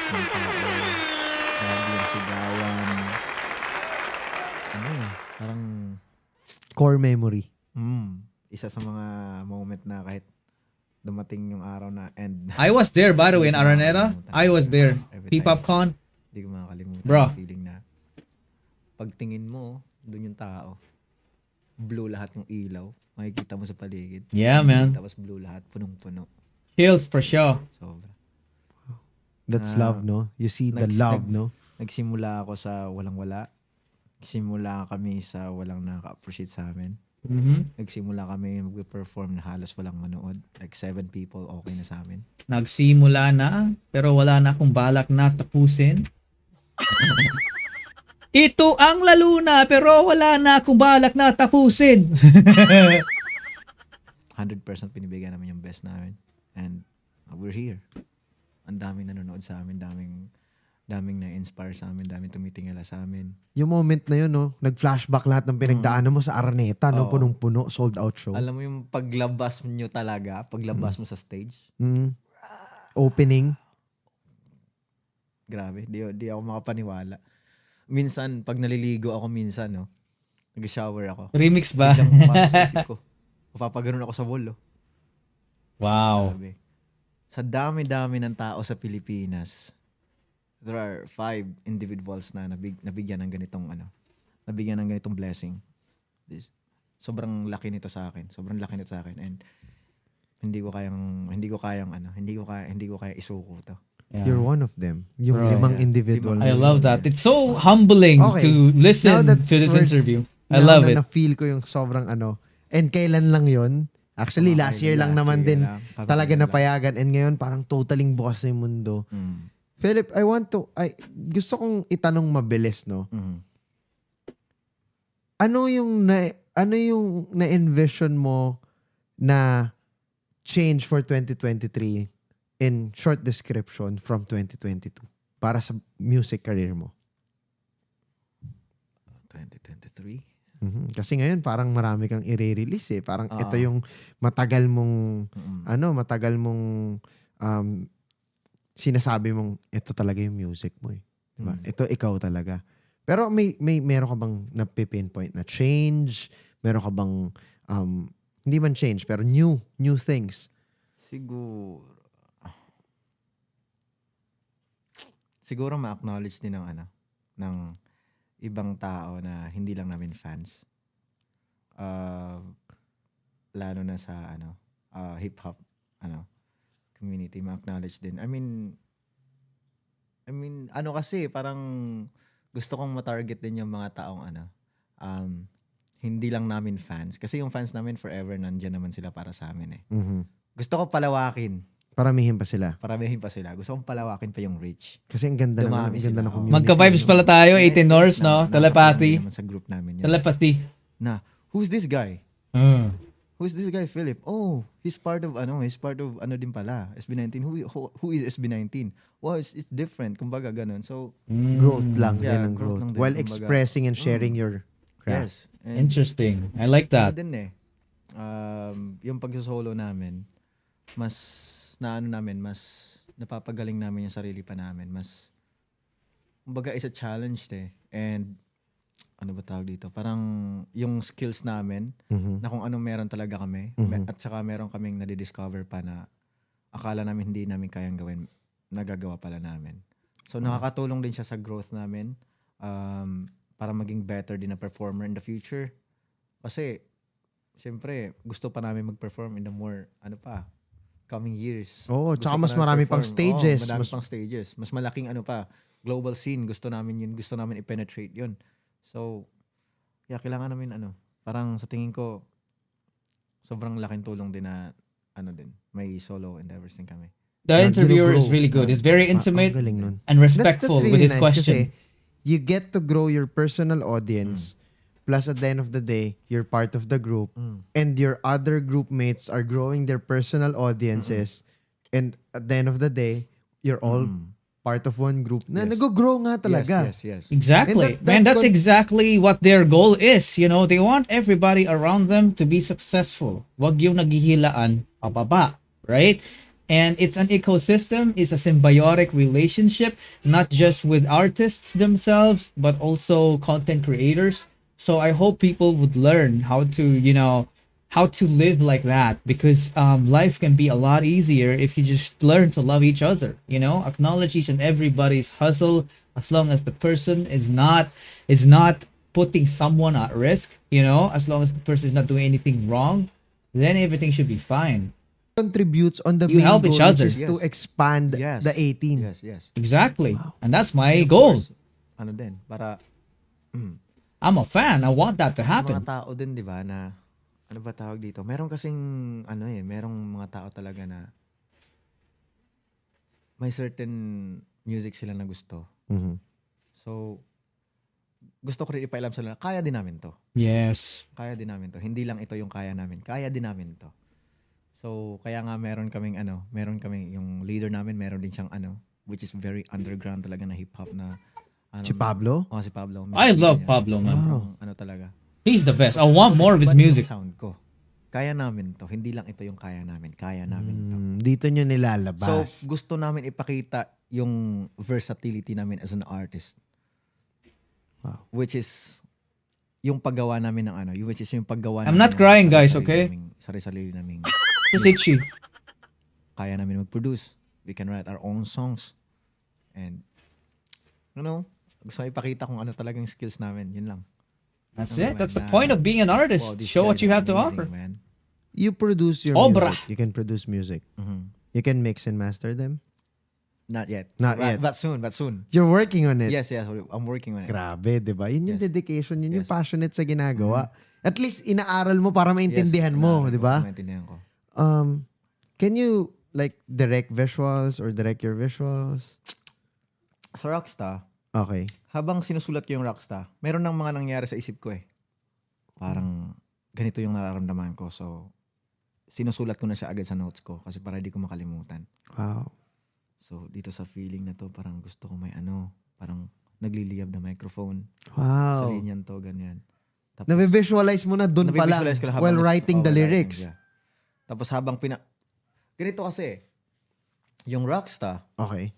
yung sigawan. Parang core memory. Isa sa mga moment na kahit dumating yung araw na end. I was there, by the way, in Araneta. I was there. PPOP Con. Hindi ko makakalimutan Bro. yung feeling na pagtingin mo, doon yung tao. Blue lahat yung ilaw. Makikita mo sa paligid. Yeah, man. Tapos blue lahat, punong-puno. Chills for sure. Sobra. That's love, no? You see the love, no? Nagsimula ako sa walang-wala. Nagsimula kami sa walang naka-appreciate sa amin. Nagsimula kami mag-perform na halos walang manood. Like 7 people, okay na sa amin. Nagsimula na, pero wala na akong balak na tapusin. Ito ang lalo na, pero wala na akong balak na tapusin. 100% pinibigyan namin yung best namin. And we're here. Ang daming nanonood sa amin, daming na-inspire sa amin, daming tumitingala sa amin. Yung moment na yun, no? Nag-flashback lahat ng pinagdaanan mo sa Araneta, no? Punong-puno, sold out show. Alam mo yung paglabas nyo talaga, paglabas mo sa stage. Opening. Grabe, di ako makapaniwala. Minsan, pag naliligo ako no? Nag-shower ako. Remix ba? Biglang pumasok sa isip ko. Mapapaganon ako sa wall, Wow. Grabe. Sa dami-dami ng tao sa Pilipinas, there are 5 individuals na nabigyan ng ganitong nabigyan ng ganitong blessing. Sobrang laki nito sa akin. And hindi ko kayang isuko to. Yeah. You're one of them. Yung Bro, 5 individual. I love that. It's so humbling to listen to this interview. I love it. Na-feel ko yung sobrang And kailan lang yon? Actually, last year lang naman din talaga napayagan. And ngayon, parang totaling bukas na yung mundo. Philip, gusto kong itanong mabilis, no? Ano yung na-envision mo na change for 2023 in short description from 2022 para sa music career mo? 2023? Kasi ngayon parang marami kang i-release Parang ito yung matagal mong sinasabi mong ito talaga yung music mo Diba? Ito ikaw talaga. Pero meron ka bang na-pinpoint na change? Meron ka bang hindi man change pero new things? Siguro ma-acknowledge din ng ibang tao na hindi lang namin fans. Lalo na sa hip-hop community, ma-acknowledge din. I mean kasi parang gusto kong ma-target din yung mga taong hindi lang namin fans. Kasi yung fans namin forever nandiyan naman sila para sa amin Gusto ko palawakin. Paramihin pa sila. Gusto kong palawakin pa yung reach. Kasi ang ganda ng community. Magka-vibes pala tayo, 18 North, no? Telepathy. Sa group namin yan. Telepathy. Who's this guy? Who's this guy, Philip? Oh, he's part of din pala, SB19. Who is SB19? Well, it's different, kumbaga ganun. So, growth lang din ang growth growth. lang din, While kumbaga. expressing and sharing your craft. Yes. And Interesting. I like that. din yung pag-solo namin, mas napapagaling namin yung sarili pa namin. Mas, kumbaga, is a challenge And, ano ba tawag dito? Parang yung skills namin, na kung anong meron talaga kami, at saka meron kaming nadidiscover pa na akala namin hindi namin kayang gawin, nagagawa pala namin. So, nakakatulong din siya sa growth namin para maging better din na performer in the future. Kasi, syempre, gusto pa namin mag-perform in the more, coming years. Oo, Gusto tsaka pa mas namin marami perform. pang stages. Oo, madami pang stages. Mas malaking global scene. Gusto namin i-penetrate yun. So, kailangan namin parang sa tingin ko, sobrang laking tulong din na, may solo endeavors din kami. The interviewer is really good. He's very intimate and respectful really with his nice question. Kasi you get to grow your personal audience. Plus, at the end of the day, you're part of the group. And your other group mates are growing their personal audiences. And at the end of the day, you're all part of one group na nag-grow nga talaga. Yes. Exactly. Man, that's exactly what their goal is. You know, they want everybody around them to be successful. Wag yung naghihilaan pababa, right? And it's an ecosystem, it's a symbiotic relationship, not just with artists themselves, but also content creators. So I hope people would learn how to, how to live like that, because life can be a lot easier if you just learn to love each other, acknowledge each and everybody's hustle, as long as the person is not putting someone at risk, as long as the person is not doing anything wrong, then everything should be fine. Contributes on the You main help goal, each other. which is to expand the 18. Yes. Exactly. Wow. And that's my Of goal. course, para I'm a fan. I want that to sa happen. mga tao din, di ba, na ano ba tawag dito? Meron kasing merong mga tao talaga na may certain music sila na gusto. So gusto ko rin ipailam sa nila, kaya din namin to. Yes. Kaya din namin to. Hindi lang ito yung kaya namin. Kaya din namin to. So, kaya nga meron kaming yung leader namin, meron din siyang which is very underground talaga na hip-hop na Si Pablo? Oh, si Pablo. I love Pablo, man. Wow. Talaga. He's the best. I want more of his music. Sound ko. Kaya namin to. Hindi lang ito yung kaya namin. Kaya namin to. Dito nyo nilalabas. So, gusto namin ipakita yung versatility namin as an artist. Wow. Which is yung paggawa namin ng which is yung paggawa I'm namin not crying, guys, okay? Sarili naming Just itchy. kaya namin mag-produce. We can write our own songs. And, gusto ko ipakita kung ano talagang skills namin. Yun lang. That's it. That's the point of being an artist. Show what you have to offer. Man. You produce your music. You can produce music. You can mix and master them? Not yet. Not yet. But soon. You're working on it? Yes. I'm working on it. Grabe, di ba? Yun yung dedication, yun yung passionate sa ginagawa. At least, inaaral mo para maintindihan mo, di ba? Maintindihan ko. Can you, direct visuals or direct your visuals? Sa Rockstar, okay. Habang sinusulat ko yung Rockstar, meron ng mga nangyari sa isip ko eh. Parang, ganito yung nararamdaman ko. So, sinusulat ko na siya agad sa notes ko kasi para hindi ko makalimutan. Wow. So, dito sa feeling na to, parang gusto ko may parang nagliliyab na microphone. Wow. Sa linyan to, ganyan. Tapos, Nabe-visualize mo na doon pa lang while writing the lyrics. Yeah. Tapos habang ganito kasi, yung Rockstar, okay.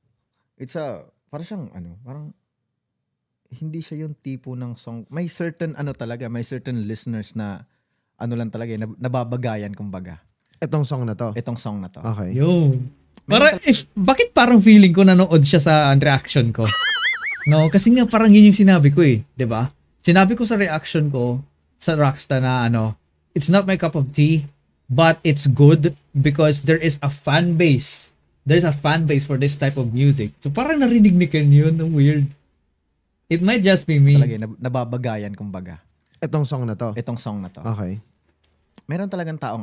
Parang siyang parang hindi siya yung tipo ng song. May certain may certain listeners na lang talaga, nababagayan kumbaga. Itong song na to? Itong song na to. Okay. Yo. Bakit parang feeling ko nanood siya sa reaction ko? No, kasi nga parang yun yung sinabi ko eh, 'di ba? Sinabi ko sa reaction ko sa Rockstar na it's not my cup of tea, but it's good because there is a fan base. There's a fan base for this type of music. So parang narinig ni Ken yun. Weird. It might just be me. Talaga, nababagayan kumbaga. Itong song na to? Itong song na to. Okay. Meron talagang tao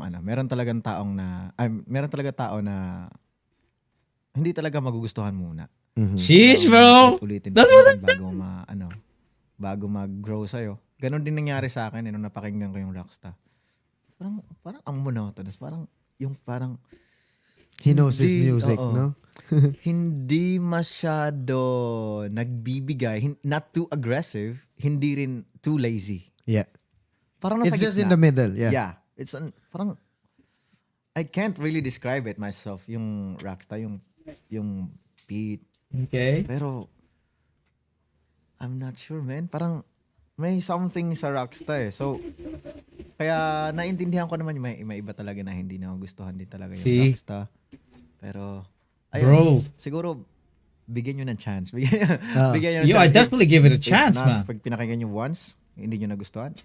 na hindi talaga magugustuhan muna. Sheesh, bro! That's what I'm saying. Bago mag-grow sa'yo. Ganon din nangyari sa akin nung napakinggan ko yung Rockstar. Parang ang monotonous. Parang he knows his music, no? Hindi masyado nagbibigay, not too aggressive, hindi rin too lazy. Yeah. Parang nasa it's just gitna. in the middle, yeah. Yeah. Parang I can't really describe it myself, yung Rockstar, yung beat. Okay. Pero I'm not sure, man. Parang may something sa Rockstar eh. So, kaya naintindihan ko naman yung may iba talaga na hindi na gustuhan din talaga yung Rockstar. Pero, ayun, siguro, bigyan nyo ng chance. Bigyan nyo ng chance. I definitely give it a chance, man. Pag pinakinggan nyo once, hindi nyo nagustuhan,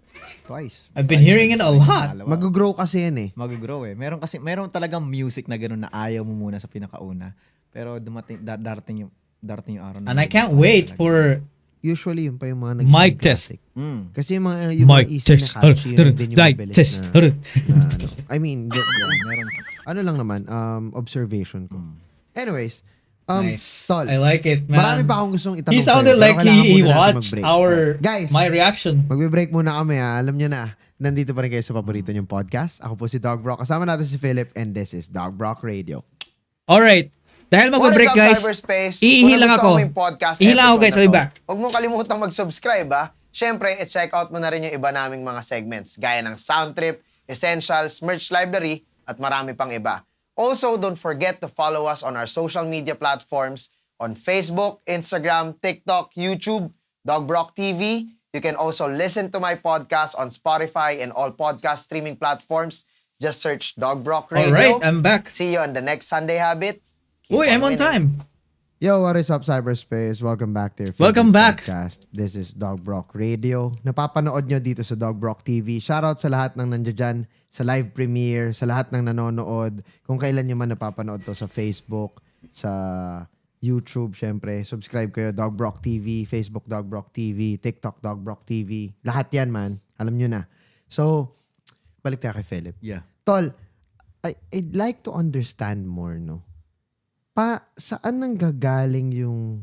Twice. I've been hearing it a lot. Mag-grow kasi yan eh. Mag-grow eh. Meron talagang music na gano'n na ayaw mo muna sa pinakauna. Pero darating yung araw na. And I can't wait for Usually yun pa yung mga mic test. Kasi yung mga easy na catchy, yun din yung mabilis na ano. I mean, meron. Ano lang naman, observation ko. Anyways, nice. Tol, I like it, man. Marami pa akong gustong itanong He sounded sa'yo, like he watched Guys, my reaction. Magbe-break muna kami ha. Alam nyo na, nandito pa rin kayo sa paborito nyong podcast. Ako po si DOUGBROCK. Kasama natin si Philip and this is DOUGBROCK Radio. Alright. Dahil mag-break guys, ihilang ako. Ihilang ako guys, I'll be back. Huwag mong kalimutang mag-subscribe ha. Siyempre, i-check out mo na rin yung iba naming mga segments gaya ng Sound Trip, Essentials, Merch Library, at marami pang iba. Also, don't forget to follow us on our social media platforms on Facebook, Instagram, TikTok, YouTube, DOUGBROCK TV. You can also listen to my podcast on Spotify and all podcast streaming platforms. Just search DOUGBROCK Radio. Alright, I'm back. See you on the next Sunday Habit. Uy, I'm on time. Yo, what is up, cyberspace? Welcome back to your Welcome back. podcast. This is DOUGBROCK Radio. Napapanood nyo dito sa DOUGBROCK TV. Shoutout sa lahat ng nandiyan dyan, sa live premiere, sa lahat ng nanonood. Kung kailan nyo man napapanood to sa Facebook, sa YouTube, syempre. Subscribe kayo, DOUGBROCK TV, Facebook DOUGBROCK TV, TikTok DOUGBROCK TV. Lahat yan, man. Alam nyo na. So, balik tayo kay Philip. Yeah. Tol, I'd like to understand more, no? Saan nanggagaling yung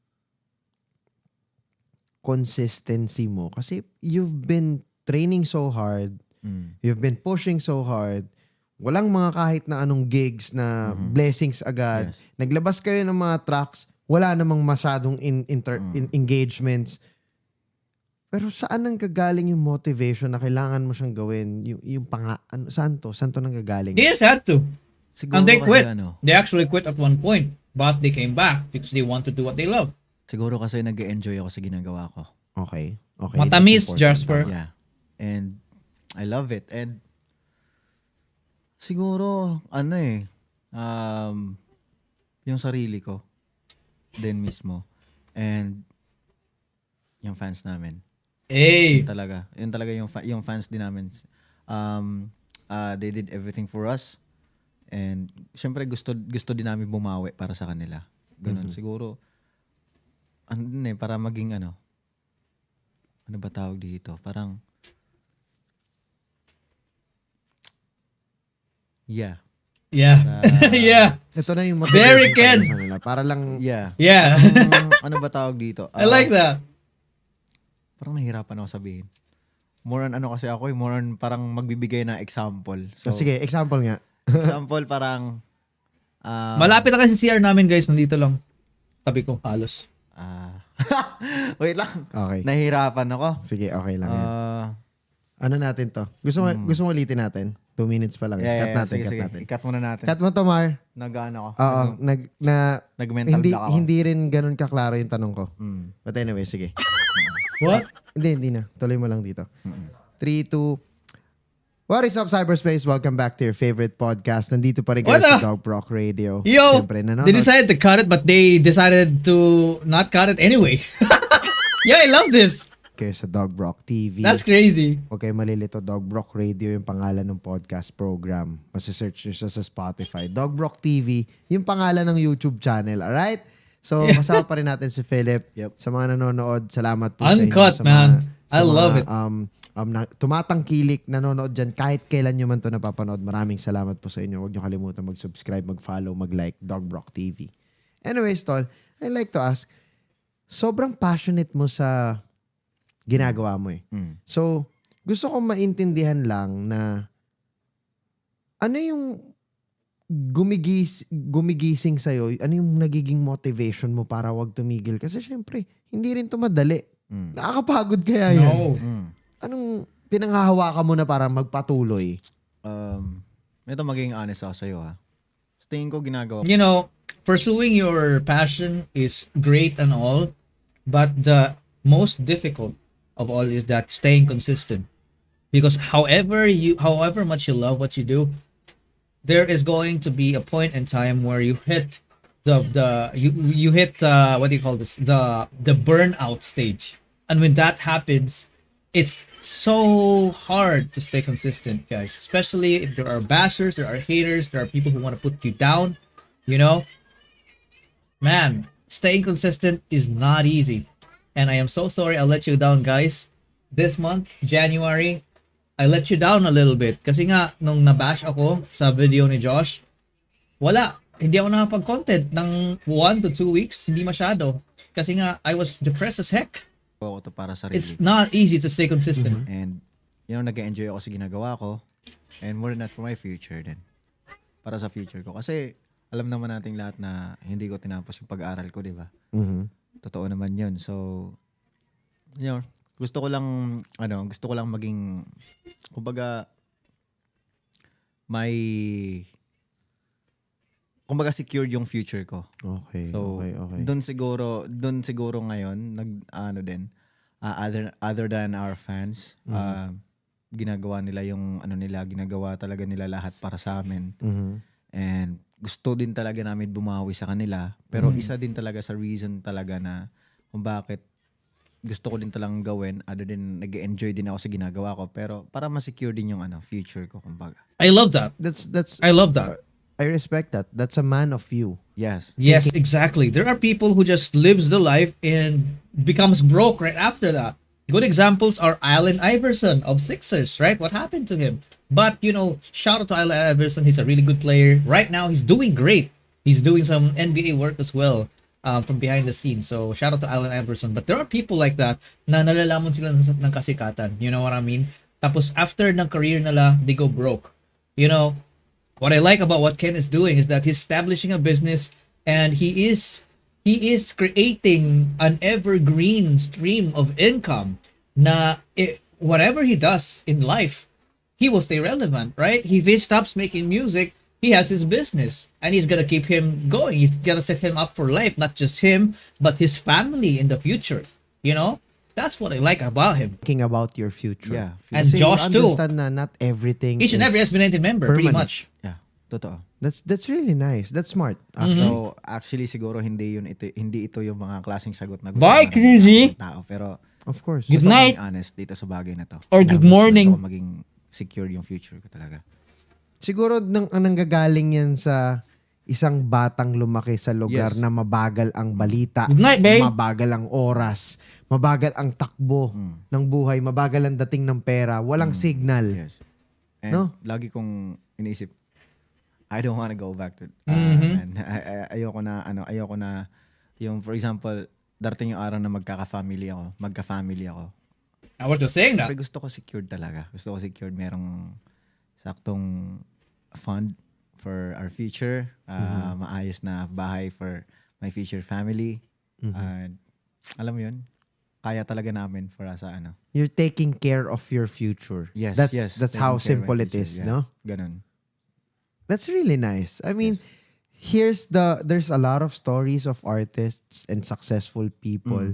consistency mo? Kasi you've been training so hard, you've been pushing so hard, walang mga kahit na anong gigs na blessings agad. Yes. Naglabas kayo ng mga tracks, wala namang masyadong engagements. Pero saan nanggagaling yung motivation na kailangan mo siyang gawin? Saan to nanggagaling? He just had to. Siguro and they quit. Ano, they actually quit at one point. But they came back because they want to do what they love. Siguro kasi nag-enjoy ako sa ginagawa ko. Okay. Matamis, Jasper. Yeah. And I love it. And siguro, yung sarili ko din mismo. And yung fans namin. Hey! Yun talaga yung fans din namin. They did everything for us. And syempre gusto din namin bumawi para sa kanila. Ganun. Siguro, para maging ano ba tawag dito? Parang, yeah. Yeah. Ito na yung Very Ken. Para lang, yeah. Ano ba tawag dito? I like that. Parang nahihirapan ako sabihin. More on kasi ako, more on parang magbibigay na example. So, sige, example nga. Example parang malapit na kasi CR namin guys, nandito lang. Tabi ko, halos. Wait lang. Okay. Nahihirapan ako. Sige, okay lang yan. Ano natin to? Gusto mo ulitin natin? 2 minutes pa lang. Yeah, cut natin. I-cut muna natin. Cut mo to, Mar. Nag-ano ako. Oo. Nag-mental block ako. Hindi rin ganun kaklaro yung tanong ko. But anyway, sige. What? Hindi na. Tuloy mo lang dito. 3, 2, what is up, cyberspace? Welcome back to your favorite podcast. Nandito pa rin kayo sa DOUGBROCK Radio. Yo, siyempre, they decided to cut it but they decided to not cut it anyway. Yeah, I love this. Kayo sa DOUGBROCK TV. That's crazy. Huwag kayo malilito. DOUGBROCK Radio yung pangalan ng podcast program. Masisearch nyo siya sa Spotify. DOUGBROCK TV, yung pangalan ng YouTube channel. Alright? So, kasama pa rin natin si Philip. Yep. Sa mga nanonood, salamat po Uncut, sa inyo. man. I love it. Tumatangkilik, nanonood dyan, kahit kailan nyo man ito napapanood, maraming salamat po sa inyo. Huwag nyo kalimutan mag-subscribe, mag-follow, mag-like, DOUGBROCK TV. Anyways, Tol, I'd like to ask, sobrang passionate mo sa ginagawa mo eh. So, gusto kong maintindihan lang na ano yung gumigising sa'yo, ano yung nagiging motivation mo para wag tumigil? Kasi syempre, hindi rin ito madali. Nakakapagod kaya yan. No. Anong pinanghahawakan mo na para magpatuloy? Ito maging honest ako sa'yo ha. Sa tingin ko ginagawa. You know, pursuing your passion is great and all, but the most difficult of all is that staying consistent. Because however much you love what you do, there is going to be a point in time where you hit what do you call this? The burnout stage. And when that happens, it's so hard to stay consistent, guys. Especially if there are bashers, there are haters, there are people who want to put you down. You know, man, staying consistent is not easy. And I am so sorry I let you down, guys. This month, January, I let you down a little bit. Kasi nga, nung nabash ako sa video ni Josh, wala. Hindi ako nakapag-content ng 1 to 2 weeks. Hindi masyado. Kasi nga, I was depressed as heck. Ako to para sa sarili. It's not easy to stay consistent. And, you know, nag-enjoy ako sa ginagawa ko. And more than that, for my future din. Para sa future ko. Kasi, alam naman nating lahat na hindi ko tinapos yung pag-aaral ko, di ba? Totoo naman yun. So, you know, gusto ko lang maging, kumbaga, kumbaga secured yung future ko. Okay. So, okay. Doon siguro ngayon other than our fans, ginagawa nila yung ginagawa talaga nila lahat para sa amin. And gusto din talaga namin bumawi sa kanila, pero isa din talaga sa reason talaga na kung bakit gusto ko din talagang gawin, other than nag-enjoy din ako sa ginagawa ko, pero para ma-secure din yung future ko, kumbaga. I love that. I love that. I respect that. That's a man of you. Yes. Yes, exactly. There are people who just lives the life and becomes broke right after that. Good examples are Allen Iverson of Sixers, right? What happened to him? But, you know, shout out to Allen Iverson. He's a really good player. Right now, he's doing great. He's doing some NBA work as well from behind the scenes. So, shout out to Allen Iverson. But there are people like that na nalalamon sila ng kasikatan. You know what I mean? Tapos, after ng career nila, they go broke. You know, what I like about what Ken is doing is that he's establishing a business and he is creating an evergreen stream of income na whatever he does in life, he will stay relevant, right? If he stops making music, he has his business and he's gonna keep him going. He's gonna set him up for life, not just him, but his family in the future. You know? That's what I like about him. Thinking about your future. Yeah. And Kasi Josh you too. understand na not everything Each and every SB19 member, pretty permanent. much. Yeah. Totoo. That's really nice. That's smart. So, actually, siguro hindi ito yung mga klaseng sagot na gusto Bye, ng Crazy! tao. Pero, Of course. Good gusto ko night. maging honest dito sa bagay na to. Or good morning. Gusto ko maging secure yung future ko talaga. Siguro nanggagaling yan sa isang batang lumaki sa lugar Yes. na mabagal ang balita, Good night, babe. mabagal ang oras, mabagal ang takbo ng buhay, mabagal ang dating ng pera, walang signal. Yes. And No? lagi kong iniisip, I don't want to go back to and ayoko na yung, for example, darating yung araw na magka-family ako. I was just saying that. Pero gusto ko secured talaga. Gusto ko secured merong saktong fund for our future, maayos na bahay for my future family. And alam mo yun, kaya talaga namin for You're taking care of your future. Yes, That's yes. that's taking how care of my simple it future, is, no? Ganun. That's really nice. I mean, Yes. there's a lot of stories of artists and successful people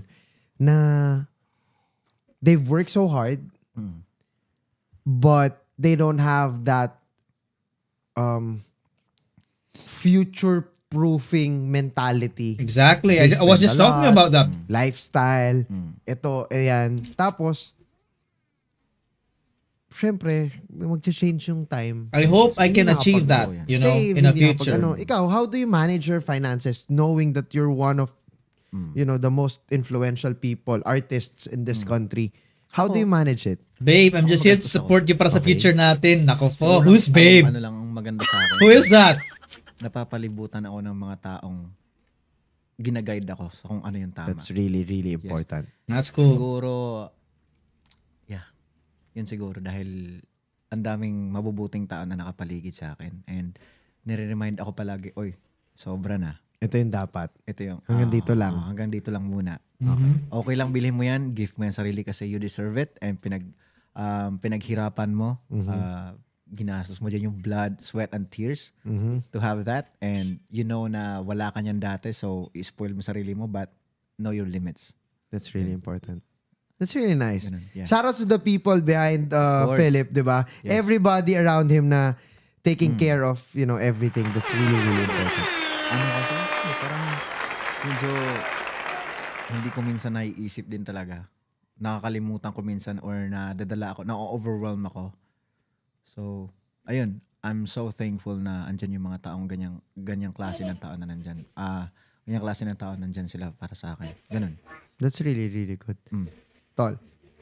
na they've worked so hard, but they don't have that future-proofing mentality. Exactly. They I was spend just a talking lot. about that. Lifestyle. Ito, ayan. Tapos, syempre, mag-change yung time. I hope I can Hindi achieve that, nakapag-go yan. you know, Save, in the hindi future. Ikaw, how do you manage your finances knowing that you're one of, the most influential people, artists in this country? How do you manage it? Babe, I'm just here to support you para sa future natin. Nako po. Who's babe? Ano lang ang maganda sa akin. Who is that? Napapalibutan ako ng mga taong ginaguide ako sa kung ano yung tama. That's really, really important. That's cool. Siguro, yun siguro dahil ang daming mabubuting tao na nakapaligid sa akin. And nire-remind ako palagi, oy, sobra na. Ito yung dapat. Ito yung, Hanggang dito lang. Hanggang dito lang muna. Mm-hmm. Okay lang, bilhin mo yan, gift mo yan sarili kasi you deserve it and pinaghirapan mo, ginastos mo dyan yung blood, sweat, and tears to have that. And you know na wala ka niyan dati, so i-spoil mo sarili mo, but know your limits. That's really important. That's really nice. Ganun, yeah. Shout out to the people behind course. Philip, di ba? Yes. Everybody around him na taking care of, everything. That's really, really important. Ano kasi? Parang medyo hindi ko minsan naiisip din talaga nakakalimutan ko minsan or nadadala ako, na-overwhelm ako. So, ayun, I'm so thankful na andyan yung mga taong ganyang klase ng tao na nandyan. Ganyang klase ng tao nandyan sila para sa akin. Ganun. That's really, really good. Tol.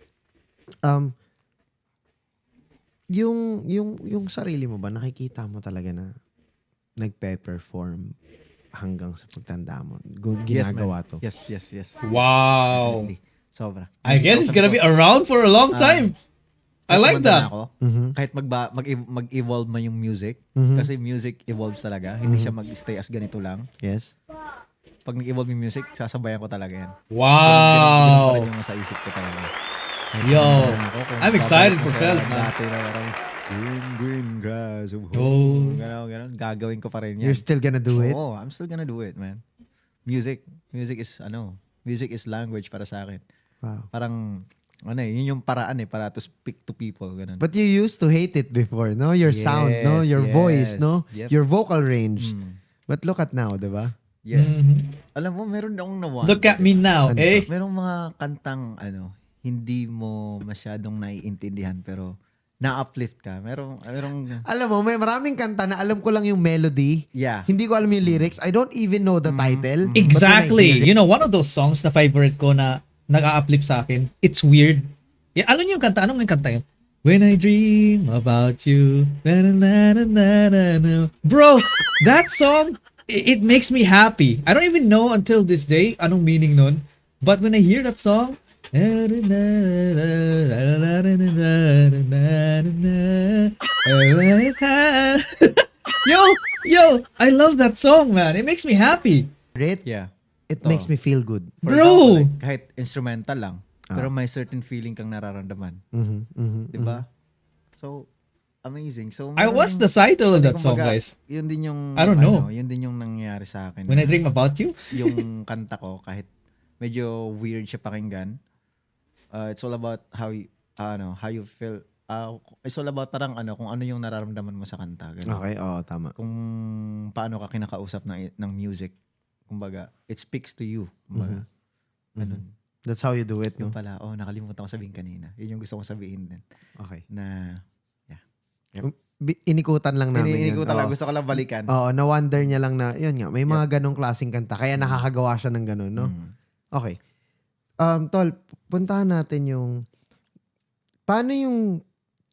Yung sarili mo ba, nakikita mo talaga na nagpe-perform hanggang sa pagtanda mo? Ginagawa to? Yes. Wow. Definitely. Sobra. I guess it's gonna be around for a long time. I like that. Ako, kahit mag-evolve man yung music, kasi music evolves talaga. Hindi siya mag-stay as ganito lang. Yes. Pag nag-evolve yung music, sasabayan ko talaga yan. Wow. Ganun pa rin yung sa isip ko talaga. Yo, I'm excited for FELIP, man. Dati na parang, green grass of home. Ganon. Gagawin ko pa rin yan. You're still gonna do it? Oo, I'm still gonna do it, man. Music is language para sa akin. Wow. Parang, yun yung paraan para to speak to people. Ganun. But you used to hate it before, no? Your sound, no? Your voice, no? Yep. Your vocal range. But look at now, diba? Yeah. Alam mo, meron akong nawan. Look at me now, eh? Merong mga kantang, hindi mo masyadong naiintindihan pero na-uplift ka. Merong alam mo, may maraming kanta na alam ko lang yung melody. Yeah. Hindi ko alam yung lyrics. I don't even know the title. Exactly. You know, one of those songs na favorite ko na nag-a-uplift sa akin, It's Weird. Yeah, alam niyo yung kanta? Anong yung kanta yun? When I dream about you. Na, na, na, na, na, na. Bro, that song, it makes me happy. I don't even know until this day anong meaning nun. But when I hear that song, yo, I love that song, man. It makes me happy. Yeah. It makes me feel good. For example, kahit instrumental lang, pero may certain feeling kang nararamdaman. Diba? So, amazing. So, what's the title of that song, guys? Yun din yung, I don't know. Yun din yung nangyayari sa akin. When I Dream About You? Yung kanta ko, kahit medyo weird siya pakinggan, it's all about how you feel. It's all about parang kung ano yung nararamdaman mo sa kanta. Ganun. Okay, tama. Kung paano ka kinakausap ng music. Kumbaga, it speaks to you. Kumbaga. Ganun. That's how you do it, no? Yung pala, nakalimutan ko sabihin kanina. Yun yung gusto kong sabihin din. Okay. Na, Inikutan lang namin yun. Inikutan lang. Gusto ko lang balikan. Oo, na-wonder niya lang na, yun nga, may mga ganong klaseng kanta. Kaya nakakagawa siya ng ganon, no? Okay. Tol, puntahan natin yung, paano yung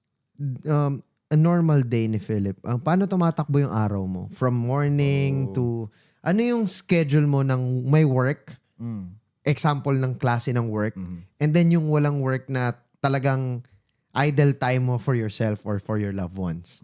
a normal day ni Philip? Paano tumatakbo yung araw mo? From morning to, ano yung schedule mo ng may work? Example ng klase ng work. And then yung walang work na talagang idle time mo for yourself or for your loved ones.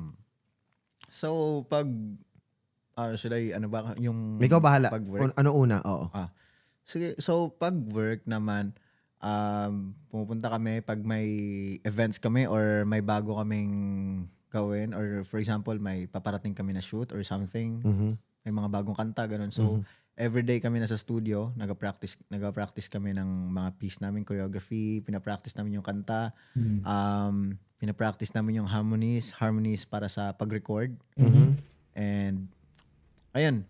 So, pag, should I, yung ikaw bahala. pag-work? Ano una? Oo. Sige, so pag work naman, pumupunta kami pag may events kami or may bago kaming gawin or for example, may paparating kami na shoot or something. May mga bagong kanta, ganun. So, everyday kami nasa studio, nag-practice kami ng mga piece namin, choreography, pinapractice namin yung kanta, pinapractice namin yung harmonies para sa pag-record. And, ayun,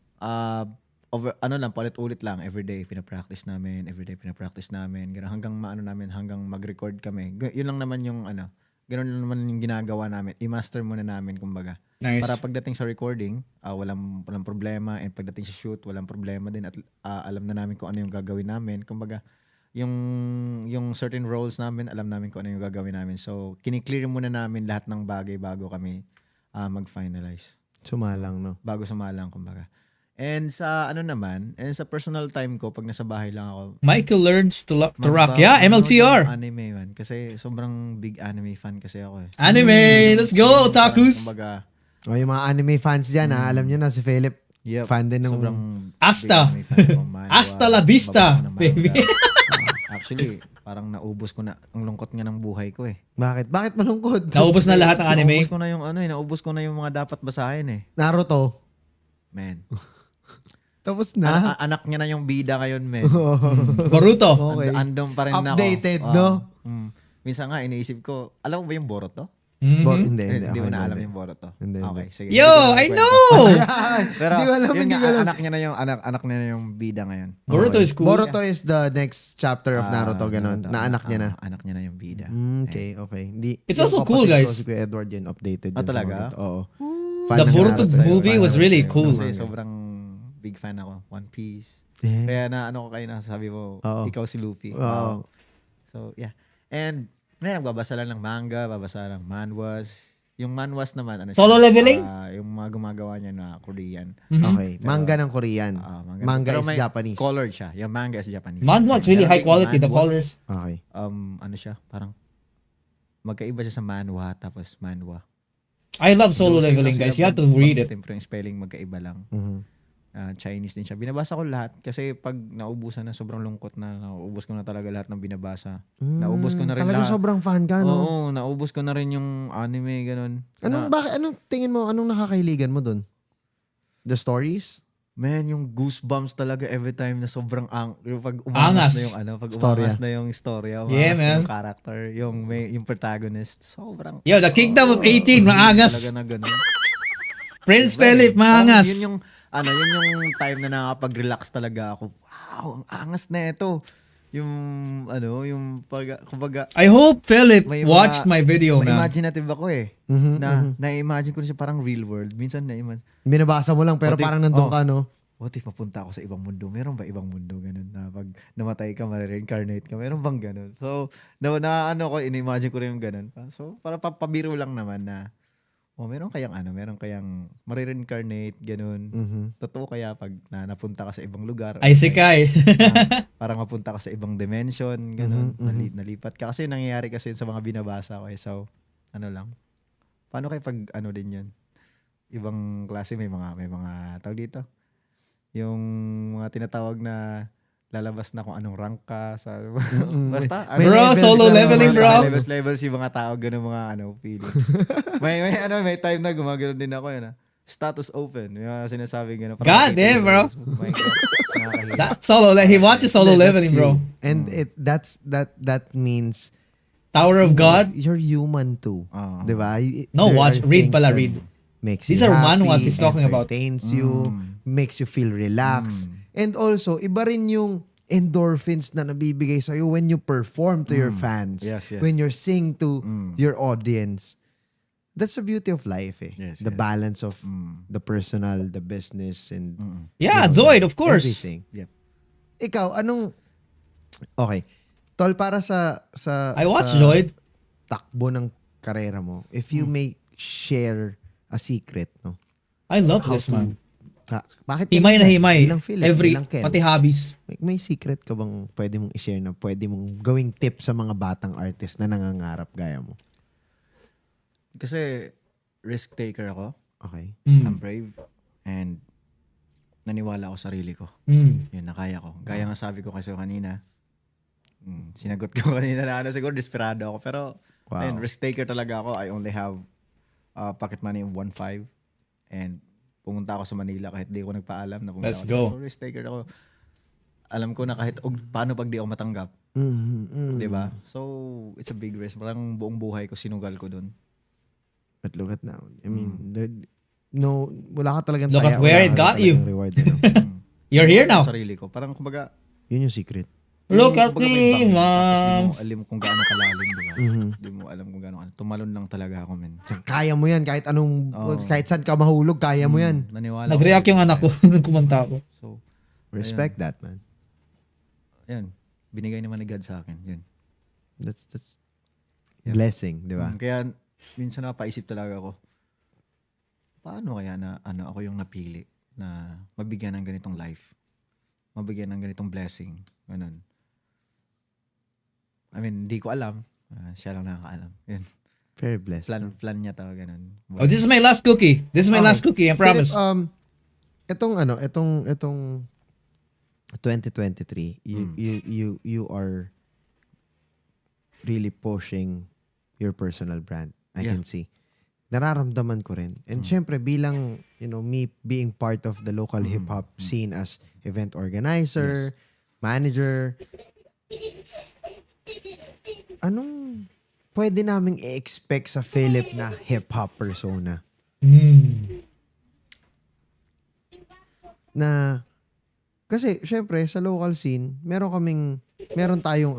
paulit-ulit lang, everyday pinapractice namin, ganun, hanggang mag-record kami. Yun lang naman yung, ganun lang naman yung ginagawa namin. I-master muna namin, kumbaga. Nice. Para pagdating sa recording, walang problema, and pagdating sa shoot, walang problema din at alam na namin kung ano yung gagawin namin. Kumbaga, yung certain roles namin, alam namin kung ano yung gagawin namin. So, kiniklear muna namin lahat ng bagay bago kami mag-finalize. Sumalang, no? Bago sumalang, kumbaga. And sa sa personal time ko, pag nasa bahay lang ako, Michael learns to rock. Yeah, MLTR. Anime, man. Kasi sobrang big anime fan kasi ako eh. Anime! Let's go, otakus! Kumbaga, yung mga anime fans dyan, alam nyo na, si Philip, fan din ng... sobrang Asta! big anime fan ko, man. Hasta la vista, baby! Actually, parang naubos ko na, ang lungkot nga ng buhay ko eh. Bakit? Bakit malungkot? Naubos na lahat ng anime? Naubos ko na yung mga dapat basahin eh. Naruto. Man. Tapos na. Anak niya na yung bida ngayon, men. Boruto. Okay. Andong pa rin Updated, ako. no? Minsan nga, iniisip ko, alam mo ba yung Boruto? Hindi Hindi mo ako na alam hindi. yung Boruto. Hindi. Okay, sige. Yo, I know! Pero Di ko alam, yun hindi nga, ko alam. anak niya na yung bida ngayon. Boruto is cool. Boruto is the next chapter of Naruto, ganon. Naruto. Na anak niya na. Anak niya na yung bida. Okay. Hindi, It's yung also cool, kapatid ko, guys. Si Kuya Edward yun, updated yun sa talaga? mga ito. Oo. The Boruto Naruto. movie was really cool. Kasi sobrang big fan ako. One Piece. Yeah. Kaya na ano ko kayo nasasabi mo, ikaw si Luffy. Oo. So, yeah. And, nagbabasa lang ng manga, babasa lang manhwas. Yung manhwas naman, ano siya? Solo leveling? Yung mga gumagawa niya na Korean. Okay. Manga ng Korean. Manga Pero is may Japanese. colored siya. Yung manga is Japanese. Manhwa, it's really Meron high ding quality, the manhwa. colors. Okay. Ano siya? Parang magkaiba siya sa manhwa tapos manhwa. I love solo leveling, guys. You have to read it. Siyempre yung spelling magkaiba lang. Mhm. Chinese din siya. Binabasa ko lahat kasi pag naubusan na, sobrang lungkot na. Naubos ko na talaga lahat ng binabasa. Naubos ko na rin Talaga lahat. sobrang fan ka, no? Oo, naubos ko na rin yung anime, ganun. Anong tingin mo, anong nakakahiligan mo dun? The stories? Man, yung goosebumps talaga every time na sobrang yung pag Angas. umangas na yung pag Storya. umangas na yung istorya, Yeah, umangas na man. yung character, yung protagonist, sobrang Yo, the Kingdom of 18, maangas. talaga na ganun. Prince Philip, maangas. Yun yung time na nakakapag-relax talaga ako. Wow, ang angas na ito. Kumbaga, I hope Philip may watched my video, man. imaginative ako eh. Na-imagine ko na siya parang real world. Minsan Binabasa mo lang pero What if- parang nandun ka, no? what if mapunta ako sa ibang mundo? Meron ba ibang mundo ganun na pag namatay ka, ma-reincarnate ka? Meron bang ganun? So, in-imagine ko rin yung ganun. So, para pabiro lang naman na meron kayang ma-reincarnate, ganun. Totoo kaya pag napunta ka sa ibang lugar. Ay, sikay. Parang mapunta ka sa ibang dimension, ganun. Nalipat ka. Kasi nangyayari kasi yun sa mga binabasa ko eh. So, paano kayo pag din yun? Ibang klase may mga tawag dito. Yung mga tinatawag na lalabas na kung anong rank ka sa basta Bro, solo leveling, bro. levels yung mga tao ganun mga feeling. may time na gumagano din ako yun. Status open. May mga sinasabi gano'n. God damn, bro. My God. Nakakahiya. That solo, he watches solo leveling, bro. And that means Tower of God. you're human too. Diba? No, There watch, are read things pala, that read. Makes These you are happy, manhwas he's talking about. entertains you, makes you feel relaxed. And also, iba rin yung endorphins na nabibigay sa'yo when you perform to your fans. Yes. When you sing to your audience. That's the beauty of life eh. Yes, the yes. balance of the personal, the business, and Yeah, Zoid, of course. everything. Yep. Ikaw, okay. Tol, para sa I watch sa Zoid. takbo ng karera mo, if you may share a secret, no? I love this, man. Bakit Himay na himay. Bilang Philip, Every, bilang Ken, pati hobbies. may secret ka bang pwede mong i-share na pwede mong gawing tip sa mga batang artist na nangangarap gaya mo? Kasi risk taker ako. Okay. I'm brave. And naniwala ako sa sarili ko. Yun, nakaya ko. Gaya nga sabi ko kasi kanina, sinagot ko kanina na siguro desperado ako. Pero ayun, risk taker talaga ako. I only have pocket money of 1.5 and pumunta ako sa Manila kahit di ako nagpaalam na pumunta Let's ako. go. So risk taker ako. Alam ko na kahit paano pag di ako matanggap. Di ba? So, it's a big risk. Parang buong buhay ko sinugal ko dun. But look at now. I mean, no, wala ka talagang Look taya, at where wala it ka got you. talagang reward, you know? You're here now. Sa sarili ko. Parang kumbaga, Yun yung secret. Look at kumbaga may me, bangin ka, mom. tapos di mo alam kung gaano kalalim, di ba? Di mo alam kung gaano. Tumalon lang talaga ako, men. Kaya mo yan. Kahit kahit saan ka mahulog, kaya mo yan. Naniwala Nag-react ako yung sa anak ko nung kumanta ako. So, Respect that, man. yan. Binigay naman ni God sa akin. Yun. That's blessing, di ba? Kaya, minsan napaisip talaga ako, paano kaya na ako yung napili na mabigyan ng ganitong life? Mabigyan ng ganitong blessing. Ganun. I mean, hindi ko alam. Siya lang nakakaalam. Yun. Very blessed. Plan niya to, ganun. Oh, this is my last cookie. This is my last cookie, I promise. Philip, itong 2023, you are really pushing your personal brand. I can see. Nararamdaman ko rin. And syempre, bilang, me being part of the local hip-hop scene as event organizer, manager, pwede naming i-expect sa Philip na hip-hop persona? Na, kasi syempre sa local scene, meron tayong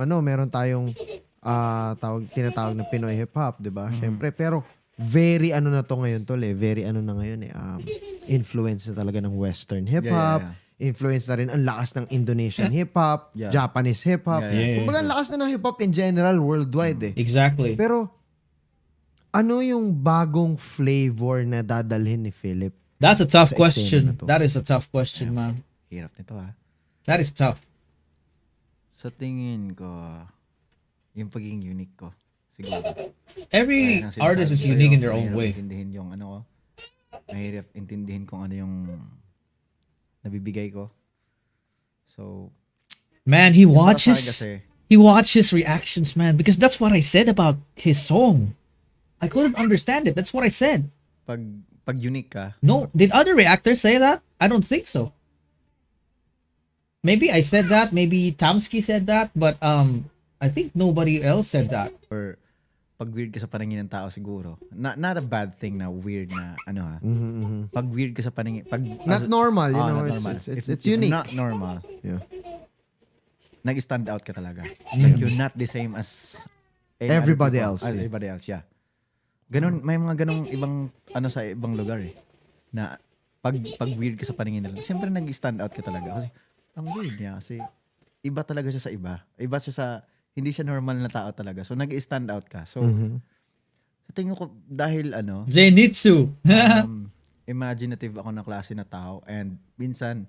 tinatawag na Pinoy hip-hop, di ba? Syempre, pero very ano na to ngayon tol eh. Very ano na ngayon eh. Influence na talaga ng Western hip-hop. Influence na rin ang lakas ng Indonesian hip-hop, Japanese hip-hop. Kumbaga ang lakas na ng hip-hop in general worldwide eh. Exactly. Pero ano yung bagong flavor na dadalhin ni Philip? That's a tough question. That is a tough question, man. Hirap nito That is tough. Sa tingin ko, yung pagiging unique ko. Siguro. Every artist is unique in their own way. Intindihin yung ano ko. Mahirap intindihin kung ano yung nabibigay ko. So, man, he watches reactions, man, because that's what I said about his song. I couldn't understand it. That's what I said. Pag unique ka. No, did other reactors say that? I don't think so. Maybe I said that, maybe Tamsky said that, but I think nobody else said that. Or pag weird ka sa paningin ng tao siguro. Not a bad thing na weird na ano ha. Pag weird ka sa paningin, not normal, you know, not normal. it's unique. Not normal. Yeah. Nag-stand out ka talaga. Like you're not the same as everybody else. Everybody else, yeah. Ganun, may mga ganung ibang ano sa ibang lugar eh. Na pag weird ka sa paningin nila, siyempre nag-stand out ka talaga kasi ang weird niya kasi iba talaga siya sa iba. Iba siya sa hindi siya normal na tao talaga. So nag-stand out ka. So sa tingin ko dahil ano, Zenitsu. Imaginative ako na klase na tao and minsan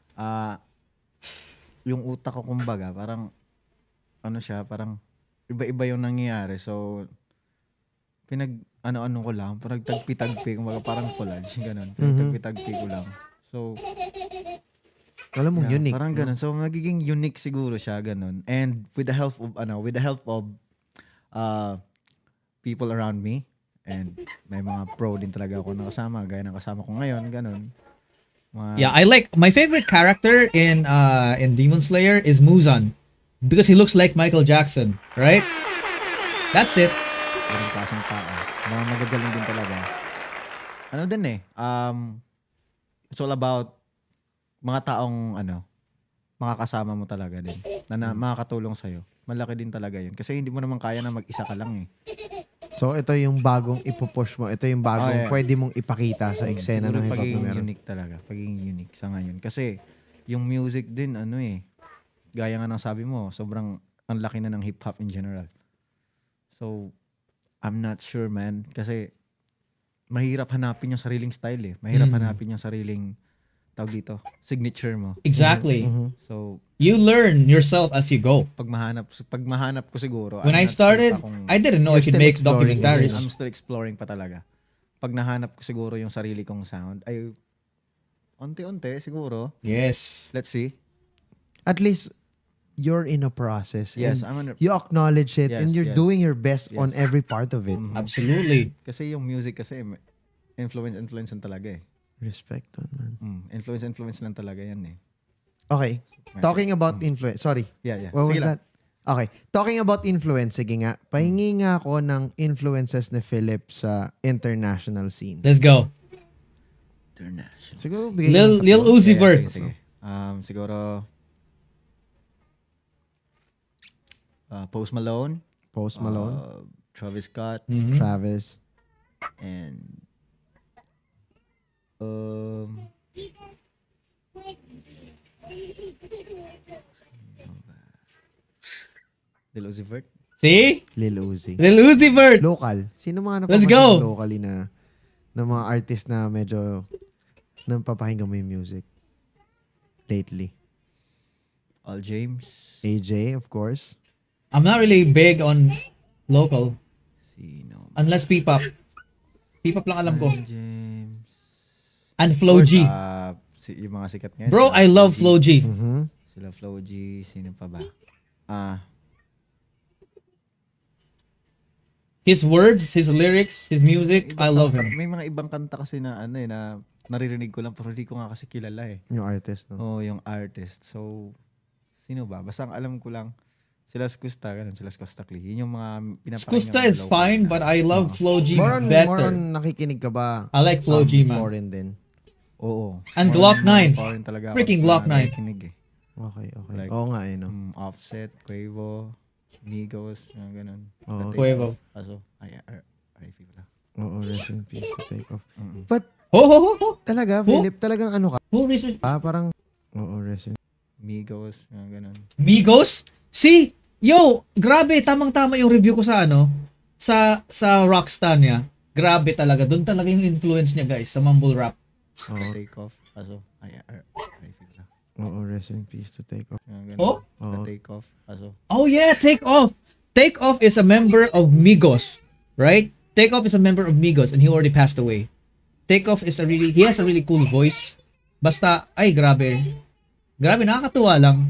yung utak ko kumbaga parang ano siya, parang iba-iba yung nangyayari. So ano ko lang, parang tagpi-tagpi, kumbaga parang collage, ganun. Tagpi-tagpi ko lang. So alam mo, unique. Parang ganun. So magiging unique siguro siya, ganun. And with the help of people around me, and may mga pro din talaga ako nakasama, gaya ng kasama ko ngayon, ganun. Yeah, I like my favorite character in Demon Slayer is Muzan because he looks like Michael Jackson, right? That's it. Parang klaseng tao. Mga magagaling din talaga. Ano din eh, it's all about mga taong mga kasama mo talaga din na makakatulong sa'yo. Malaki din talaga yun. Kasi hindi mo naman kaya na mag-isa ka lang eh. So ito yung bagong ipupush mo. Ito yung bagong pwede mong ipakita sa eksena ng hip-hop na meron. Pagiging unique talaga. Pagiging unique sa ngayon. Kasi yung music din, gaya nga ng sabi mo, sobrang ang laki na ng hip-hop in general. So, I'm not sure, man. Kasi mahirap hanapin yung sariling style eh. Mahirap hanapin yung sariling tawag dito, signature mo. Exactly. So, you learn yourself as you go. Pag mahanap ko siguro. When I started, I didn't know I could make documentaries. I'm still exploring pa talaga. Pag nahanap ko siguro yung sarili kong sound, ay unti-unti siguro. Yes. Let's see. At least you're in a process. Yes, you acknowledge it and you're doing your best on every part of it. Absolutely. Kasi yung music kasi influence talaga eh. Respect on, man. Influence lang talaga yan eh. Okay. Talking about influence. Sorry. Yeah. What was Sige that? Okay. Talking about influence, sige nga. Pahingi nga ako ng influences ni Philip sa international scene. Let's go. International. Siguro Lil Uzi Vert. Sige. Siguro Post Malone. Travis Scott. Travis. And Lil Uzi Vert. See? Lil Uzi. Lil Uzi Vert. Local. Sino mga Let's go. Locally na mga artist na medyo napapakinggan mo yung music lately? All James. AJ, of course. I'm not really big on local. Sino? Unless P-pop. P-pop lang alam ko. James. And Flo G. Yung mga sikat ngayon. Bro, I love Flo G. Sila Flo G. Sino pa ba? His words, his lyrics, his music, I love him. May mga ibang kanta kasi na na naririnig ko lang pero hindi ko nga kasi kilala eh. Yung artist, no? Yung artist. So, sino ba? Basta ang alam ko lang, Sila Skusta, ganun. Sila Skusta Klee. Yun yung mga pinapakinggan. Skusta is fine, but I love Flo G More better. on nakikinig ka ba? I like Flo G, man. Foreign din. Oo. And Glock 9. Foreign talaga ako. Freaking Glock 9. Nakikinig eh. Okay. Like, Oo nga eh, no? Offset, Quavo, Migos, ganun. Oo. Quavo. Aso, RIP pala. Oo, rest in peace to take off. But, talaga, Philip, talagang ano ka? Who research? Parang, oo, rest in Migos, ganun. Migos? See? Yo, grabe, tamang-tama yung review ko sa sa Rockstar niya. Grabe talaga. Doon talaga yung influence niya, guys, sa mumble rap. Take off. Aso, RIP pala. Oo, rest in peace to take off. Oh? Take off. Aso. Oh yeah, Take Off. Take Off is a member of Migos, right? Take Off is a member of Migos and he already passed away. Take Off is he has a really cool voice. Basta, ay grabe. Grabe, nakakatuwa lang.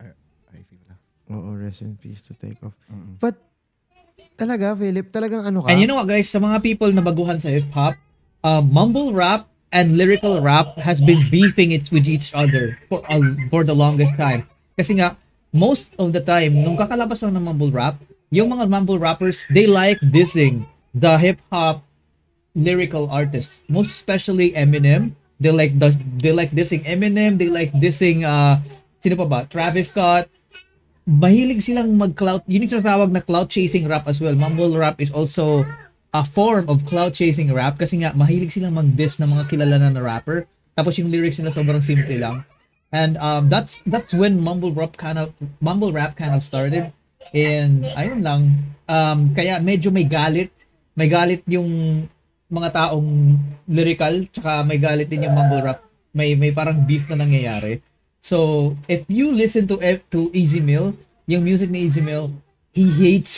Oo, rest in peace to take off. But, talaga, Philip, talagang ano ka? And you know what, guys, sa mga people na baguhan sa hip-hop, mumble rap and lyrical rap has been beefing it with each other for the longest time. Kasi nga, most of the time, nung kakalabas lang ng mumble rap, yung mga mumble rappers, they like dissing the hip-hop lyrical artists. Most especially Eminem. They like dissing Eminem, they like dissing, sino pa ba? Travis Scott. Mahilig silang mag-clout, yun yung tinatawag na clout chasing rap as well. Mumble rap is also a form of clout chasing rap kasi nga mahilig silang mag-diss ng mga kilala na rapper. Tapos yung lyrics nila sobrang simple lang. And that's when mumble rap kind of started. And ayun lang, kaya medyo may galit yung mga taong lyrical, tsaka may galit din yung mumble rap. May parang beef na nangyayari. So, if you listen to Easy Mill, yung music ni Easy Mill, he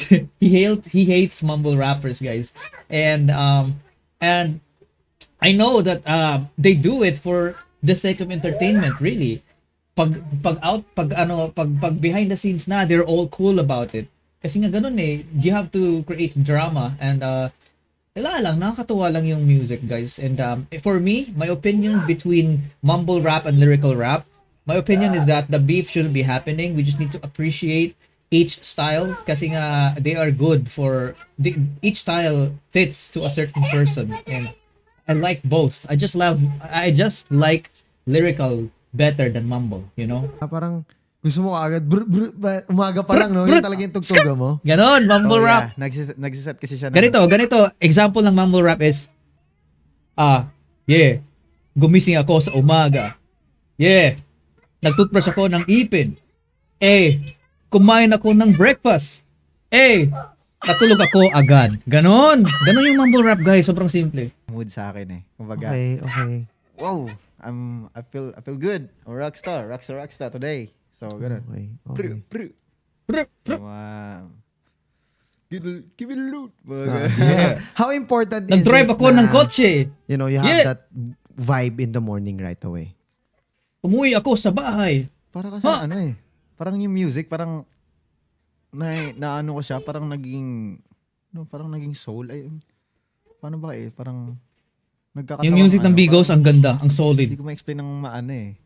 hates mumble rappers, guys. And I know that they do it for the sake of entertainment, really. Pag behind the scenes na, they're all cool about it. Kasi nga ganun eh, you have to create drama and wala lang, nakakatuwa lang yung music, guys. And for me, my opinion between mumble rap and lyrical rap, my opinion is that the beef shouldn't be happening. We just need to appreciate each style kasi nga they are good for each style fits to a certain person, and I like both. I just like lyrical better than mumble, you know? Parang gusto mo agad umaga pa lang, no? Yung talaga yung tugtuga mo. Ganon, mumble rap. Yeah. Nagsiset kasi siya. Ganito, example ng mumble rap is gumising ako sa umaga. Nagtoothbrush ako ng ipin. Kumain ako ng breakfast. Natulog ako agad. Ganon yung mumble rap, guys. Sobrang simple. Mood sa akin eh. Kumbaga, Okay. wow, I feel good. I'm rockstar today. So, ganon. Okay. Give it a loot. How important is Nag-drive it ako ng kotse. You know, you have that vibe in the morning right away. Umuwi ako sa bahay. Para kasi parang yung music, parang naano ko siya, parang naging soul. Paano ba parang nagkakatawa. Yung music ng Migos, ang ganda, ang solid. Hindi ko ma-explain ng maano eh.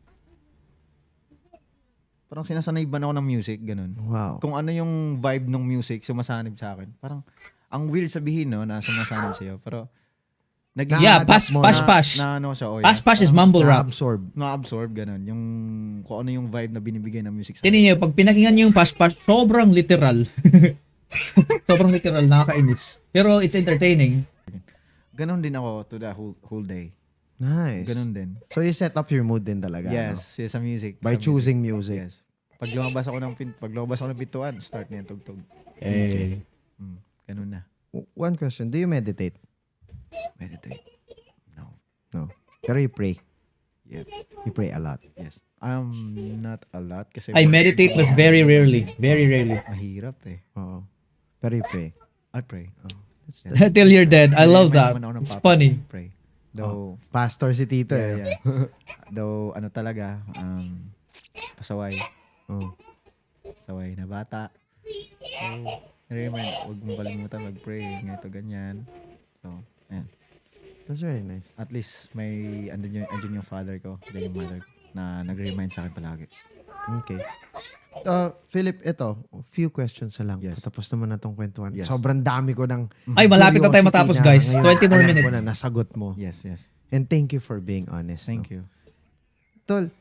Parang sinasanay ba ako ng music, ganun. Wow. Kung ano yung vibe ng music, sumasanib sa akin. Parang, ang weird sabihin, no, na sumasanib sa'yo. Pero, pash. Pash is mumble rap. Na-absorb, ganun. Yung, kung ano yung vibe na binibigay ng music sa Tinan niyo, pag pinakinggan niyo yung pash, sobrang literal. Sobrang literal, nakakainis. Pero it's entertaining. Ganun din ako to the whole day. Nice. Ganun din. So you set up your mood din talaga. Yes, no? sa music. By choosing music. Yes. Pag lumabas ako ng pintuan, start na yung tugtog. Okay. Ganun na. One question, do you meditate? Meditate? No. Pero you pray? Yep. You pray a lot? Yes. Not a lot kasi I meditate was very rarely. Very rarely. Mahirap eh. Oo. Pero you pray? I pray. Till you're dead. I love that. It's funny. Pray. Though, pastor si Tito eh. Yeah. Though, talaga, pasaway. Pasaway na bata. Huwag mong kalimutan mag-pray. Ganito, ganyan. So, ayan. That's very nice. At least, andun yung father ko. Then yung mother ko. na nag-remind sa akin palagi. Okay. Philip, ito, few questions na lang. Yes. Tapos naman na tong kwentuhan. Yes. Sobrang dami ko ng Ay, malapit na tayo matapos, guys. Ngayon, 20 more alam minutes. ko na, nasagot mo. Yes, yes. And thank you for being honest. Thank you. Tol,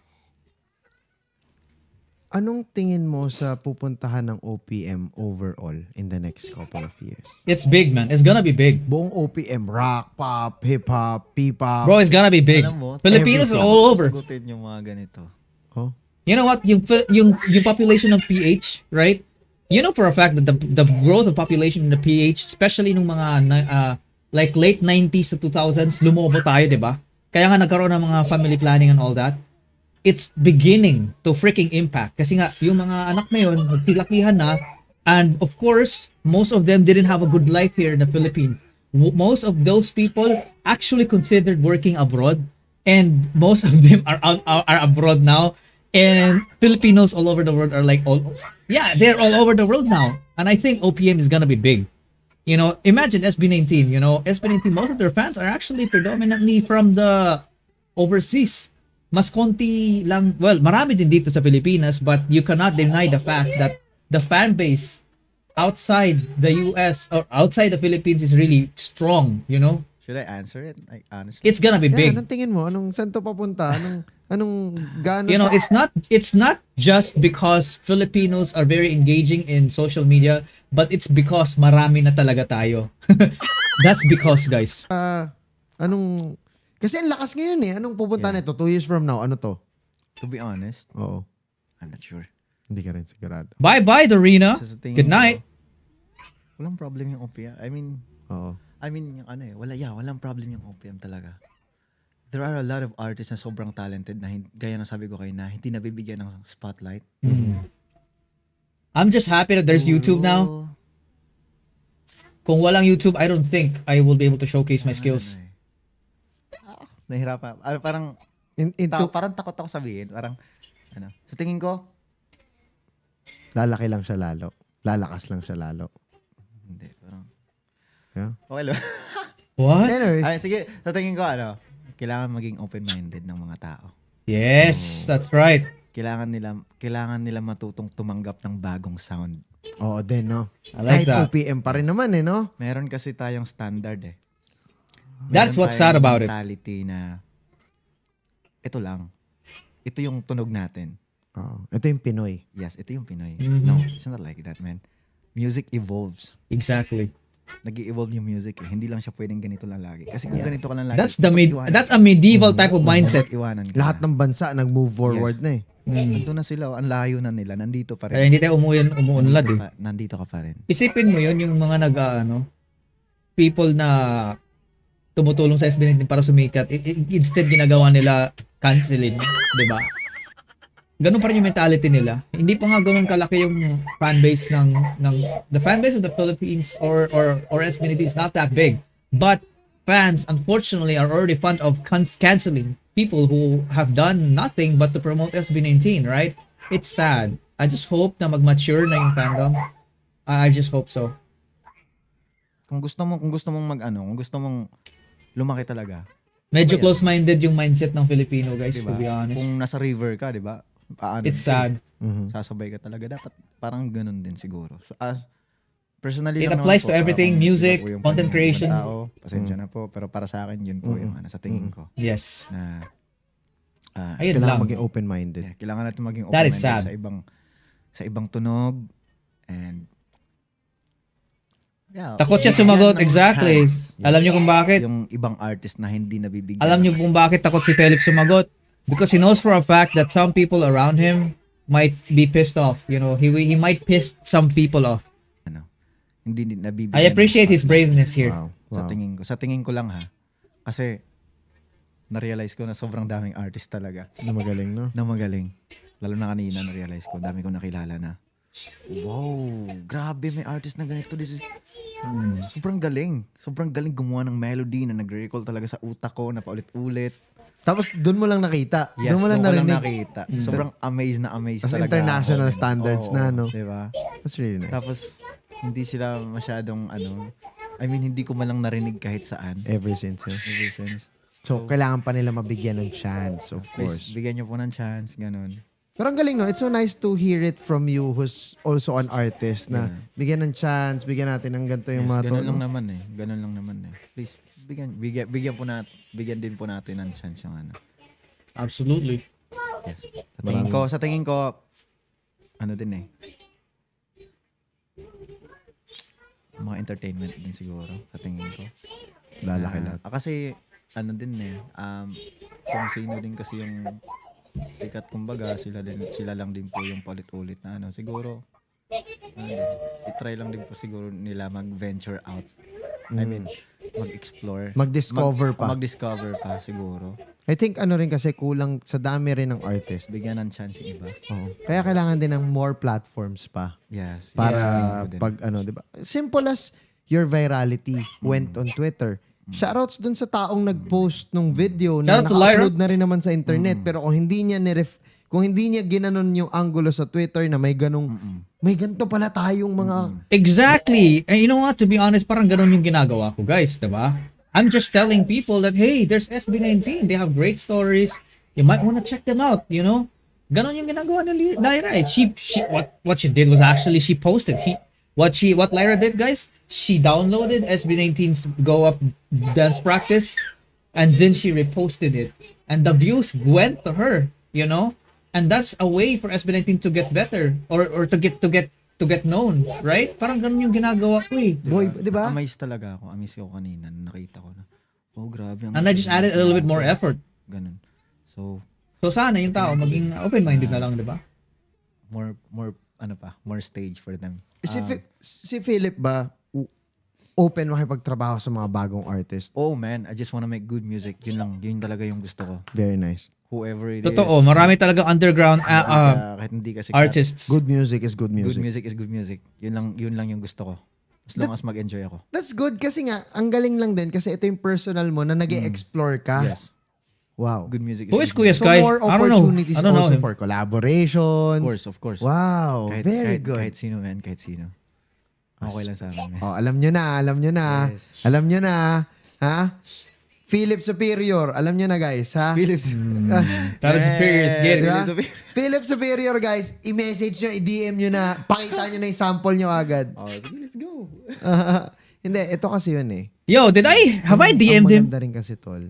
anong tingin mo sa pupuntahan ng OPM overall in the next couple of years? It's big, man. It's gonna be big. Buong OPM, rock, pop, hip-hop, P-pop. Bro, it's gonna be big. Alam mo, Filipinos are all over. Sagutin yung mga ganito. Oh? You know what? Yung population of PH, right? You know for a fact that the growth of population in the PH, especially nung mga like late 90s to 2000s, lumobo tayo, di ba? Kaya nga nagkaroon ng mga family planning and all that. It's beginning to freaking impact. Kasi nga, yung mga anak na yun, nagsilakihan na, and of course, most of them didn't have a good life here in the Philippines. Most of those people actually considered working abroad, and most of them are abroad now. And Filipinos all over the world are like they're all over the world now. And I think OPM is gonna be big. You know, imagine SB19, you know, SB19, most of their fans are actually predominantly from the overseas. Mas konti lang, well, marami din dito sa Pilipinas, but you cannot deny the fact that the fan base outside the US or outside the Philippines is really strong, you know? Should I answer it? Like, honestly? It's gonna be big. Anong tingin mo? Saan to papunta? Anong gaano? You know, it's not just because Filipinos are very engaging in social media, but it's because marami na talaga tayo. That's because, guys. Kasi ang lakas ngayon eh. Anong pupunta nito? 2 years from now, ano to? To be honest, Oo. I'm not sure. Hindi ka rin sigurado. Bye-bye, Dorina. Sa tingin Good night. ko, walang problem yung OPM. Oo. Yung walang problem yung OPM talaga. There are a lot of artists na sobrang talented na gaya ng sabi ko kayo na hindi nabibigyan ng spotlight. I'm just happy that there's YouTube now. Kung walang YouTube, I don't think I will be able to showcase my skills. Nahirapan. Parang parang takot ako sabihin. Parang, sa tingin ko, lalaki lang siya lalo. Lalakas lang siya lalo. hindi. Parang, Yeah? okay lang. What? Anyway. Sige, sa tingin ko, kailangan maging open-minded ng mga tao. Yes, that's right. Kailangan nila matutong tumanggap ng bagong sound. Oo din, no? I like Kahit that. OPM pa rin naman eh, no? Meron kasi tayong standard eh. That's what's sad about it. Mentality na ito lang. Ito yung tunog natin. Oo. Ito yung Pinoy. Yes, ito yung Pinoy. Mhm. No, it's not like that, man. Music evolves. Exactly. Nag-evolve yung music eh. Hindi lang siya pwedeng ganito lang lagi. Kasi kung ganito ka lang lagi, That's a medieval type of mindset. Iwanan ka. Lahat ng bansa nag-move forward na eh. Nandito na sila. Ang layo na nila. Nandito pa Kaya rin. hindi tayo umuunlad eh. Nandito ka pa rin. Isipin mo yun, yung mga people na tumutulong sa SB19 para sumikat, instead ginagawa nila canceling, di ba? Ganun pa rin yung mentality nila. Hindi pa nga ganun kalaki yung fanbase the fanbase of the Philippines or SB19 is not that big. But fans, unfortunately, are already fond of canceling people who have done nothing but to promote SB19, right? It's sad. I just hope na mag-mature na yung fandom. I just hope so. Kung gusto mong lumaki talaga. Medyo close-minded yung mindset ng Filipino, guys, Diba? to be honest. Kung nasa river ka, di ba? It's sad. Sasabay ka talaga. Dapat parang ganun din siguro. So, personally It lang applies naman to everything, kung music, iba po yung content paningin ng creation. Tao, pasensya na po. Pero para sa akin, yun po yung sa tingin ko. Yes. Na, Ayun Kailangan lang. maging open-minded. kailangan natin maging That is open-minded sad. sa ibang tunog. And, Takot siya sumagot, exactly. Alam niyo kung bakit? Yung ibang artist na hindi nabibigyan. Alam niyo kung bakit takot si Felix sumagot? Because he knows for a fact that some people around him might be pissed off. You know, he might piss some people off. Hindi nabibigyan. I appreciate his braveness here. Wow. Sa tingin ko lang ha. Kasi na-realize ko na sobrang daming artist talaga. Na magaling, no? Na magaling. Lalo na kanina na-realize ko, dami ko nakilala na. Wow, grabe, may artist na ganito. This is, sobrang galing. Sobrang galing gumawa ng melody na nag-recall talaga sa utak ko na paulit-ulit. Tapos doon mo lang nakita. Yes, doon mo lang doon ko lang narinig. nakita. Sobrang amazed As talaga. international ako. standards Oo, na, no? Diba? That's really nice. Tapos, hindi sila masyadong I mean, hindi ko man lang narinig kahit saan. Ever since. Ever since. So, kailangan pa nila mabigyan ng chance, of course. Please, bigyan nyo po ng chance, ganun. Pero ang galing, no? It's so nice to hear it from you who's also an artist na bigyan ng chance, bigyan natin ng ganito yung mga ganun lang naman eh. Ganun lang naman eh. Please, bigyan din po natin ng chance yung ano. Absolutely. Yes. Sa tingin ko, ano din eh. Mga entertainment din siguro, sa tingin ko. Lalaki lang. Kasi, ano din eh, kung sino din kasi yung sikat, kumbaga, sila lang din po yung palit-ulit na ano. Siguro, i-try lang din po siguro nila mag-venture out. I mean, mag-explore. Mag-discover pa. Mag-discover pa, siguro. I think ano rin kasi kulang sa dami rin ng artist. Bigyan ng chance yung iba. Oo. Kaya kailangan din ng more platforms pa. Yes. Para pag ano, di ba? Simple as your virality went on Twitter. Shoutouts dun sa taong nag-post nung video na naka-upload na rin naman sa internet. Pero kung hindi niya ginanon yung angulo sa Twitter na may ganito pala tayong mga... Exactly. And you know what? To be honest, parang ganon yung ginagawa ko, guys. Diba? I'm just telling people that, hey, there's SB19. They have great stories. You might want to check them out, you know? Ganon yung ginagawa ni Lyra. What she did was actually she posted. What Lyra did, guys, she downloaded SB19's Go Up dance practice and then she reposted it. And the views went to her, you know? And that's a way for SB19 to get better or to get known, right? Parang ganun yung ginagawa ko eh. Boy, di ba? Amaze talaga ako. Amaze ako kanina. Nakita ko na, oh, grabe. And I just added a little bit more effort. Ganun. So sana yung tao maging open-minded na lang, di ba? More stage for them. Si Philip ba, open makipagtrabaho sa mga bagong artist? Oh man, I just wanna make good music. Yun lang. Yun talaga yung gusto ko. Very nice. Whoever it Totoo, is. marami talagang underground kahit hindi kasi artists. Good music is good music. Good music is good music. Yun lang yung gusto ko. As long as mag-enjoy ako. That's good kasi nga, ang galing lang din kasi ito yung personal mo na nag-e-explore ka. Yes. Wow. Good music is Who is good Kuya music. Sky? So more I don't know. opportunities I don't know also him. for collaborations. Of course. Wow, very good. Kahit sino, man. Kahit sino. Okay lang sa amin. Oh, alam nyo na. Yes. Alam nyo na. Ha? Philip Superior. Alam nyo na, guys. Ha? Philips. Philip Superior, it's good. Diba? Philip Superior, guys. I-message nyo, i-DM nyo na. Pakita nyo na yung sample nyo agad. Oh, sige, let's go. Hindi, ito kasi yun eh. Yo, have I DM'd him? Ang maganda rin kasi, tol.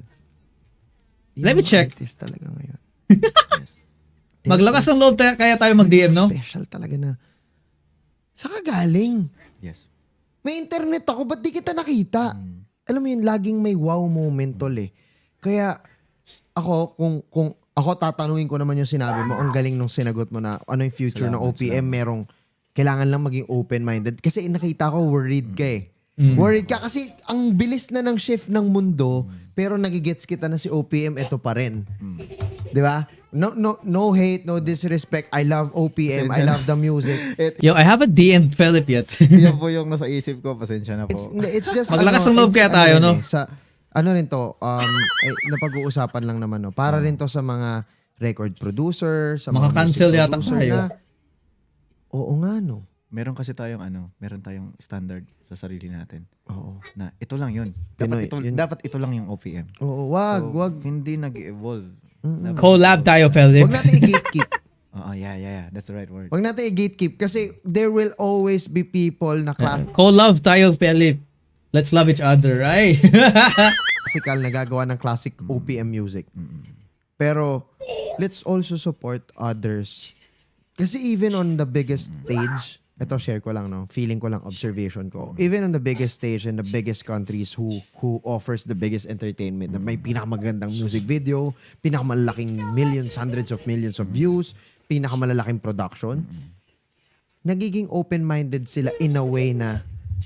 Let me check. Artist talaga ngayon. Maglakas ng loob kaya tayo mag-DM, no? Special talaga na. Saka galing. Yes. May internet ako, ba't di kita nakita? Alam mo yun, laging may wow moment, tol eh. Kaya, ako, kung ako tatanungin ko naman yung sinabi mo, ang galing nung sinagot mo na ano yung future ng OPM, merong kailangan lang maging open-minded. Kasi nakita ko, worried ka eh. Worried ka kasi ang bilis na ng shift ng mundo, pero nagigets kita na si OPM, ito pa rin. Di ba? No hate, no disrespect. I love OPM. I love the music. Yo, I haven't DM'd Philip yet. Yun po yung nasa isip ko. Pasensya na po. It's just Maglakas ng loob kaya tayo, no? Sa ano rin to, napag-uusapan lang naman, no? Para rin to sa mga record producer, sa mga cancel music yata producer tayo. na, oo nga, no? Meron kasi tayong meron tayong standard sa sarili natin. Oo. Na ito lang yun. Pinoy, Dapat ito lang yung OPM. Oo, wag. Hindi nag-evolve. Collab tayo, Philip. Wag natin i-gatekeep. Yeah. That's the right word. Wag natin i-gatekeep kasi there will always be people na Collab tayo, Philip. Let's love each other, right? classical na gagawa ng classic OPM music. Pero let's also support others. Kasi even on the biggest stage, ito share ko lang, no? Feeling ko lang, observation ko. Even on the biggest stage and the biggest countries who offers the biggest entertainment, na may pinakamagandang music video, pinakamalaking millions, hundreds of millions of views, pinakamalalaking production, nagiging open-minded sila in a way na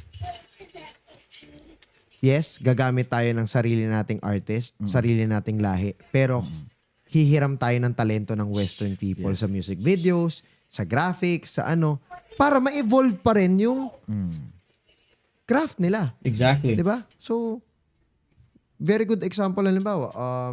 yes, gagamit tayo ng sarili nating artist, sarili nating lahi, pero hihiram tayo ng talento ng Western people sa music videos, sa graphics, sa para ma-evolve pa rin yung craft nila. Exactly. Diba? So, very good example, halimbawa,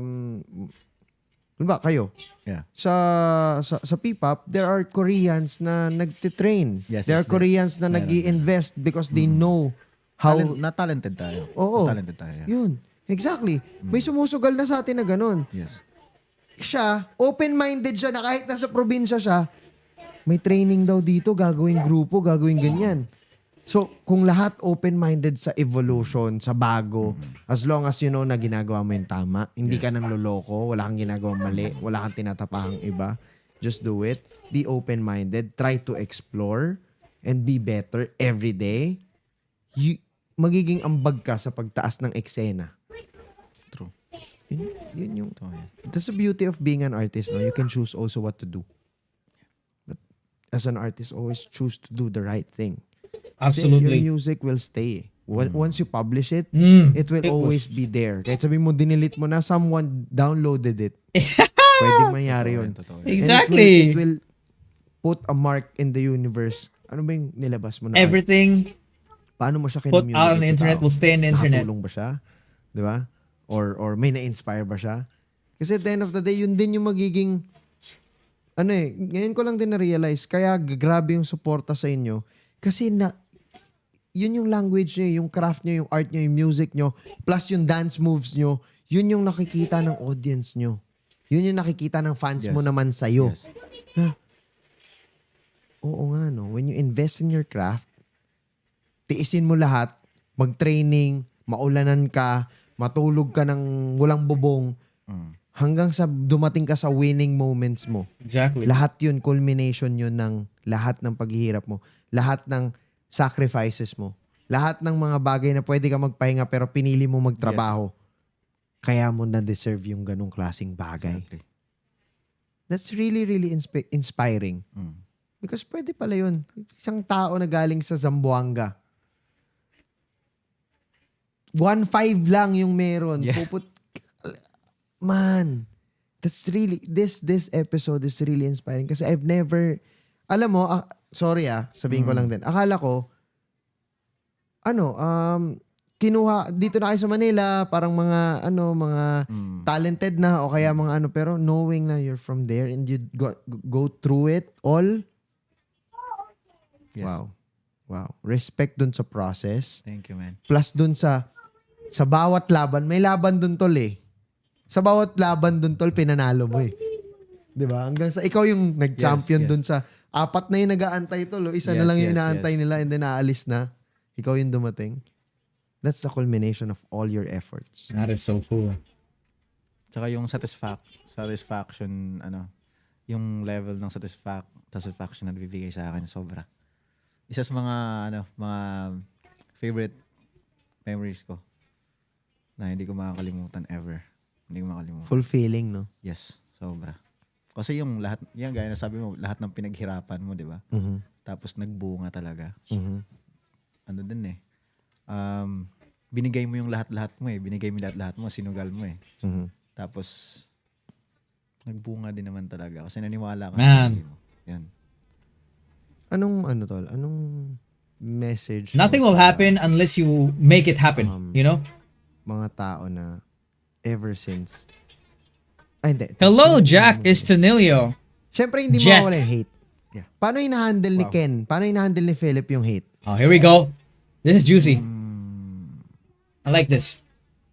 kayo, sa PPOP, there are Koreans na nagtitrain. Yes, there are Koreans na nag-i-invest because they know talented tayo. Oo. Talented tayo. Yeah. Yun. Exactly. May sumusugal na sa atin na ganun. Yes. Siya, open-minded siya na kahit nasa probinsya siya, may training daw dito, gagawing grupo, gagawing ganyan. So, kung lahat open-minded sa evolution, sa bago, as long as you know na ginagawa mo yung tama, hindi ka nang loloko, wala kang ginagawang mali, wala kang tinatapahang iba, just do it. Be open-minded, try to explore, and be better every day. Magiging ambag ka sa pagtaas ng eksena. True. Yun yung... That's the beauty of being an artist, no? You can choose also what to do. But as an artist, always choose to do the right thing. Absolutely. Your music will stay. Once you publish it, it will always be there. Kahit sabi mo, dinilit mo na, someone downloaded it. Pwedeng mangyari yun. Exactly. It will put a mark in the universe. Ano ba yung nilabas mo na? Everything paano mo siya put out on the internet will stay on the internet. Nakatulong ba siya? Di ba? Or may na-inspire ba siya? Kasi at the end of the day, yun din yung magiging ngayon ko lang din na-realize, kaya grabe yung suporta sa inyo. Kasi yun yung language nyo, yung craft nyo, yung art nyo, yung music nyo, plus yung dance moves nyo, yun yung nakikita ng audience nyo. Yun yung nakikita ng fans mo naman sa'yo. Yes. Na, oo nga, no? When you invest in your craft, tiisin mo lahat, mag-training, maulanan ka, matulog ka ng walang bubong, hanggang sa dumating ka sa winning moments mo. Exactly. Lahat yun, culmination yun ng lahat ng paghihirap mo. Lahat ng sacrifices mo. Lahat ng mga bagay na pwede ka magpahinga pero pinili mo magtrabaho. Yes. Kaya mo na-deserve yung ganong klaseng bagay. Exactly. That's really, really inspiring. Because pwede pala yun. Isang tao na galing sa Zamboanga. 1.5 lang yung meron. Yeah. Man, that's really, this episode is really inspiring kasi I've never, alam mo, sorry sabihin ko lang din. Akala ko, kinuha, dito na kayo sa Manila, parang mga talented na o kaya mga pero knowing na you're from there and you go through it all. Yes. Wow. Respect dun sa process. Thank you, man. Plus dun sa bawat laban, may laban dun tol eh. Sa bawat laban dun tol, pinanalo mo eh. 'Di ba? Hanggang sa ikaw yung nag-champion dun sa apat na yung nag-aantay tol, isa na lang yung inaantay nila and then aalis na. Ikaw yung dumating. That's the culmination of all your efforts. That is so cool. Tsaka yung satisfaction, yung level ng satisfaction na bibigay sa akin, sobra. Isa sa mga favorite memories ko na hindi ko makakalimutan ever. Hindi ko makalimutan. Fulfilling, no? Yes, sobra. Kasi yung lahat, yan gaya na sabi mo, lahat ng pinaghirapan mo, di ba? Mm-hmm. Tapos nagbunga talaga. Mm-hmm. Ano din eh. Binigay mo yung lahat-lahat mo eh. Binigay mo lahat-lahat mo, sinugal mo eh. Mm-hmm. Tapos, nagbunga din naman talaga. Kasi naniwala ka sa sarili mo. Yan. Anong message? Nothing will happen unless you make it happen, you know? Mga tao na ever since. Ay, hindi. Hello, Jack Estonilio. Siyempre, hindi mo mawala yung hate. Yeah. Paano hina-handle ni Ken? Paano hina-handle ni Philip yung hate? Oh, here we go. This is juicy. I like this.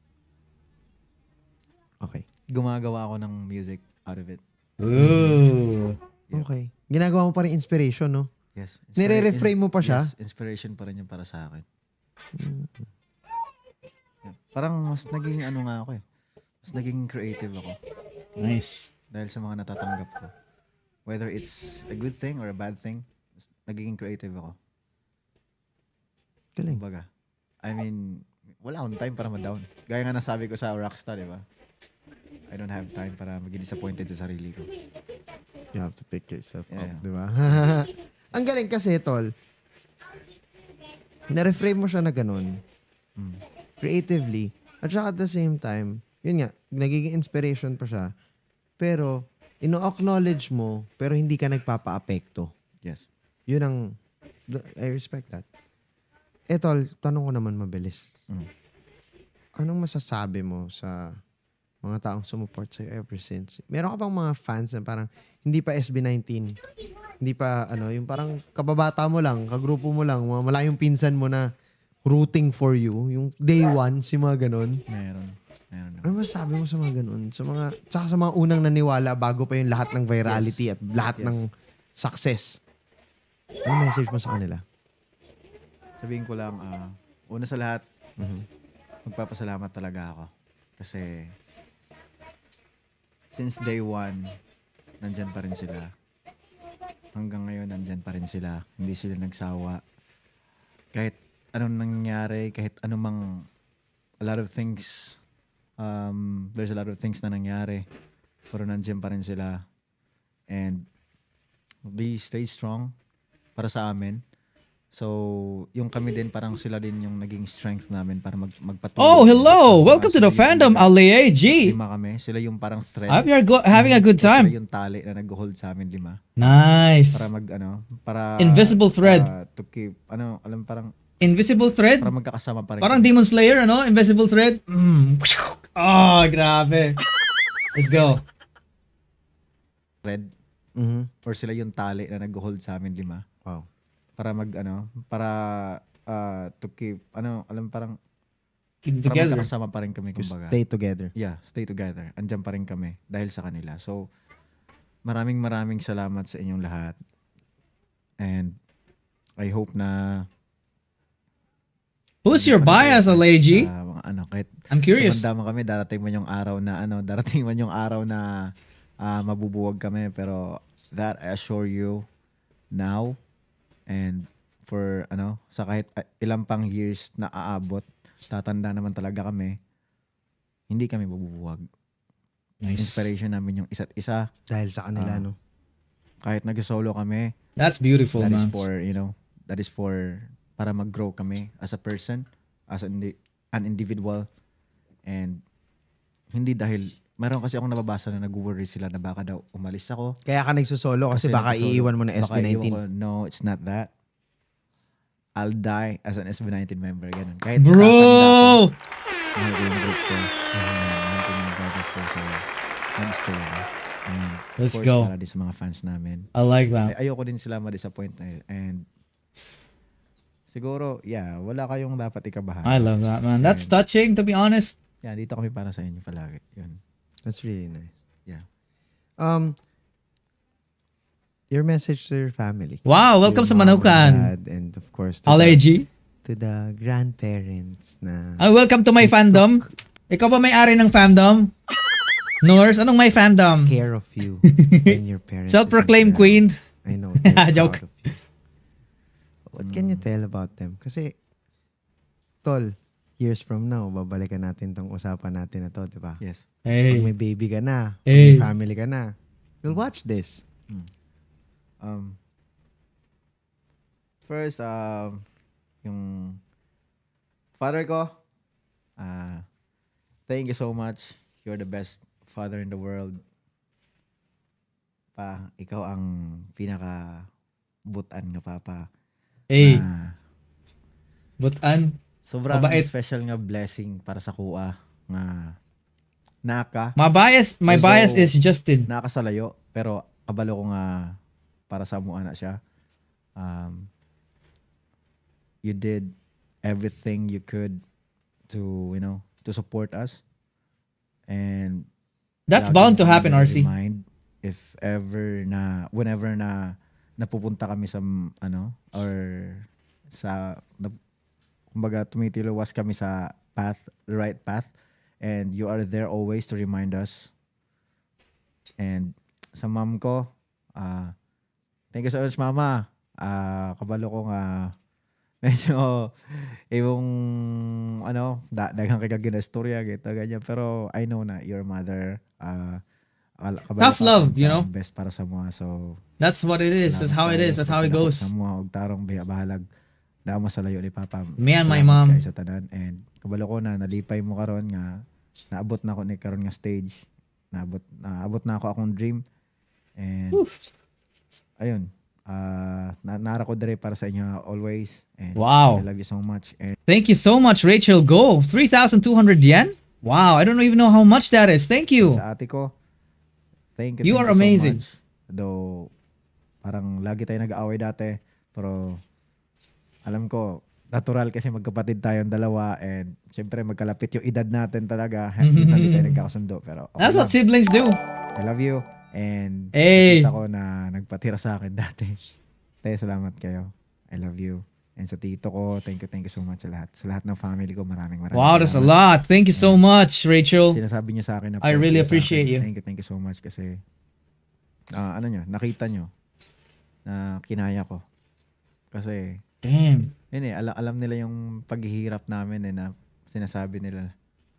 Okay. Gumagawa ako ng music out of it. Ooh. Yeah. Okay. Ginagawa mo pa rin inspiration, no? Yes. Nire-reframe mo pa siya? Yes. Inspiration pa rin yung para sa akin. Yeah. Parang mas naging nga ako eh. Mas naging creative ako. Nice. Dahil sa mga natatanggap ko. Whether it's a good thing or a bad thing, naging creative ako. Galing. Kumbaga. I mean, wala akong time para ma-down. Gaya nga nasabi ko sa Rockstar, di ba? I don't have time para maging disappointed sa sarili ko. You have to pick yourself up, di ba? Ang galing kasi, tol. Na-reframe mo siya na ganun. Creatively. At saka at the same time, yun nga, nagiging inspiration pa siya. Pero, ino-acknowledge mo, pero hindi ka nagpapa-apekto. Yes. Yun ang, I respect that. Tol, tanong ko naman mabilis. Anong masasabi mo sa mga taong sumuport sa'yo ever since? Meron ka bang mga fans na parang hindi pa SB19? Hindi pa, yung parang kababata mo lang, kagrupo mo lang, malayong pinsan mo na rooting for you? Yung day one, si mga ganun? Meron. Ano masasabi mo sa mga ganun? Sa mga unang naniwala bago pa yung lahat ng virality at lahat ng success. Ano message mo sa kanila? Sabihin ko lang, una sa lahat, magpapasalamat talaga ako. Kasi since day one, nandyan pa rin sila. Hanggang ngayon, nandyan pa rin sila. Hindi sila nagsawa. Kahit anong nangyari, kahit anumang a lot of things, there's a lot of things na nangyari. Pero nandyan pa rin sila. And they stay strong para sa amin. So, yung kami din, parang sila din yung naging strength namin para magpatuloy. Oh, hello! Welcome to the fandom, Alea G. 5 kami. Sila yung parang thread. I hope you're having a good time. Sila yung tali na nag-hold sa amin, 5. Nice. Para para invisible thread. To keep, parang invisible thread? para magkakasama pa rin. Parang Demon Slayer, invisible thread. Oh, grabe. Let's go. Thread. Or sila yung tali na nag-hold sa amin, 5. Wow. Para para to keep, parang Keep para together. magkakasama pa rin kami, kumbaga. Stay together. Yeah, stay together. Andyan pa rin kami dahil sa kanila. So, maraming salamat sa inyong lahat. And I hope na Who's your bias, Alea G? Kahit I'm curious. tumanda kami, darating man yung araw na mabubuwag kami, pero that I assure you now, and for sa kahit ilang pang years na aabot, tatanda naman talaga kami, hindi kami mabubuwag. Nice. Inspiration namin yung isa't isa. Dahil sa kanila, no? Kahit nag-solo kami, That's beautiful, that man. is for, that is for para mag-grow kami as a person, as an individual, and hindi dahil meron kasi akong nababasa na nag-worry sila na baka daw umalis ako. Kaya ka nagsusolo kasi baka nagsosolo. iiwan mo na Baka SB19. iiwan ko. No, it's not that. I'll die as an SB19 member. Ganun. Kahit Bro! mahal ko yung group ko. Mahal ko yung brothers ko. So, mag-stay ako. And Let's of course, go. para din sa mga fans namin. I like that. Ayoko din sila ma-disappoint. And siguro, wala kayong dapat ikabahan. I love that, man. That's touching, to be honest. Yeah, dito kami para sa inyo palagi. Yun. That's really nice. Yeah. Your message to your family. Wow, welcome Your sa mom and Manukan. dad, and of course Alea G. to the grandparents na Welcome to my fandom. Ikaw ba may-ari ng fandom? Nors, anong my fandom? care of you when your parents Self-proclaimed isn't around. queen. I know. they're Joke. proud of you. What can you tell about them? Kasi, tol, years from now, babalikan natin tong usapan natin na to, di ba? Yes. Pag Hey. may baby ka na, pag Hey. may family ka na, you'll watch this. First, yung father ko, thank you so much. You're the best father in the world. Pa, ikaw ang pinaka-butan nga papa. Hey. Ah, Butan. sobrang Mabait. special nga blessing para sa kuha nga naka My bias is Justin. nakasalayo, pero kabalo ko nga para sa mua na siya. You did everything you could to, to support us. And That's lagi bound to mo happen, kami RC. remind if ever whenever na napupunta kami sa or sa kumbaga tumitilawas kami sa the right path, and you are there always to remind us. And sa mom ko, thank you so much, mama. Kabalo ko nga medyo yung daghang kay istorya gito ganyan, pero I know na your mother Tough love, best para sa mga. So That's what it is. That's how it is. That's how it goes. sa mga og tarong bahalag na mo sa layo ni papa. Me and my Salamat mom. kay sa tanan, and kabalo ko na nalipay mo karon nga naabot na ako ni karon nga stage. Naabot na ako akong dream, and ayun. Nara ko dire para sa inyo always, and Wow. I love you so much. And Thank you so much, Rachel. Go. 3,200 yen? Wow, I don't even know how much that is. Thank you. sa ate ko, thank You you are amazing. so much. Though parang lagi tayo nag-aaway dati, pero alam ko natural kasi magkapatid tayong dalawa and syempre magkalapit yung edad natin talaga. Minsan hindi tayo nagkakasundo pero okay That's lang. what siblings do. I love you and Hey. nakita ko na nagpatira sa akin dati. Tayo salamat kayo. I love you. And sa tito ko, thank you so much sa lahat. Sa lahat ng family ko, maraming Wow, that's a salamat. lot. Thank you so much, Rachel. Sinasabi niyo sa akin na I really proud kayo sa appreciate akin. you. Thank you so much kasi nakita nyo na kinaya ko. Kasi Damn. yun alam nila yung paghihirap namin na sinasabi nila.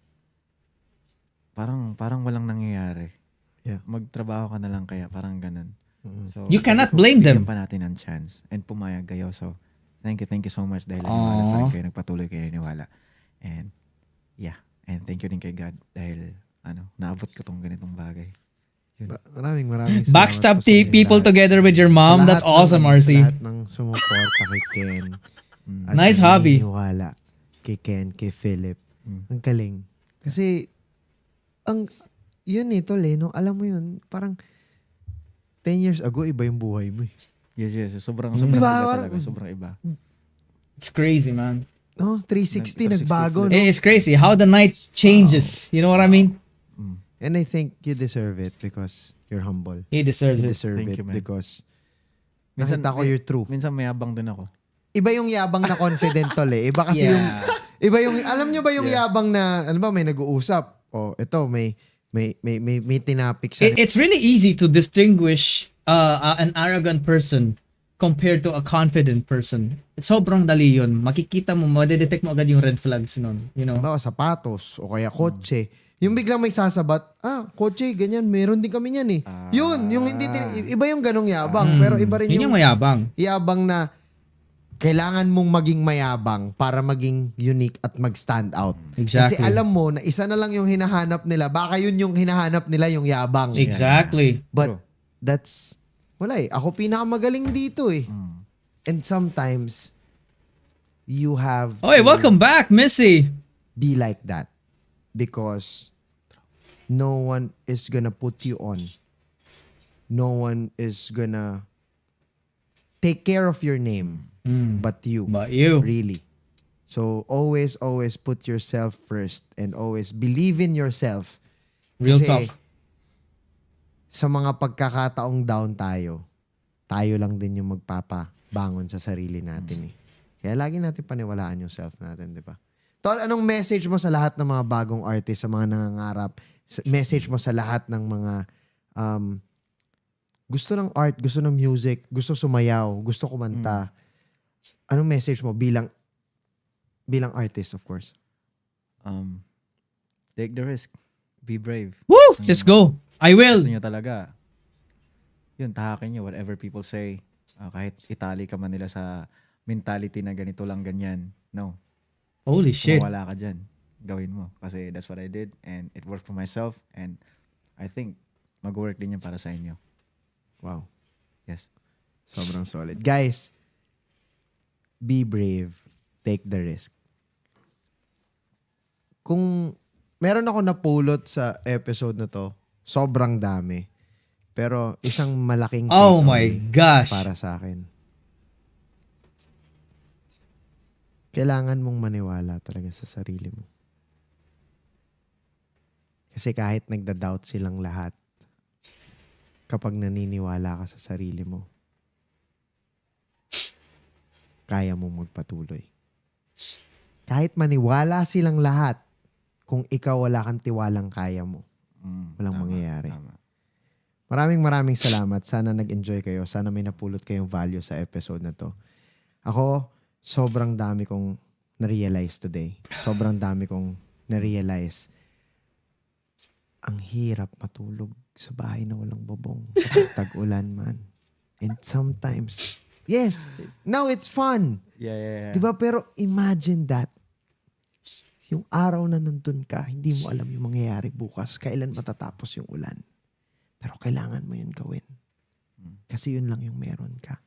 Parang walang nangyayari. Yeah. Magtrabaho ka na lang kaya parang ganun. So, You cannot sabi ko, blame them. bigyan pa natin ng chance and pumayag kayo. So thank you so much dahil naniwala pa rin kayo, nagpatuloy kayo naniwala. And yeah, and thank you din kay God dahil naabot ko tong ganitong bagay. Maraming salamat Backstab po sa inyo people lahat. together with your Sa mom. lahat That's awesome, Sa RC. lahat ng sumuporta kay Ken. At Nice hobby. naniniwala kay Ken, kay Philip. Ang galing. Kasi, yun tol no? Alam mo yun, parang 10 years ago, iba yung buhay mo. Yes. Sobrang Diba? iba talaga. Sobrang iba. It's crazy, man. No, 360 nagbago, no? It's crazy how the night changes. You know what I mean? And I think you deserve it because you're humble. He deserves You it. deserve Thank it you, man. because Minsan nakita ko you're true. Minsan mayabang din ako. Iba yung yabang na confident tol Iba kasi iba yung, alam nyo ba yung yabang na, ano ba, may nag-uusap. Ito, may tinapik siya. It's really easy to distinguish an arrogant person compared to a confident person. Sobrang dali yun. Makikita mo, madedetect mo agad yung red flags nun. You know? Bawa sapatos o kaya kotse. Yung biglang may sasabat, kotse, ganyan, meron din kami niyan Yun, yung hindi, iba yung ganong yabang. Pero iba rin Yun yung mayabang. yabang na kailangan mong maging mayabang para maging unique at mag-stand out. Exactly. Kasi alam mo na isa na lang yung hinahanap nila. Baka yun yung hinahanap nila, yung yabang. Exactly. But that's, wala Ako pinakamagaling dito And sometimes, you have Okay, welcome back, Missy. be like that. Because no one is gonna put you on. No one is gonna take care of your name but you. But you. Really. So always put yourself first and always believe in yourself. Real Kasi talk. sa mga pagkakataong down tayo lang din yung magpapabangon sa sarili natin Kaya lagi natin paniwalaan yung self natin, di ba? Tol, anong message mo sa lahat ng mga bagong artist, sa mga nangangarap? Message mo sa lahat ng mga gusto ng art, gusto ng music, gusto sumayaw, gusto kumanta. Anong message mo bilang artist, of course? Take the risk. Be brave. Woo! Just go. I will. Gusto nyo talaga. Yun, tahakin nyo. Whatever people say. Kahit itali ka man nila sa mentality na ganito lang ganyan. No. Holy shit. Wala ka dyan. Gawin mo. Kasi that's what I did. And it worked for myself. And I think mag-work din yan para sa inyo. Wow. Yes. Sobrang solid. Guys, be brave. Take the risk. Kung meron ako napulot sa episode na to, sobrang dami. Pero isang malaking Oh takeaway my gosh. para sa akin. Kailangan mong maniwala talaga sa sarili mo. Kasi kahit nagda-doubt silang lahat, kapag naniniwala ka sa sarili mo, kaya mong magpatuloy. Kahit maniwala silang lahat, kung ikaw wala kang tiwalang kaya mo, walang mangyayari. Tama. Maraming salamat. Sana nag-enjoy kayo. Sana may napulot kayong value sa episode na to. Ako, sobrang dami kong na-realize today. Sobrang dami kong na-realize. Ang hirap matulog sa bahay na walang bubong. Tag-ulan man. And sometimes, yes, now it's fun. Yeah. Diba? Pero imagine that. Yung araw na nandun ka, hindi mo alam yung mangyayari bukas. Kailan matatapos yung ulan. Pero kailangan mo yun gawin. Kasi yun lang yung meron ka.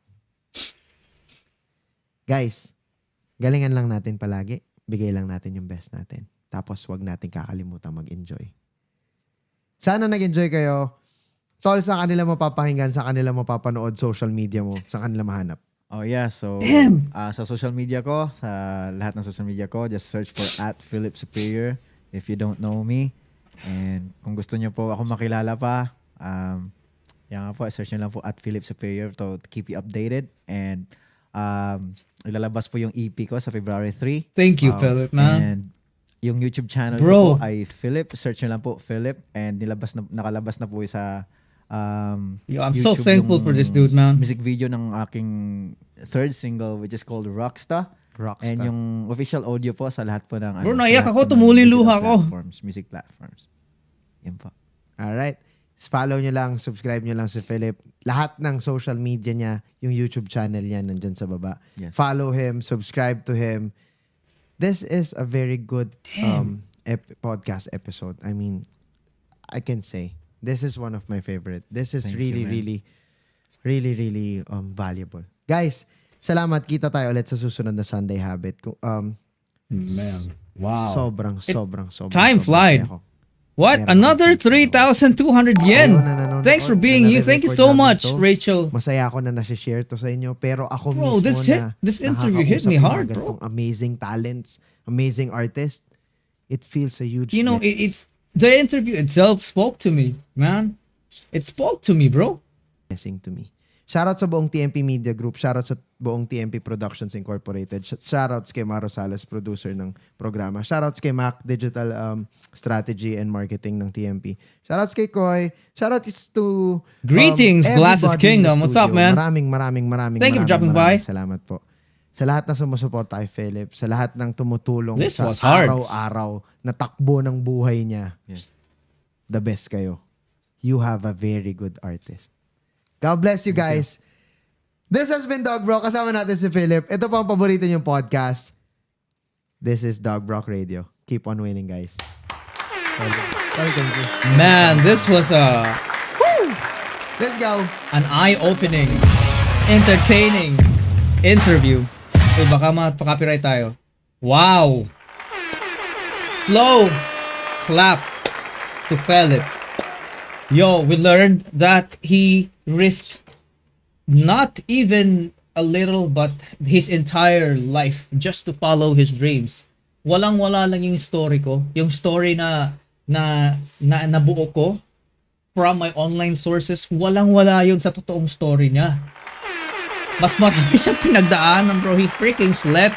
Guys, galingan lang natin palagi. Bigay lang natin yung best natin. Tapos wag natin kakalimutan mag-enjoy. Sana nag-enjoy kayo. Tol, sa kanila mapapakinggan, sa kanila mapapanood social media mo, sa kanila mahanap. Oh yeah, so sa social media ko, sa lahat ng social media ko, just search for @FELIP_Superior if you don't know me. And kung gusto niyo po ako makilala pa, yan nga po, search niyo lang po @FELIP_Superior to keep you updated. And ilalabas po yung EP ko sa February 3. Thank you, Philip, man. And yung YouTube channel Bro. ko po ay Philip. Search nyo lang po, Philip. And nakalabas na po sa Yo, I'm so YouTube thankful yung for this dude, man. music video ng aking third single, which is called Rockstar. And yung official audio po sa lahat po ng Bro, sa naiyak lahat ako, po ng tumuli digital luha ko. music platforms. Yan po. Alright. Follow nyo lang, subscribe nyo lang si Philip. Lahat ng social media niya, yung YouTube channel niya, nandyan sa baba. Yes. Follow him, subscribe to him. This is a very good podcast episode. I mean, I can say, this is one of my favorite. This is Thank really, you, really valuable. Guys, salamat. Kita tayo ulit sa susunod na Sunday Habit. Man, wow. Sobrang. Time flied. saya ko. What? Meron Another akong 3,200 yen. nanonood. Thanks for being you. Thank you so Nare-record much, namin to. Rachel. Masaya ako na nasi-share to sa inyo. Pero ako Bro, mismo this interview hit me hard, bro. Amazing talents, amazing artists. It feels a huge You know, blessing the interview itself spoke to me, man. It spoke to me, bro. to me. Shoutout sa buong TMP Media Group. Shoutout sa buong TMP Productions Incorporated. Shoutouts kay Maro Salas, producer ng programa. Shoutouts kay Mac, Digital Strategy and Marketing ng TMP. Shoutouts kay Koy. Shoutouts to Greetings, Glasses everybody in the Kingdom. What's up, studio. man? Maraming Thank you for dropping by. Salamat po. Sa lahat na sumusuporta kay Philip, sa lahat ng tumutulong This sa was hard. araw-araw na takbo ng buhay niya. Yes. The best kayo. You have a very good artist. God bless you guys. This has been DOUGBROCK. Kasama natin si Philip. Ito po ang paborito niyong podcast. This is DOUGBROCK Radio. Keep on winning, guys. Sorry, thank you. Man, this was Let's go. an eye-opening, entertaining interview. Uy, baka mapaka-copyright tayo. Wow. Slow clap to Philip. Yo, we learned that he risked not even a little but his entire life just to follow his dreams. Walang-wala lang yung story ko. Yung story na nabuo ko from my online sources, walang-wala yun sa totoong story niya. Mas marami siyang pinagdaanan, bro. He freaking slept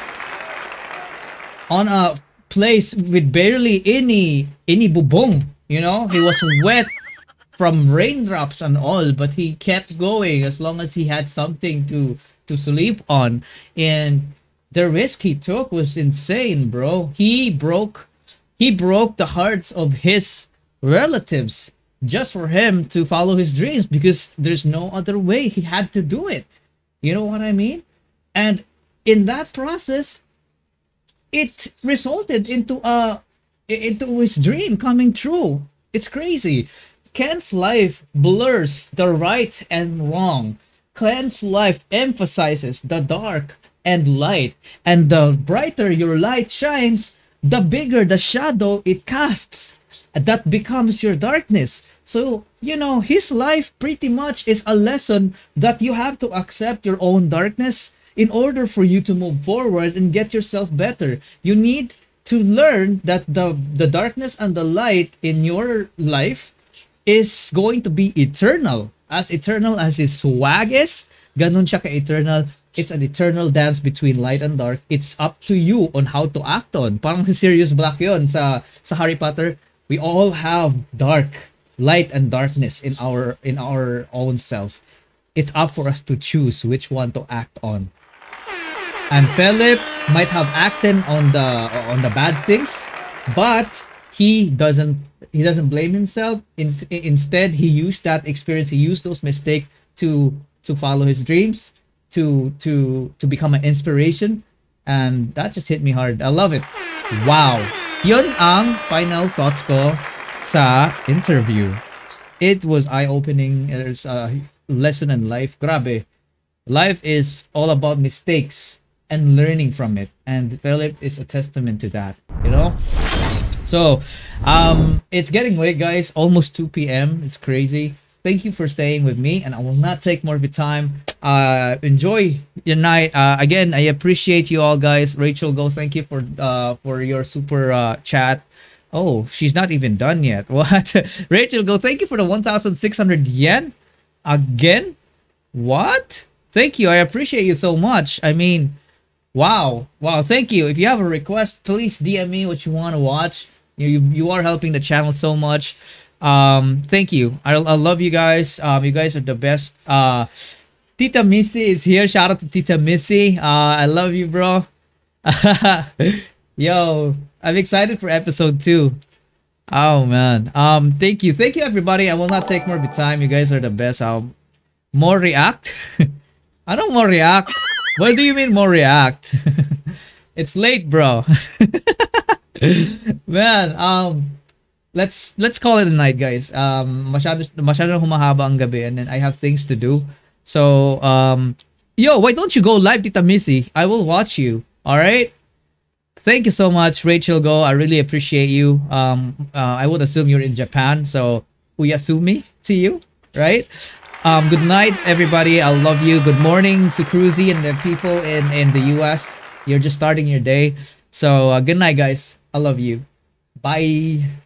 on a place with barely any bubong. You know, he was wet from raindrops and all, but he kept going as long as he had something to sleep on. And the risk he took was insane, bro. He broke the hearts of his relatives just for him to follow his dreams, because there's no other way. He had to do it. You know what I mean? And in that process, it resulted into his dream coming true. It's crazy. Ken's life blurs the right and wrong. Ken's life emphasizes the dark and light. And the brighter your light shines, the bigger the shadow it casts. That becomes your darkness. So, you know, his life pretty much is a lesson that you have to accept your own darkness in order for you to move forward and get yourself better. You need to learn that the darkness and the light in your life is going to be eternal as his swag is. Ganun siya ka-eternal. It's an eternal dance between light and dark. It's up to you on how to act on. Parang si Sirius Black yun sa Harry Potter. We all have dark, light, and darkness in our own self. It's up for us to choose which one to act on. And Philip might have acted on the bad things, but he doesn't blame himself. Instead, he used that experience. He used those mistakes to follow his dreams, to become an inspiration, and that just hit me hard. I love it. Wow. Yun ang final thoughts ko sa interview. It was eye-opening. There's a lesson in life. Grabe. Life is all about mistakes and learning from it, and Philip is a testament to that. You know. So, it's getting late, guys. Almost 2 p.m. It's crazy. Thank you for staying with me, and I will not take more of your time. Enjoy your night. Again, I appreciate you all, guys. Rachel Go, thank you for your super chat. Oh, she's not even done yet. What? Rachel Go, thank you for the 1,600 yen. Again? What? Thank you. I appreciate you so much. I mean, wow. Wow, thank you. If you have a request, please DM me what you want to watch. You are helping the channel so much. Thank you. I love you guys. You guys are the best. Tita Missy is here. Shout out to Tita Missy. I love you, bro. Yo, I'm excited for episode 2. Oh man. Thank you everybody. I will not take more of your time. You guys are the best. More react. I don't more react. What do you mean more react? It's late, bro. Man, let's call it a night, guys. Masyado humahaba ang gabi, and then I have things to do. So, yo, why don't you go live, Tita Missy? I will watch you. All right. Thank you so much, Rachel Go. I really appreciate you. I would assume you're in Japan, so uyasumi to you, right? Good night, everybody. I love you. Good morning to Cruzy and the people in the US. You're just starting your day. So, good night, guys. I love you. Bye.